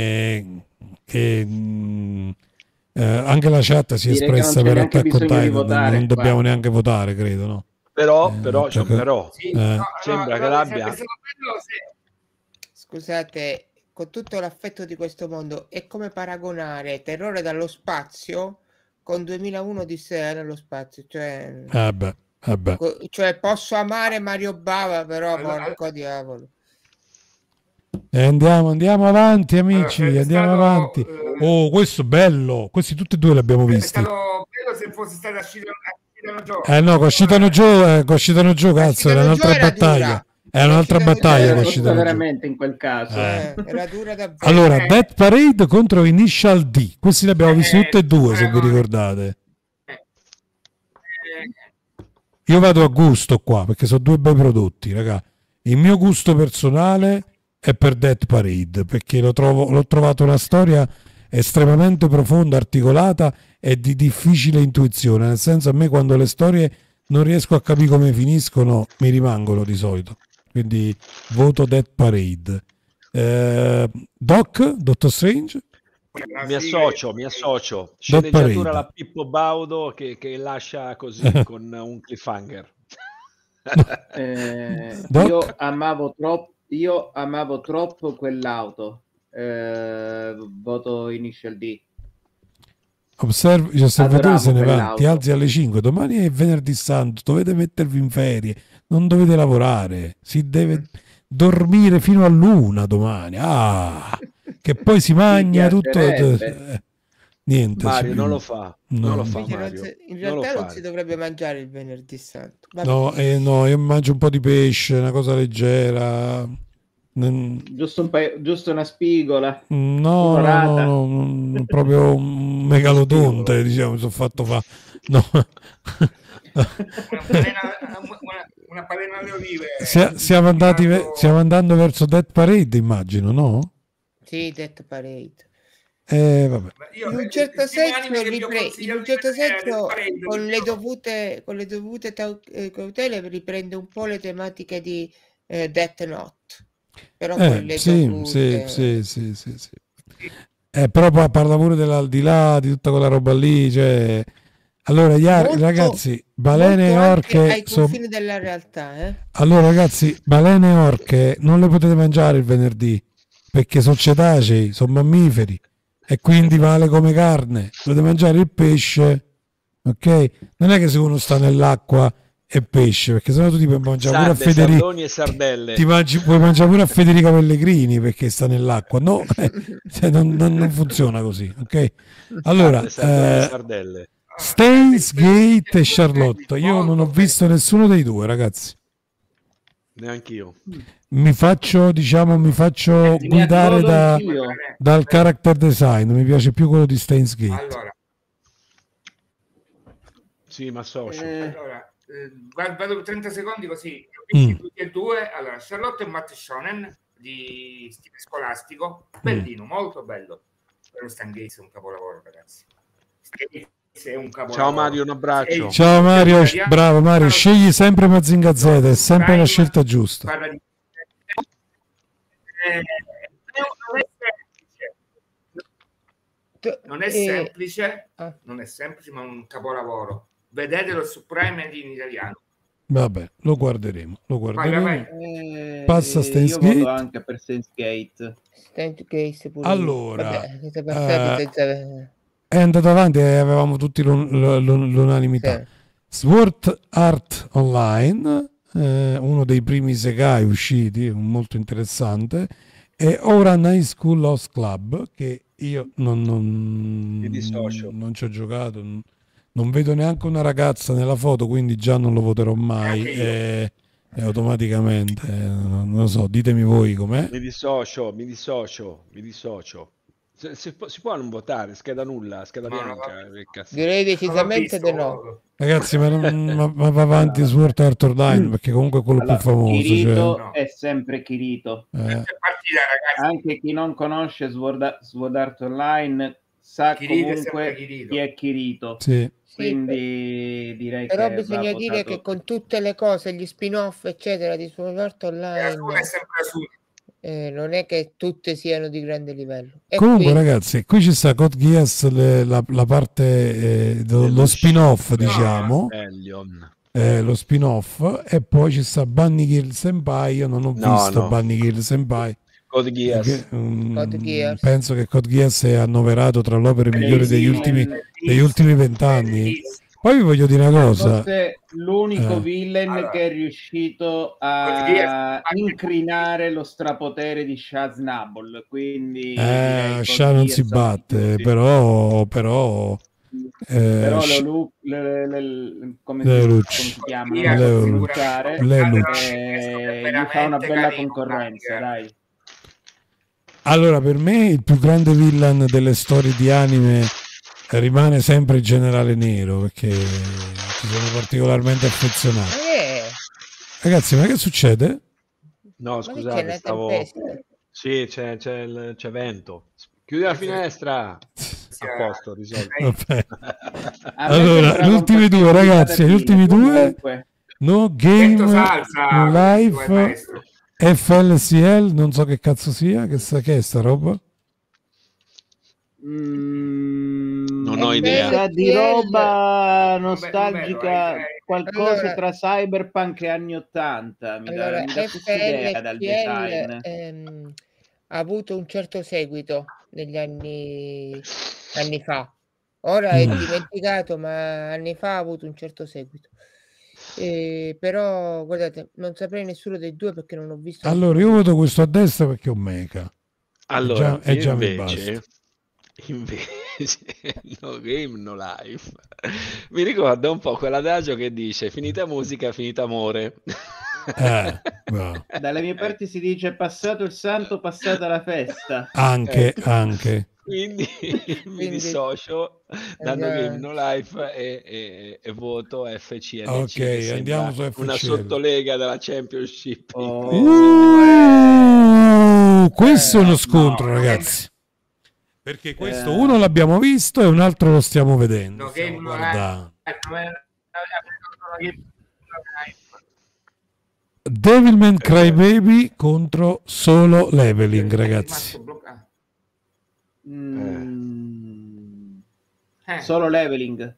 anche la chat si è espressa per Attack on Titan, non dobbiamo neanche votare, credo, no? Però sembra che l'abbia. Scusate, con tutto l'affetto di questo mondo, è come paragonare Terrore dallo spazio con 2001 Odissea nello spazio, cioè cioè posso amare Mario Bava, però porco diavolo. Andiamo avanti amici, andiamo avanti. Questo bello, questi tutti e due li abbiamo visti. È stato bello se fosse stato Ashitano Joe. Con Ashitano Joe, cazzo, era un'altra battaglia. È un'altra battaglia veramente in quel caso. Era dura davvero. Allora, Death Parade contro Initial D. Questi li abbiamo visti tutti e due, se vi ricordate. Io vado a gusto qua, perché sono due bei prodotti, raga. Il mio gusto personale è per Death Parade, perché l'ho trovato una storia estremamente profonda, articolata e di difficile intuizione. Nel senso, a me quando le storie non riesco a capire come finiscono, mi rimangono di solito. Quindi voto Death Parade. Dottor Strange? Mi associo. Sceneggiatura la Pippo Baudo che lascia così con un cliffhanger. Io amavo troppo quell'auto. Voto Initial D. Gli osservatori se ne vanno, ti alzi alle 5, domani è venerdì santo, dovete mettervi in ferie, non dovete lavorare, si deve dormire fino all'1 domani, che poi si mangia tutto. Niente, Mario non lo fa, non lo fa Mario. In realtà non si dovrebbe mangiare il venerdì santo. No, io mangio un po' di pesce, una cosa leggera. Giusto una spigola. No, proprio un megalodonte, diciamo, mi sono fatto fa. No. una palena alle olive. Stiamo andando verso Death Parade, immagino, no? Sì, Death Parade. Vabbè. In un certo senso con le dovute cautele riprende un po' le tematiche di Death Note. Però sì. Però poi parla pure dell'aldilà, di tutta quella roba lì, cioè. Allora, ragazzi, balene e orche ai confini della realtà, Allora, ragazzi, balene e orche non le potete mangiare il venerdì, perché sono cetacei, sono mammiferi, e quindi vale come carne. Dovete mangiare il pesce, ok? Non è che se uno sta nell'acqua e pesce, perché sennò tu ti puoi mangiare pure a Sarde, Federico, sardoni e sardelle. puoi mangiare pure a Federica Pellegrini perché sta nell'acqua. No, cioè, non funziona così, ok? Allora, Sardoni e sardelle. Steins Gate e Charlotte, io non ho visto nessuno dei due, ragazzi. Neanch'io. Mi faccio guidare dal character design, mi piace più quello di Steins Gate. Allora, Sì, ma socio. vado 30 secondi così. Ho visti tutti e due. Allora, Charlotte e Matt Shonen di stile scolastico, bellino, molto bello. Però Stan Gates è un capolavoro, ragazzi. È un capolavoro. Ciao Mario, un abbraccio. Ciao Mario, bravo Mario, scegli sempre Mazinga Z, è sempre la scelta giusta. Parla di... non è semplice, ma è un capolavoro. Vedetelo su Prime in italiano. Vabbè, lo guarderemo. Vai. Passa Steins io Gate. voto anche per Steins Gate. Allora, è andato avanti e avevamo tutti l'unanimità. Sword Art Online, uno dei primi Isekai usciti, molto interessante, e Ouran High School Host Club, che io non ci ho giocato, non vedo neanche una ragazza nella foto, quindi già non lo voterò mai e automaticamente, non lo so, ditemi voi com'è. Mi dissocio. Si può non votare, scheda nulla, scheda bianca. Direi decisamente di no. Ragazzi, ma va avanti Sword Art Online perché comunque è quello più famoso. Kirito è sempre Kirito. Anche chi non conosce Sword Art Online sa comunque chi è Kirito. Sì. Quindi direi però che bisogna dire che con tutte le cose, gli spin-off eccetera di Sword Art Online non è che tutte siano di grande livello. E comunque ragazzi, qui ci sta Code Geass, la parte lo spin-off, diciamo, lo spin-off, e poi ci sta Bunny Girl Senpai. Io non ho visto Bunny Girl Senpai. Code Geass. Penso che Code Geass è annoverato tra le opere migliori degli ultimi 20 anni. Poi vi voglio dire una cosa. Forse l'unico villain che è riuscito a incrinare lo strapotere di Shaz Nabol, quindi Shah non si batte, però come si chiama? Gli fa una bella concorrenza, dai. Allora, per me il più grande villain delle storie di anime rimane sempre il Generale Nero, perché ci sono particolarmente affezionato. Ragazzi, ma che succede? No, scusate, stavo... Sì, c'è vento. Chiudi la finestra. A posto, risolto. Allora, gli ultimi due, ragazzi, gli ultimi due. No Game, No Life, FLCL, non so che cazzo sia, che è sta roba? Non ho idea. Di roba nostalgica, qualcosa tra cyberpunk e anni 80. Mi dà questa idea dal design. Ha avuto un certo seguito negli anni fa. Ora è dimenticato, ma anni fa ha avuto un certo seguito. Però guardate, non saprei nessuno dei due perché non ho visto. Allora io voto questo a destra perché è un mecha. Allora, è già mi basta. Invece No Game No Life mi ricorda un po' quell'adagio che dice: finita musica, finita amore. Wow. Dalle mie parti si dice: passato il santo, passata la festa. Anche quindi mi dissocio da No Game No Life e voto FCL. Ok, andiamo su FCL. Una sottolega della Championship. Questo è uno scontro, ragazzi. Perché questo uno l'abbiamo visto e un altro lo stiamo vedendo. Devilman Crybaby contro Solo Leveling, ragazzi. Solo Leveling.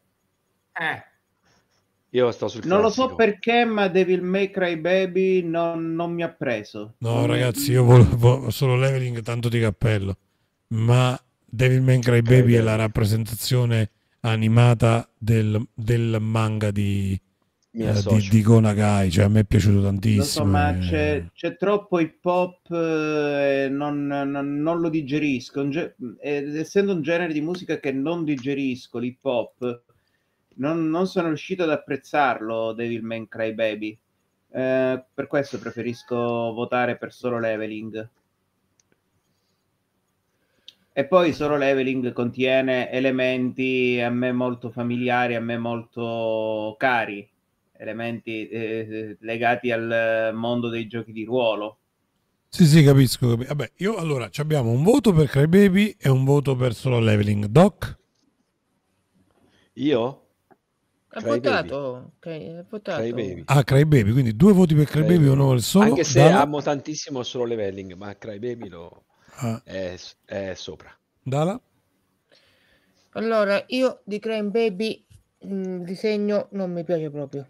Io sto sul non lo so perché, ma Devil May Cry Baby non mi ha preso. No, ragazzi, io volevo Solo Leveling tanto di cappello, ma Devil May Cry Baby è la rappresentazione animata del manga di Mi associo. di Go Nagai, cioè a me è piaciuto Lo so, tantissimo. ma c'è troppo hip hop e non lo digerisco. Ed essendo un genere di musica che non digerisco, l'hip hop, non sono riuscito ad apprezzarlo, Devilman Crybaby. Per questo preferisco votare per Solo Leveling. E poi Solo Leveling contiene elementi a me molto familiari, a me molto cari, elementi legati al mondo dei giochi di ruolo. Sì, capisco. Vabbè, io allora abbiamo un voto per Crybaby e un voto per Solo Leveling. Doc? Io? Ha Crybaby. votato. Crybaby. Ah, Crybaby, quindi 2 voti per Crybaby, uno per Solo. Anche se Dalla? amo tantissimo Solo Leveling, ma Crybaby è sopra. Dalla? Allora, io di Crybaby il disegno non mi piace proprio.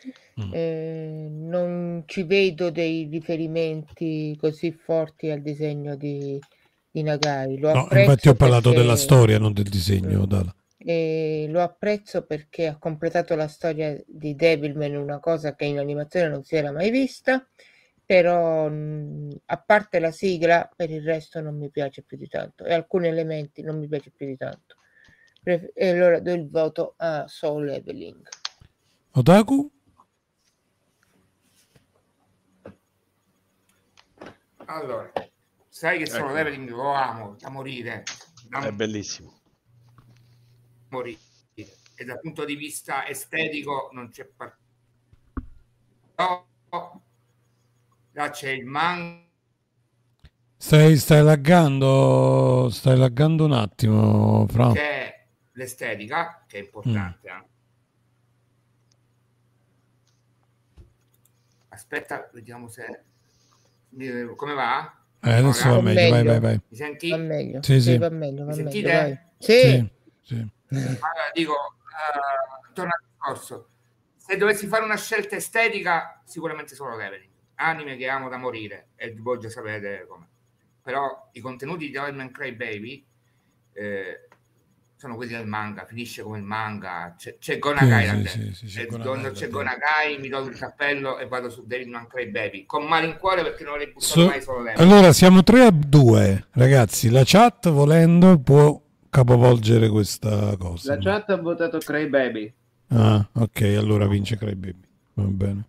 Non ci vedo dei riferimenti così forti al disegno di Nagai. Lo apprezzo, infatti ho parlato perché della storia, non del disegno. Dalla. lo apprezzo perché ha completato la storia di Devilman, una cosa che in animazione non si era mai vista, però a parte la sigla, per il resto non mi piace più di tanto, e alcuni elementi non mi piace più di tanto. E allora do il voto a Soul Leveling. Otaku? Allora, sai che Solo Leveling lo amo da morire. È bellissimo. Morire. E dal punto di vista estetico non c'è però là c'è il manga. Stai laggando un attimo, Fra. C'è l'estetica che è importante. Aspetta, vediamo se come va? Adesso va meglio, vai. Mi senti? Va meglio. Sì. Va meglio, Mi sentite? vai. Sì. Allora, dico, torno al discorso. Se dovessi fare una scelta estetica, sicuramente Solo Leveling. Anime che amo da morire, e voi già sapete come. Però i contenuti di Devilman Crybaby sono quelli del manga, finisce come il manga, c'è Go Nagai quando c'è Go Nagai mi do il cappello e vado su Devilman Crybaby con malincuore, perché non avrei buttato mai Solo Leveling. Allora siamo 3-2, ragazzi. La chat, volendo, può capovolgere questa cosa. La chat ha votato Crybaby. Ah, ok, allora vince Crybaby. Va bene.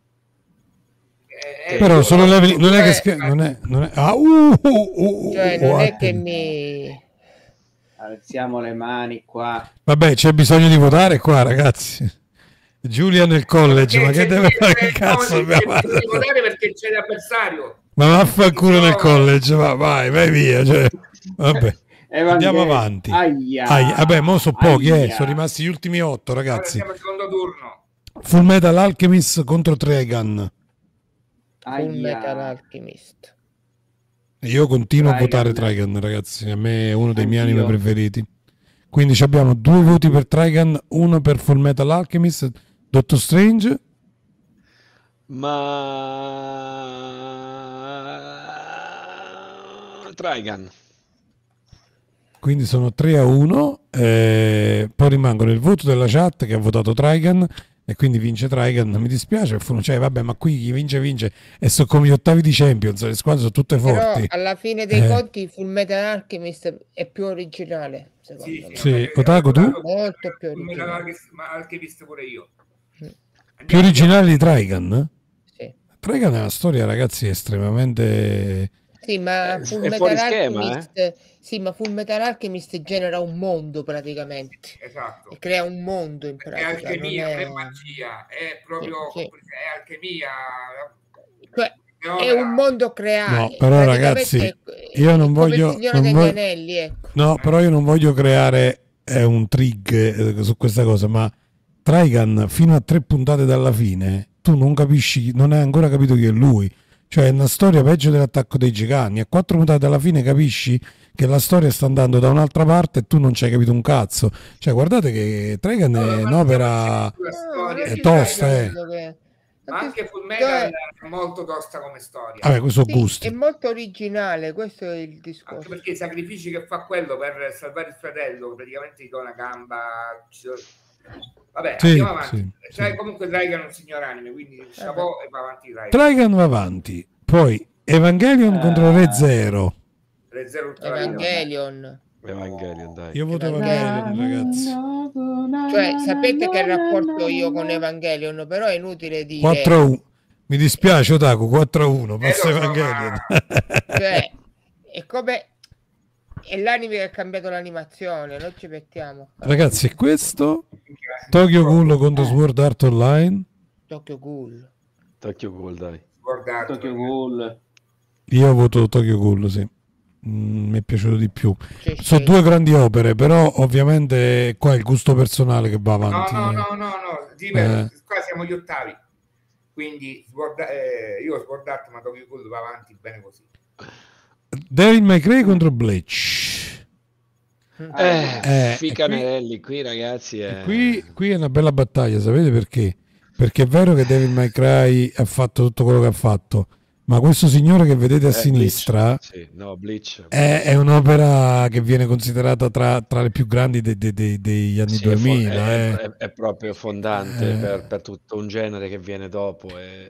Però Solo Leveling non è che non è cioè non è che mi alziamo le mani qua. Vabbè, c'è bisogno di votare qua, ragazzi. Giulia nel college, ma che deve fare? Che cazzo dobbiamo fare? Devi votare perché c'è l'avversario. Ma vaffanculo nel college, vai via, cioè. Vabbè. Andiamo avanti. Vabbè, mo sono pochi, sono rimasti gli ultimi 8, ragazzi. Allora siamo al secondo turno. Full Metal Alchemist contro Trigun. Full Metal Alchemist. Io continuo a votare Trigun, ragazzi. A me è uno dei miei anime preferiti. Quindi abbiamo 2 voti per Trigun, 1 per Full Metal Alchemist. Doctor Strange? Trigun. Quindi sono 3-1. Poi rimangono il voto della chat che ha votato Trigun. E quindi vince Trigun. Mi dispiace, cioè, vabbè, ma qui chi vince e sono come gli ottavi di Champions, le squadre sono tutte forti. Però alla fine dei conti Full Metal Alchemist è più originale, secondo me. Sì, Otaku, tu? Molto più originale. Alchemist pure io. Più originale di Trigun? Sì. Trigun è una storia, ragazzi, estremamente... Sì, ma Full Metal Alchemist ma Full Metal Alchemist genera un mondo praticamente. Esatto. E crea un mondo in pratica. È alchemia, non è magia, è proprio è alchemia. Cioè, è un mondo creato. No, però ragazzi, io non voglio... Anelli, ecco. No, però io non voglio creare un trig su questa cosa, ma Trigun fino a 3 puntate dalla fine, tu non capisci, non hai ancora capito chi è lui. Cioè è una storia peggio dell'attacco dei giganti. A 4 puntate alla fine capisci che la storia sta andando da un'altra parte e tu non ci hai capito un cazzo. Cioè guardate che Trigun è un'opera è tosta, Ma anche Fullmetal è molto tosta come storia. Vabbè, questo gusto. È molto originale, questo è il discorso. Anche perché i sacrifici che fa quello per salvare il fratello, praticamente gli do una gamba. Vabbè, Sì, andiamo avanti. sì, Sai, sì. comunque Trigun è un signor anime, quindi chapeau e va avanti Trigun. Trigun va avanti. Poi Evangelion contro Re Zero. Re Zero tutta la vita. Evangelion, dai. Io voto Evangelion. Evangelion, ragazzi. Cioè, sapete che rapporto io con Evangelion, però è inutile dire. 4-1. Mi dispiace, Otaku, 4-1. Passa lo so, Evangelion. Cioè, è come... È l'anime che ha cambiato l'animazione, non ci mettiamo. Ragazzi, è questo Tokyo Ghoul contro Sword Art Online. Tokyo Ghoul. Tokyo Ghoul, dai. Guardate. Tokyo Ghoul. Io voto Tokyo Ghoul, sì. Mi è piaciuto di più. C'è Sono due grandi opere, però ovviamente qua è il gusto personale che va avanti. No. Qua siamo gli ottavi. Quindi io ho sbordato, ma Tokyo Ghoul va avanti bene così. Devil May Cry contro Bleach. Ficanelli qui, ragazzi. Qui è una bella battaglia, sapete perché? Perché è vero che Devil May Cry ha fatto tutto quello che ha fatto, ma questo signore che vedete a sinistra Bleach. È un'opera che viene considerata tra le più grandi degli anni 2000. È proprio fondante per tutto un genere che viene dopo.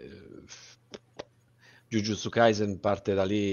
Jujutsu Kaisen parte da lì.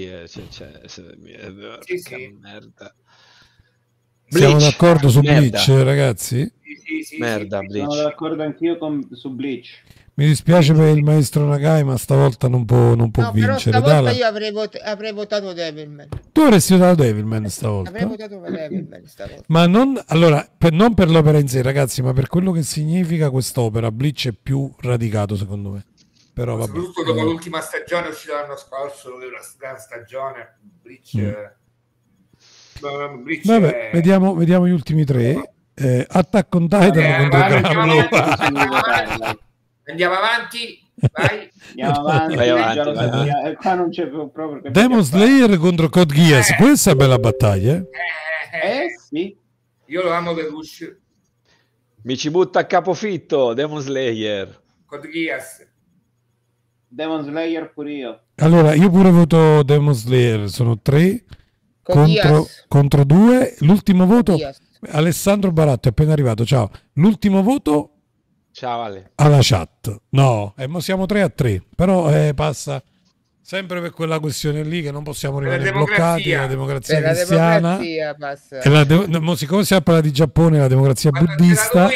Merda. Siamo Bleach. d'accordo su Merda. Bleach, ragazzi? Sì, Merda, Bleach. Sono d'accordo anch'io su Bleach. Mi dispiace per il maestro Nagai, ma stavolta non può No, vincere. però stavolta Dalla. io avrei votato Devilman. Tu avresti votato Devilman stavolta? Avrei votato per Devilman stavolta. Ma non, allora, non per l'opera in sé, ragazzi, ma per quello che significa quest'opera. Bleach è più radicato, secondo me. Però vabbè. Soprattutto dopo l'ultima stagione uscita l'anno scorso, dove una gran stagione. Bleach, vabbè, vediamo gli ultimi tre. Attack on Titan contro Gramlo. Andiamo avanti. Vai. Vai avanti. Qua non c'è proprio. Demon Slayer contro Code Geass. Questa è una bella battaglia. Sì. Io lo amo per Rush. Mi ci butta a capofitto Demon Slayer. Code Geass. Demon Slayer pure io. Allora, io pure voto Demon Slayer. Sono 3 contro 2. L'ultimo voto, Alessandro Baratto è appena arrivato. Ciao. L'ultimo voto. Ciao Ale. Alla chat. No, mo siamo 3-3. Però passa sempre per quella questione lì che non possiamo rimanere bloccati. La democrazia cristiana. Siccome si parla di Giappone, la democrazia buddista.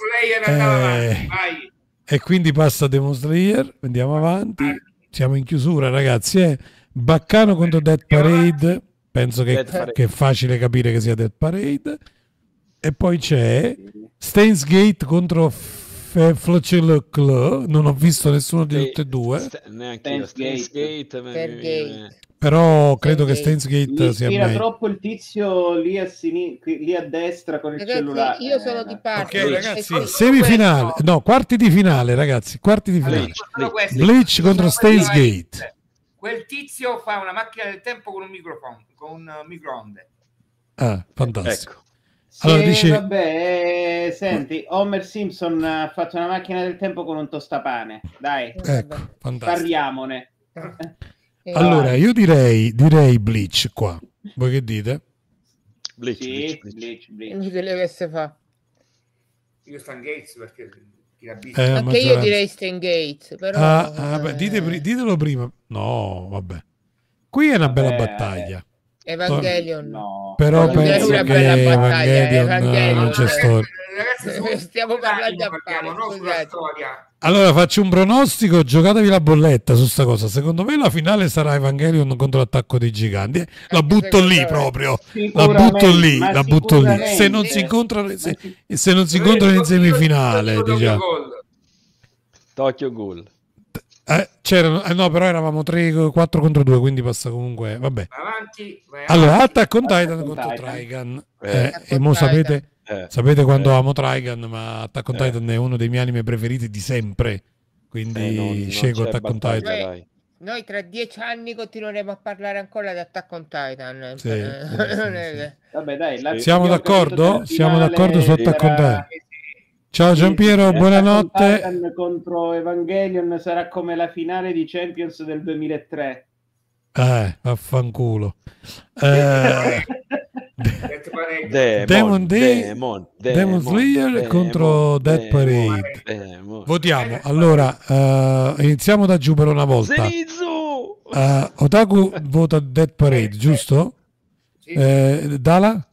E quindi passa Demon Slayer. Andiamo avanti. Siamo in chiusura, ragazzi. Baccano contro Death Parade. Penso che è facile capire che sia Death Parade. E poi c'è Steins Gate contro Fletcher Club. Non ho visto nessuno di tutte e due. Neanche io. Steins Gate. Però credo che Steins Gate sia meglio. Troppo il tizio lì a destra con il cellulare. Io sono di parte. Ok, ragazzi, semifinale. No, quarti di finale, ragazzi. Quarti di finale. Bleach contro Steins Gate. Quel tizio fa una macchina del tempo con un microonde. Ah, fantastico. Ecco. Allora, vabbè, senti, Homer Simpson ha fatto una macchina del tempo con un tostapane. Dai, ecco, fantastico. Parliamone. Allora, io direi Bleach qua. Voi che dite? Bleach. Inutile che si fa. Io Stan Gates perché anche io direi Stan Gates, però ditelo prima. No, vabbè. Qui è una bella battaglia. Evangelion. No. Però penso che Evangelion non c'è storia. Ragazzi, stiamo parlando sulla storia. Allora faccio un pronostico, giocatevi la bolletta su sta cosa. Secondo me la finale sarà Evangelion contro l'attacco dei giganti. La butto lì proprio. La butto lì. Se non si incontrano in semifinale, diciamo. Tokyo Ghoul. No, però eravamo 3-4 contro 2, quindi passa comunque. Vabbè. Vai allora, Attack on Titan contro Trigun. E mo sapete quando amo Trigun, ma Attack on Titan è uno dei miei anime preferiti di sempre. Quindi scelgo Attack on Titan. Noi tra 10 anni continueremo a parlare ancora di Attack on Titan. Sì. Vabbè, dai, siamo d'accordo? Siamo d'accordo su Attack on Titan. Ciao Giampiero, buonanotte. Contro Evangelion sarà come la finale di Champions del 2003. Vaffanculo. Demon Slayer contro Death Parade. Votiamo. Allora, iniziamo da giù per una volta. Otaku vota Death Parade, giusto? Dala?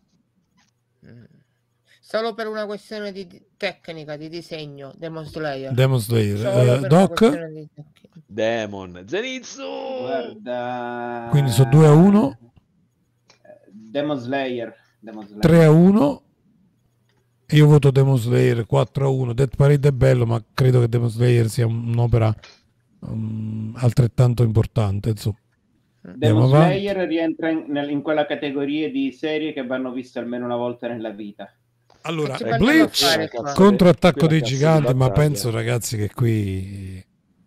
Solo per una questione di tecnica, di disegno, Demon Slayer. Doc? Demon. Zenitsu! Guarda... Quindi sono 2-1. Demon Slayer. 3-1. Io voto Demon Slayer 4-1. Death Parade è bello, ma credo che Demon Slayer sia un'opera altrettanto importante, insomma. Demon Slayer rientra in quella categoria di serie che vanno viste almeno una volta nella vita. Allora, Bleach contro Attacco dei Giganti, ma penso, ragazzi, che qui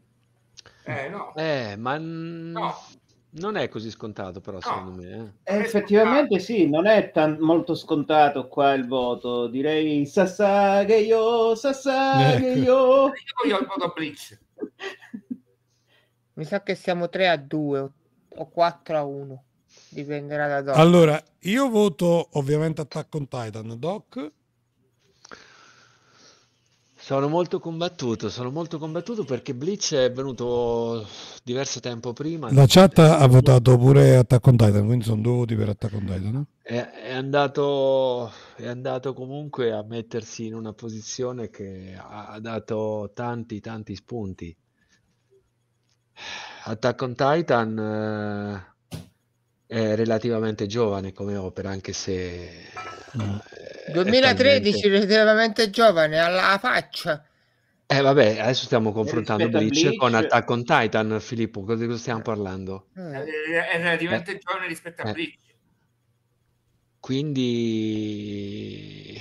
ma non è così scontato, però secondo me effettivamente sì, non è molto scontato qua il voto. Direi Sasageyo. Io il voto Bleach. Mi sa che siamo 3-2 o 4-1, dipenderà da Doc. Allora, io voto ovviamente Attack on Titan. Doc? Sono molto combattuto perché Bleach è venuto diverso tempo prima. La chat ha votato pure Attack on Titan, quindi sono 2 voti per Attack on Titan, no? È andato comunque a mettersi in una posizione che ha dato tanti spunti. Attack on Titan è relativamente giovane come opera, anche se 2013 relativamente giovane, alla faccia. Vabbè, adesso stiamo confrontando Bleach Bleach con Attack on Titan. Filippo, cosa stiamo parlando? È relativamente giovane rispetto a Bleach. Quindi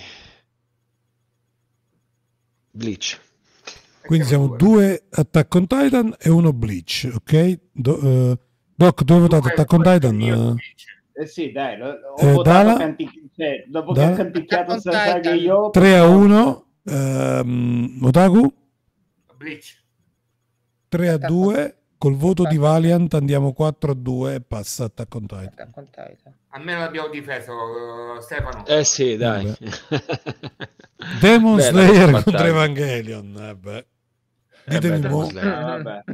Bleach. Quindi siamo 2 Attack on Titan e 1 Bleach, ok? Doc, tu hai votato Attack on Titan? Sì, dai, ho votato dopo che ha canticchiato Sasageyo 3-1. Otaku? Bleach. 3-2. Col voto di Valiant andiamo 4-2 e passa Attack on Titan. Almeno l'abbiamo difeso, Stefano. Sì, dai. Demon Slayer contro Evangelion. Ditemi Demon Slayer.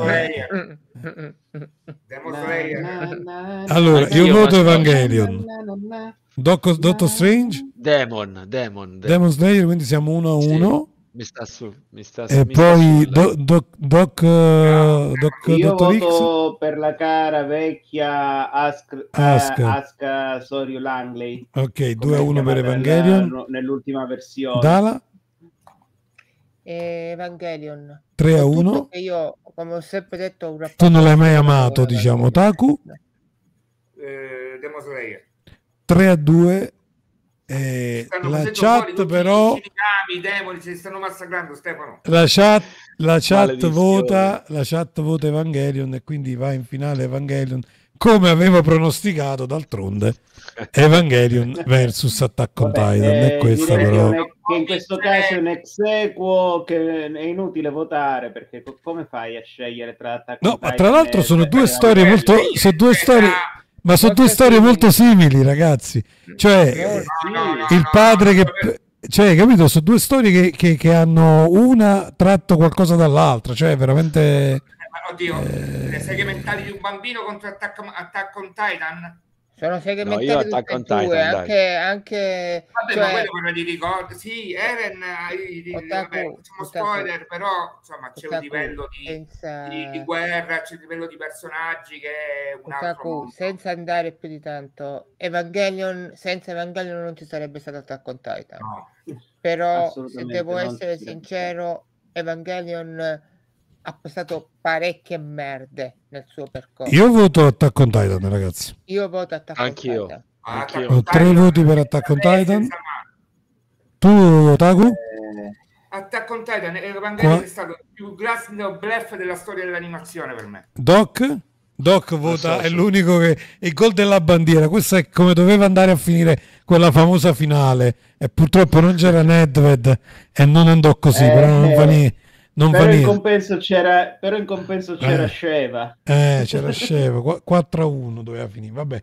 Allora, io voto Evangelion. Doctor Strange? Demon Slayer, quindi siamo 1-1. E poi Doc io Dottor voto X? per la cara vecchia Asuka Soryu Langley. Ok, 2-1 per Evangelion. Nell'ultima versione. Dala? Evangelion 3-1. Io, come ho sempre detto, tu non l'hai mai amato, diciamo. Taku? Demon Slayer 3-2. La chat però i demoni si stanno massacrando, Stefano. la chat vota Evangelion e quindi va in finale Evangelion, come avevo pronosticato d'altronde. Evangelion versus Attack on Titan, e questo però che in questo caso è un ex equo, che è inutile votare, perché come fai a scegliere tra Attack on Titan? Ma tra l'altro sono due storie molto simili, ragazzi. Cioè, il padre che... Cioè, capito? Sono due storie che hanno una tratto qualcosa dall'altra. Cioè, veramente... Oddio, le seghe mentali di un bambino contro Attack on Titan? Sono seghe mentali tutte e due, anche... Vabbè, ma quello di ricordo. Sì, Eren, facciamo spoiler, però insomma c'è un livello di guerra, c'è un livello di personaggi che è un altro mondo. Senza andare più di tanto, senza Evangelion non ci sarebbe stato Attack on Titan. No. Però, se devo essere sincero, Evangelion ha passato parecchie merde nel suo percorso. Io voto Attack on Titan, ragazzi. Io voto Attack on Titan. Ho 3 voti per Attack on Titan. Tu, Otaku? Attack on Titan, Evangelion è stato il più grande bluff della storia dell'animazione per me. Doc vota, è l'unico che... Il gol della bandiera, questo è come doveva andare a finire quella famosa finale, e purtroppo non c'era Nedved e non andò così, però non fa niente. In compenso c'era Sheva. C'era Sheva, 4-1 doveva finire. Vabbè,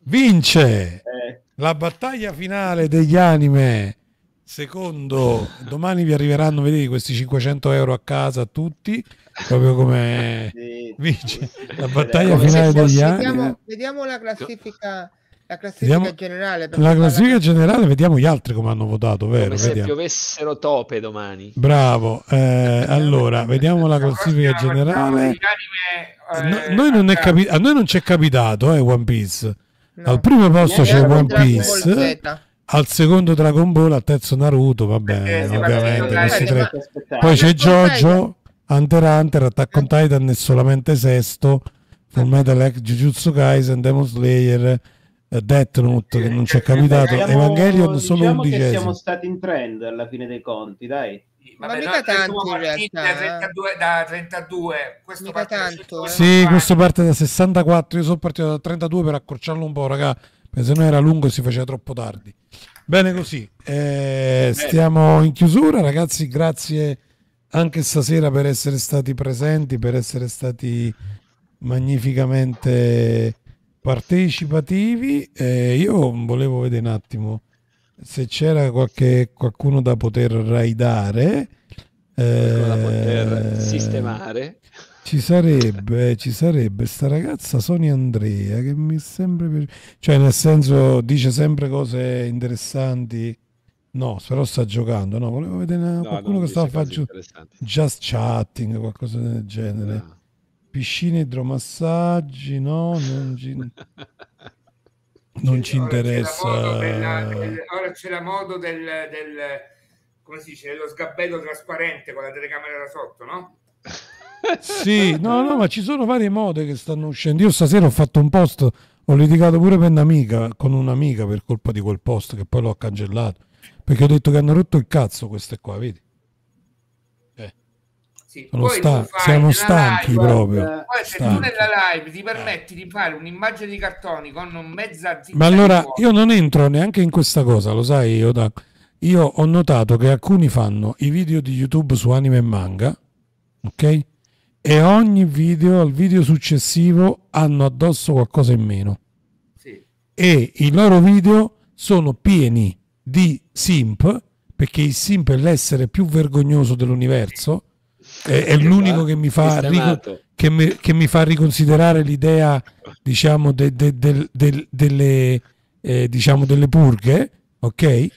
vince la battaglia finale degli anime. Secondo, domani vi arriveranno, vedete, questi 500 euro a casa a tutti, proprio come vince la battaglia finale degli anime. Vediamo la classifica. La Vediamo generale. La classifica generale, vediamo gli altri come hanno votato, vero? Come se Vediamo. piovessero tope domani. Bravo. Allora, vediamo la classifica generale. Noi non è a noi non ci è capitato One Piece. No. Al primo posto c'è One Piece, al secondo Dragon Ball, al terzo Naruto, vabbè, ovviamente. Poi c'è JoJo, Hunter x Hunter, Attack on Titan è solamente sesto, Fullmetal Jujutsu Kaisen, Demon Slayer, Death Note che non ci è capitato, Evangelion solo diciamo 11esimo. Che siamo stati in trend alla fine dei conti, dai. Ma mica tanto in realtà. Da 32, questo parte tanto. Sì, questo parte da 64, io sono partito da 32 per accorciarlo un po', raga, perché se no era lungo e si faceva troppo tardi. Bene così, stiamo in chiusura, ragazzi, grazie anche stasera per essere stati presenti, per essere stati magnificamente partecipativi. Io volevo vedere un attimo se c'era qualcuno da poter raidare, da poter sistemare. Ci sarebbe sta ragazza Sonia Andrea che mi sembra cioè, nel senso, dice sempre cose interessanti. No, però sta giocando. No, volevo vedere qualcuno che stava facendo just chatting, qualcosa del genere. No. Piscine, idromassaggi, no, non ci interessa. Ora c'è la moda del come si dice, dello sgabello trasparente con la telecamera da sotto, no? Sì, no, ma ci sono varie mode che stanno uscendo. Io stasera ho fatto un post, ho litigato pure con un'amica per colpa di quel post che poi l'ho cancellato, perché ho detto che hanno rotto il cazzo queste qua, vedi? Sì, siamo stanchi live, proprio. Poi se tu nella live ti permetti di fare un'immagine di cartoni con mezza zitta, ma allora io non entro neanche in questa cosa, lo sai, io ho notato che alcuni fanno i video di YouTube su anime e manga, ok? E ogni video, al video successivo, hanno addosso qualcosa in meno. Sì. E i loro video sono pieni di simp, perché il simp è l'essere più vergognoso dell'universo. È l'unico che mi fa che mi fa riconsiderare l'idea, diciamo, delle diciamo delle purghe, ok?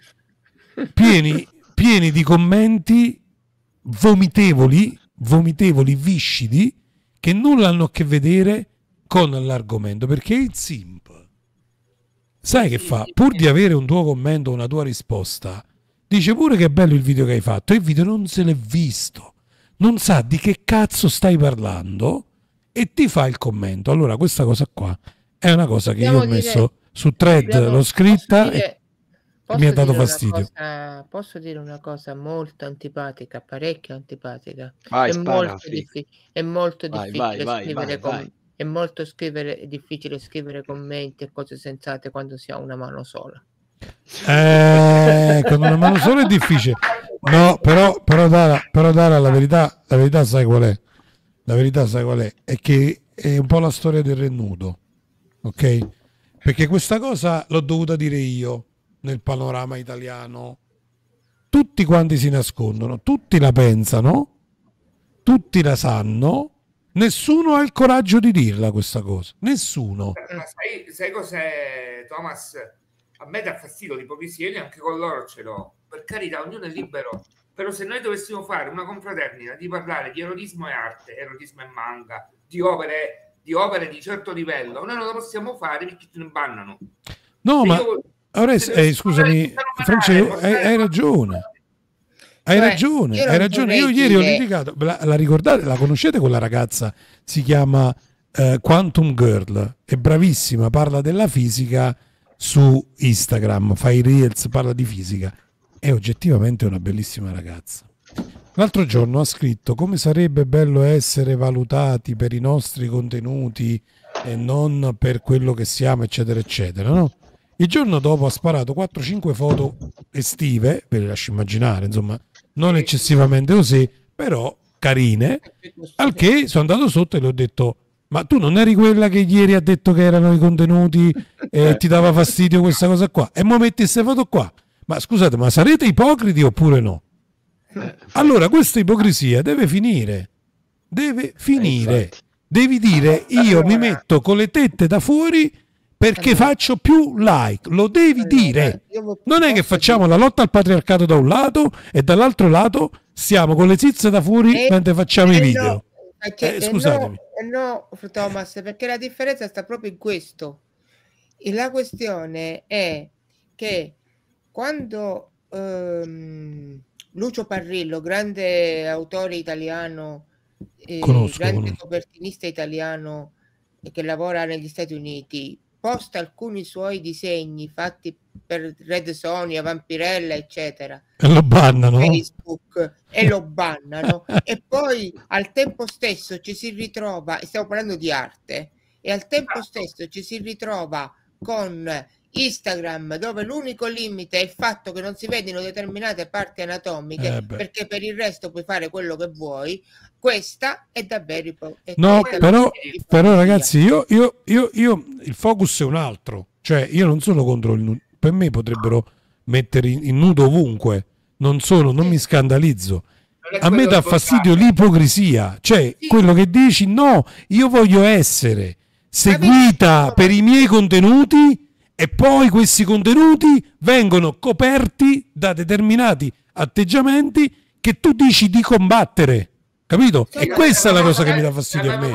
Pieni di commenti vomitevoli, viscidi, che nulla hanno a che vedere con l'argomento, perché il simp, sai che fa? Pur di avere un tuo commento, una tua risposta, dice pure che è bello il video che hai fatto, e il video non se l'è visto, non sa di che cazzo stai parlando e ti fa il commento. Allora questa cosa qua è una cosa che io ho messo su Thread, l'ho scritta e mi ha dato fastidio. Posso dire una cosa molto antipatica, parecchio antipatica. Vai, è molto difficile scrivere commenti e cose sensate quando si ha una mano sola. Con una mano sola è difficile. No, però Dara, la verità sai qual è? La verità sai qual è? È che è un po' la storia del Re Nudo, ok? Perché questa cosa l'ho dovuta dire io nel panorama italiano. Tutti quanti si nascondono, tutti la pensano, tutti la sanno, nessuno ha il coraggio di dirla questa cosa, nessuno. Ma sai cos'è, Thomas? A me dà fastidio l'ipocrisia, io anche con loro ce l'ho. Per carità, ognuno è libero. Però se noi dovessimo fare una confraternita di parlare di erotismo e arte, erotismo e manga, di opere di certo livello, noi non lo possiamo fare perché ce ne bannano. No, ma ora scusami, Francesco, hai ragione. Hai ragione. Io ieri ho litigato. La ricordate? La conoscete quella ragazza? Si chiama Quantum Girl. È bravissima, parla della fisica su Instagram, fa i reels, parla di fisica. È oggettivamente una bellissima ragazza. L'altro giorno ha scritto: come sarebbe bello essere valutati per i nostri contenuti e non per quello che siamo, eccetera eccetera, no? Il giorno dopo ha sparato 4-5 foto estive, ve le lascio immaginare, insomma, non eccessivamente così, però carine, al che sono andato sotto e le ho detto: ma tu non eri quella che ieri ha detto che erano i contenuti e ti dava fastidio questa cosa qua, e mo metti queste foto qua. Ma scusate, ma sarete ipocriti oppure no? Allora questa ipocrisia deve finire. Devi dire io mi metto con le tette da fuori perché faccio più like, lo devi dire. Non è che facciamo la lotta al patriarcato da un lato e dall'altro lato stiamo con le zizze da fuori mentre facciamo i video. Scusatemi. No, Thomas, perché la differenza sta proprio in questo. E la questione è che quando Lucio Parrillo, grande autore italiano, grande copertinista italiano che lavora negli Stati Uniti, posta alcuni suoi disegni fatti per Red Sonja, Vampirella, eccetera, e lo bannano, Facebook, e lo bannano e poi al tempo stesso ci si ritrova, stiamo parlando di arte, e al tempo stesso ci si ritrova con Instagram, dove l'unico limite è il fatto che non si vedono determinate parti anatomiche, perché per il resto puoi fare quello che vuoi. Questa è davvero no, però ragazzi, io il focus è un altro, cioè io non sono contro il nudo, per me potrebbero mettere in nudo ovunque, non mi scandalizzo. A me dà fastidio l'ipocrisia, cioè quello che dici, no, io voglio essere seguita per i miei contenuti e poi questi contenuti vengono coperti da determinati atteggiamenti che tu dici di combattere, capito? E questa è la cosa che mi dà fastidio a me.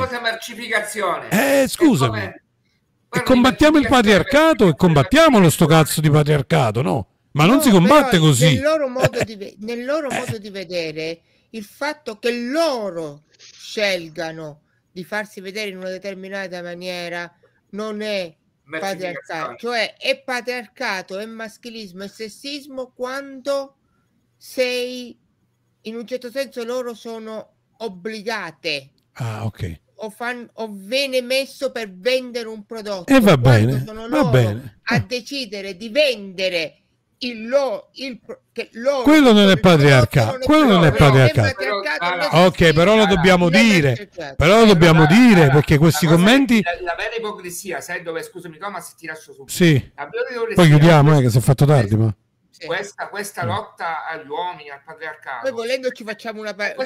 Scusami, e combattiamo il patriarcato e combattiamolo sto cazzo di patriarcato, no? Ma non si combatte così. Nel loro modo di vedere, il fatto che loro scelgano di farsi vedere in una determinata maniera non è patriarcato, cioè è patriarcato, è maschilismo, è sessismo quando sei, in un certo senso loro sono obbligate o viene messo per vendere un prodotto, e va bene, sono loro a decidere di vendere quello non è patriarcato, ok, però lo dobbiamo dire, perché questi commenti, la vera ipocrisia, sai dove, scusami Thomas, ti lascio subito, sì, poi chiudiamo che si è fatto tardi, ma questa lotta agli uomini, al patriarcato, poi volendo ci facciamo una vera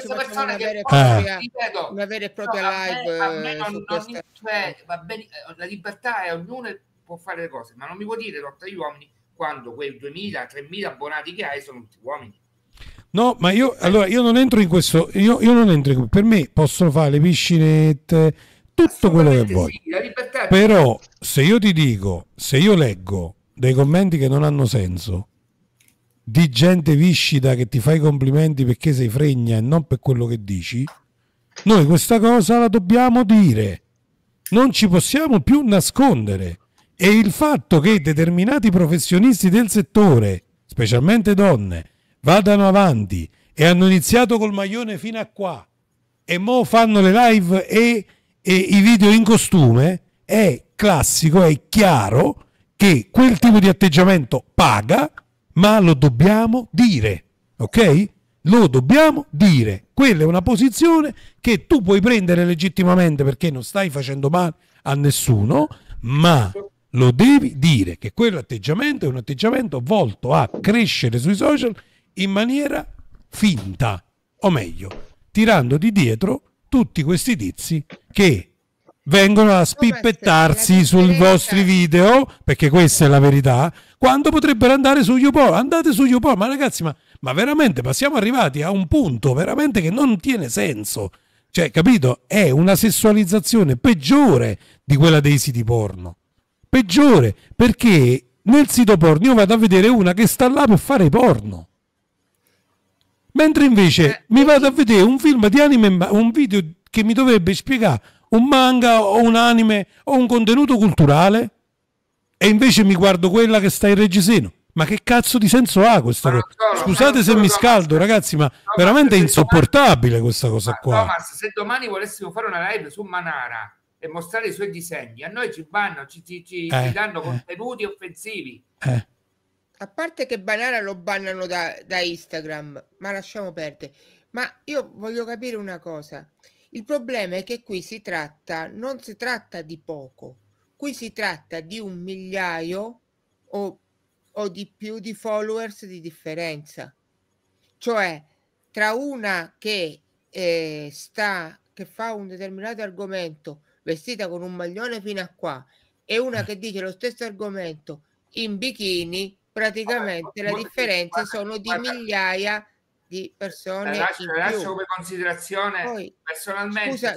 e propria live cioè, va bene, la libertà è, ognuno può fare le cose, ma non mi può dire lotta agli uomini quando quei 2.000-3.000 abbonati che hai sono tutti uomini. No, ma io non entro in questo, io non entro per me possono fare le piscinette, tutto quello che voglio, però se io ti dico, se io leggo dei commenti che non hanno senso di gente viscida che ti fa i complimenti perché sei fregna e non per quello che dici, noi questa cosa la dobbiamo dire, non ci possiamo più nascondere. E il fatto che determinati professionisti del settore, specialmente donne, vadano avanti e hanno iniziato col maglione fino a qua e mo fanno le live e i video in costume, è classico, è chiaro che quel tipo di atteggiamento paga, ma lo dobbiamo dire, ok? Lo dobbiamo dire. Quella è una posizione che tu puoi prendere legittimamente perché non stai facendo male a nessuno, ma lo devi dire che quell'atteggiamento è un atteggiamento volto a crescere sui social in maniera finta, o meglio, tirandoti dietro tutti questi tizi che vengono a spippettarsi sui vostri video, perché questa è la verità, quando potrebbero andare su YouPorn. Andate su YouPorn, ma ragazzi, ma veramente, ma siamo arrivati a un punto veramente che non tiene senso, cioè, capito? È una sessualizzazione peggiore di quella dei siti porno. Peggiore, perché nel sito porno io vado a vedere una che sta là per fare porno, mentre invece mi vado a vedere un film di anime, un video che mi dovrebbe spiegare un manga o un anime o un contenuto culturale, e invece mi guardo quella che sta in reggiseno. Ma che cazzo di senso ha questa cosa? Scusate se mi scaldo, ragazzi, ma veramente è insopportabile questa cosa qua. Thomas, se domani volessimo fare una live su Manara e mostrare i suoi disegni, a noi ci bannano, ci danno contenuti offensivi. A parte che Banana lo bannano da Instagram, ma lasciamo perdere. Ma io voglio capire una cosa. Il problema è che qui non si tratta di poco. qui si tratta di 1 migliaio o di più di followers di differenza, cioè tra una che fa un determinato argomento vestita con un maglione fino a qua e una che dice lo stesso argomento in bikini, praticamente la differenza sono di migliaia di persone in più. Lascio come considerazione. Poi, personalmente.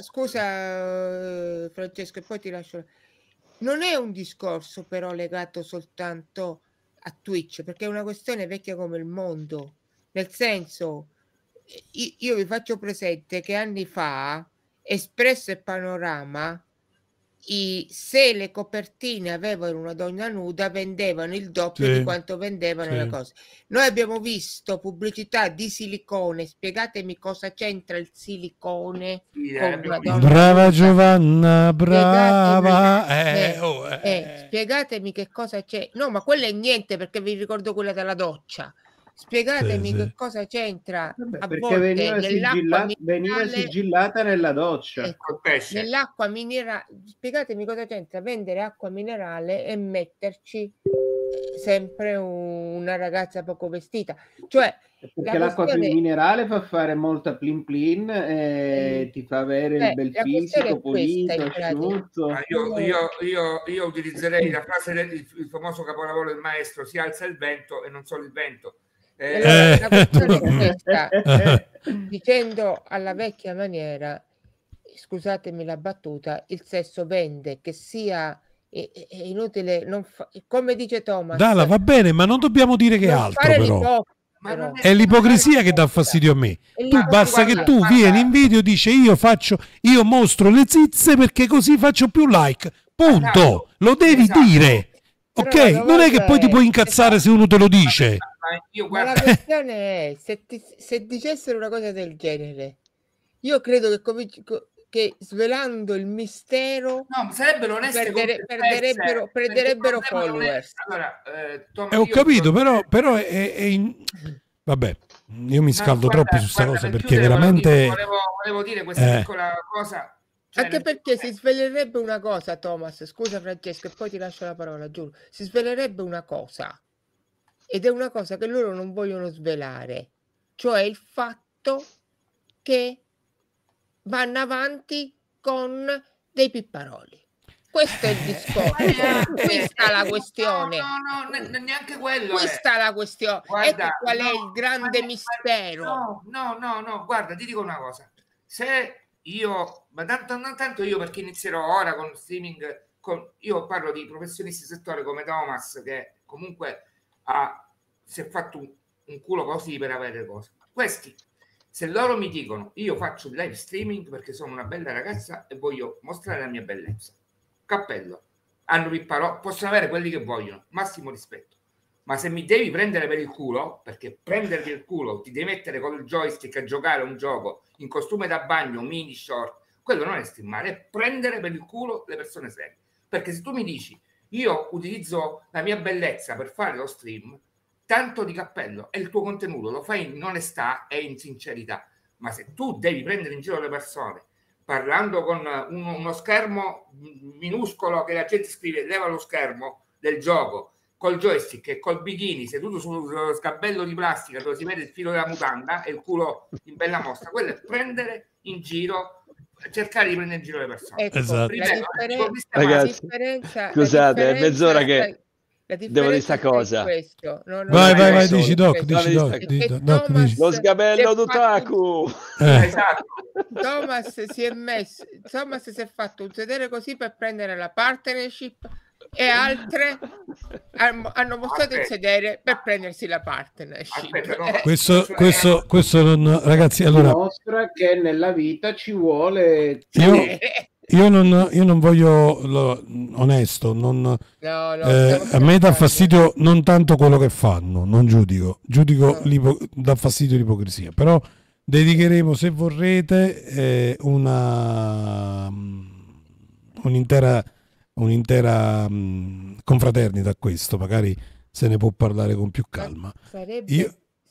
Scusa Francesco, e poi ti lascio. Non è un discorso però legato soltanto a Twitch, perché è una questione vecchia come il mondo, nel senso, io vi faccio presente che anni fa Espresso e Panorama, se le copertine avevano una donna nuda, vendevano il doppio di quanto vendevano le cose. Noi abbiamo visto pubblicità di silicone. Spiegatemi cosa c'entra il silicone con una donna brava nuda. Giovanna, brava. Spiegatemi che cosa c'è. No, ma quella è niente, perché vi ricordo quella della doccia. Spiegatemi che cosa c'entra. Perché veniva sigillata nella doccia. Ecco, nell'acqua minerale. Spiegatemi cosa c'entra vendere acqua minerale e metterci sempre una ragazza poco vestita. Cioè, perché l'acqua minerale fa fare molta plin plin e ti fa avere il bel fisico pulito, asciutto. Io utilizzerei la frase il famoso capolavoro del maestro: si alza il vento e non solo il vento. La questione è questa, dicendo alla vecchia maniera, scusatemi la battuta, il sesso vende, che sia è inutile, come dice Thomas. Dalla, va bene, ma non dobbiamo dire che altro, però. È l'ipocrisia che dà fastidio a me. Tu basta che tu vieni in video e dici io mostro le zizze perché così faccio più like. Punto. Lo devi dire. Ok, non è che poi ti puoi incazzare se uno te lo dice. Ma la questione è, se dicessero una cosa del genere, io credo che svelando il mistero sarebbero oneste, perderebbero followers. Allora, ho capito, però è vabbè, io mi scaldo troppo su questa cosa perché veramente volevo dire questa piccola cosa. Anche perché si svelerebbe una cosa, Thomas, scusa Francesco, e poi ti lascio la parola, giuro. Si svelerebbe una cosa, ed è una cosa che loro non vogliono svelare, cioè il fatto che vanno avanti con dei pipparoli. Questo è il discorso, questa è la questione. No, neanche quello. Questa è la questione. Ecco qual è il grande mistero. No, guarda, ti dico una cosa. Se io, ma tanto io, perché inizierò ora con streaming, io parlo di professionisti del settore come Thomas, che comunque si è fatto un culo così per avere cose. Questi, se loro mi dicono io faccio il live streaming perché sono una bella ragazza e voglio mostrare la mia bellezza, cappello, hanno pipparò, possono avere quelli che vogliono, massimo rispetto. Ma se mi devi prendere per il culo, perché prenderti il culo ti devi mettere con il joystick a giocare un gioco in costume da bagno, mini short, quello non è streamare, è prendere per il culo le persone serie. Perché se tu mi dici io utilizzo la mia bellezza per fare lo stream, tanto di cappello, è il tuo contenuto, lo fai in onestà e in sincerità. Ma se tu devi prendere in giro le persone parlando con uno schermo minuscolo che la gente scrive leva lo schermo del gioco, col joystick e col bikini seduto sullo sgabello di plastica dove si vede il filo della mutanda e il culo in bella mostra, quello è prendere in giro, cercare di prendere in giro le persone. Ecco, esatto. Ragazzi, scusate, è mezz'ora che devo dire sta cosa. Vai, dici Doc. Lo sgabello d'Otaku. Esatto. Thomas si è fatto un sedere così per prendere la partnership e altre hanno mostrato il sedere per prendersi la partnership. Questo non, ragazzi, allora dimostra che nella vita ci vuole io non voglio onesto, a me dà fastidio non tanto quello che fanno, non giudico dà fastidio l'ipocrisia, però dedicheremo, se vorrete, un'intera confraternita a questo, magari se ne può parlare con più calma.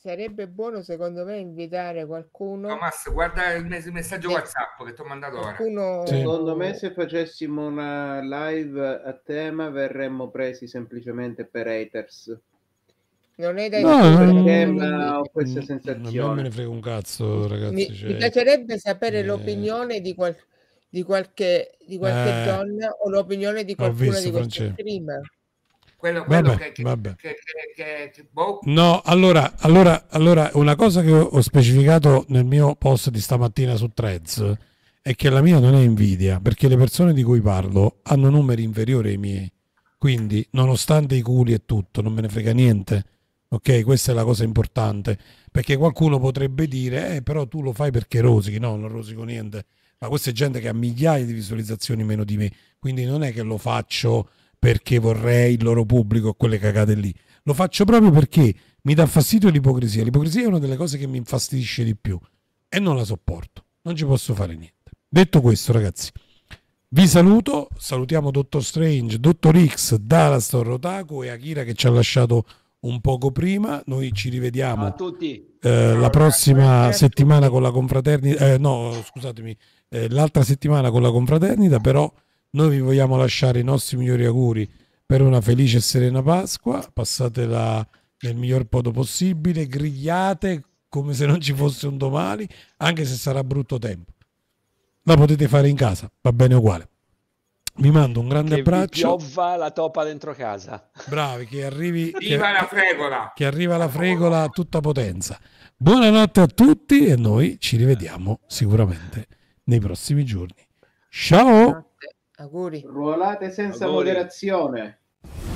sarebbe buono secondo me invitare qualcuno. Thomas, guarda il messaggio WhatsApp che ti ho mandato ora. Secondo me se facessimo una live a tema verremmo presi semplicemente per haters. Non è da ma ho questa sensazione. Non me ne frega un cazzo, ragazzi. Mi piacerebbe sapere l'opinione di qualche donna o l'opinione di qualcuno di questi streamer. Quello vabbè. Boh. No, allora una cosa che ho specificato nel mio post di stamattina su Threads è che la mia non è invidia, perché le persone di cui parlo hanno numeri inferiori ai miei, quindi nonostante i culi e tutto non me ne frega niente, ok? Questa è la cosa importante, perché qualcuno potrebbe dire però tu lo fai perché rosichi. No, non rosico niente, ma questa è gente che ha migliaia di visualizzazioni meno di me, quindi non è che lo faccio perché vorrei il loro pubblico, quelle cagate lì. Lo faccio proprio perché mi dà fastidio l'ipocrisia. L'ipocrisia è una delle cose che mi infastidisce di più e non la sopporto. Non ci posso fare niente. Detto questo, ragazzi, vi saluto. Salutiamo Dottor Strange, Dottor X, Dalastor, Otaku e Akira che ci ha lasciato un poco prima. Noi ci rivediamo a tutti. La prossima settimana con la confraternita. No, scusatemi, l'altra settimana con la confraternita, però noi vi vogliamo lasciare i nostri migliori auguri per una felice e serena Pasqua. Passatela nel miglior modo possibile, grigliate come se non ci fosse un domani, anche se sarà brutto tempo. La potete fare in casa, va bene uguale. Vi mando un grande abbraccio. Che piova la topa dentro casa. Bravi, che arrivi la fregola. Che arriva la fregola a tutta potenza. Buonanotte a tutti e noi ci rivediamo sicuramente nei prossimi giorni. Ciao! Auguri. Ruolate senza moderazione.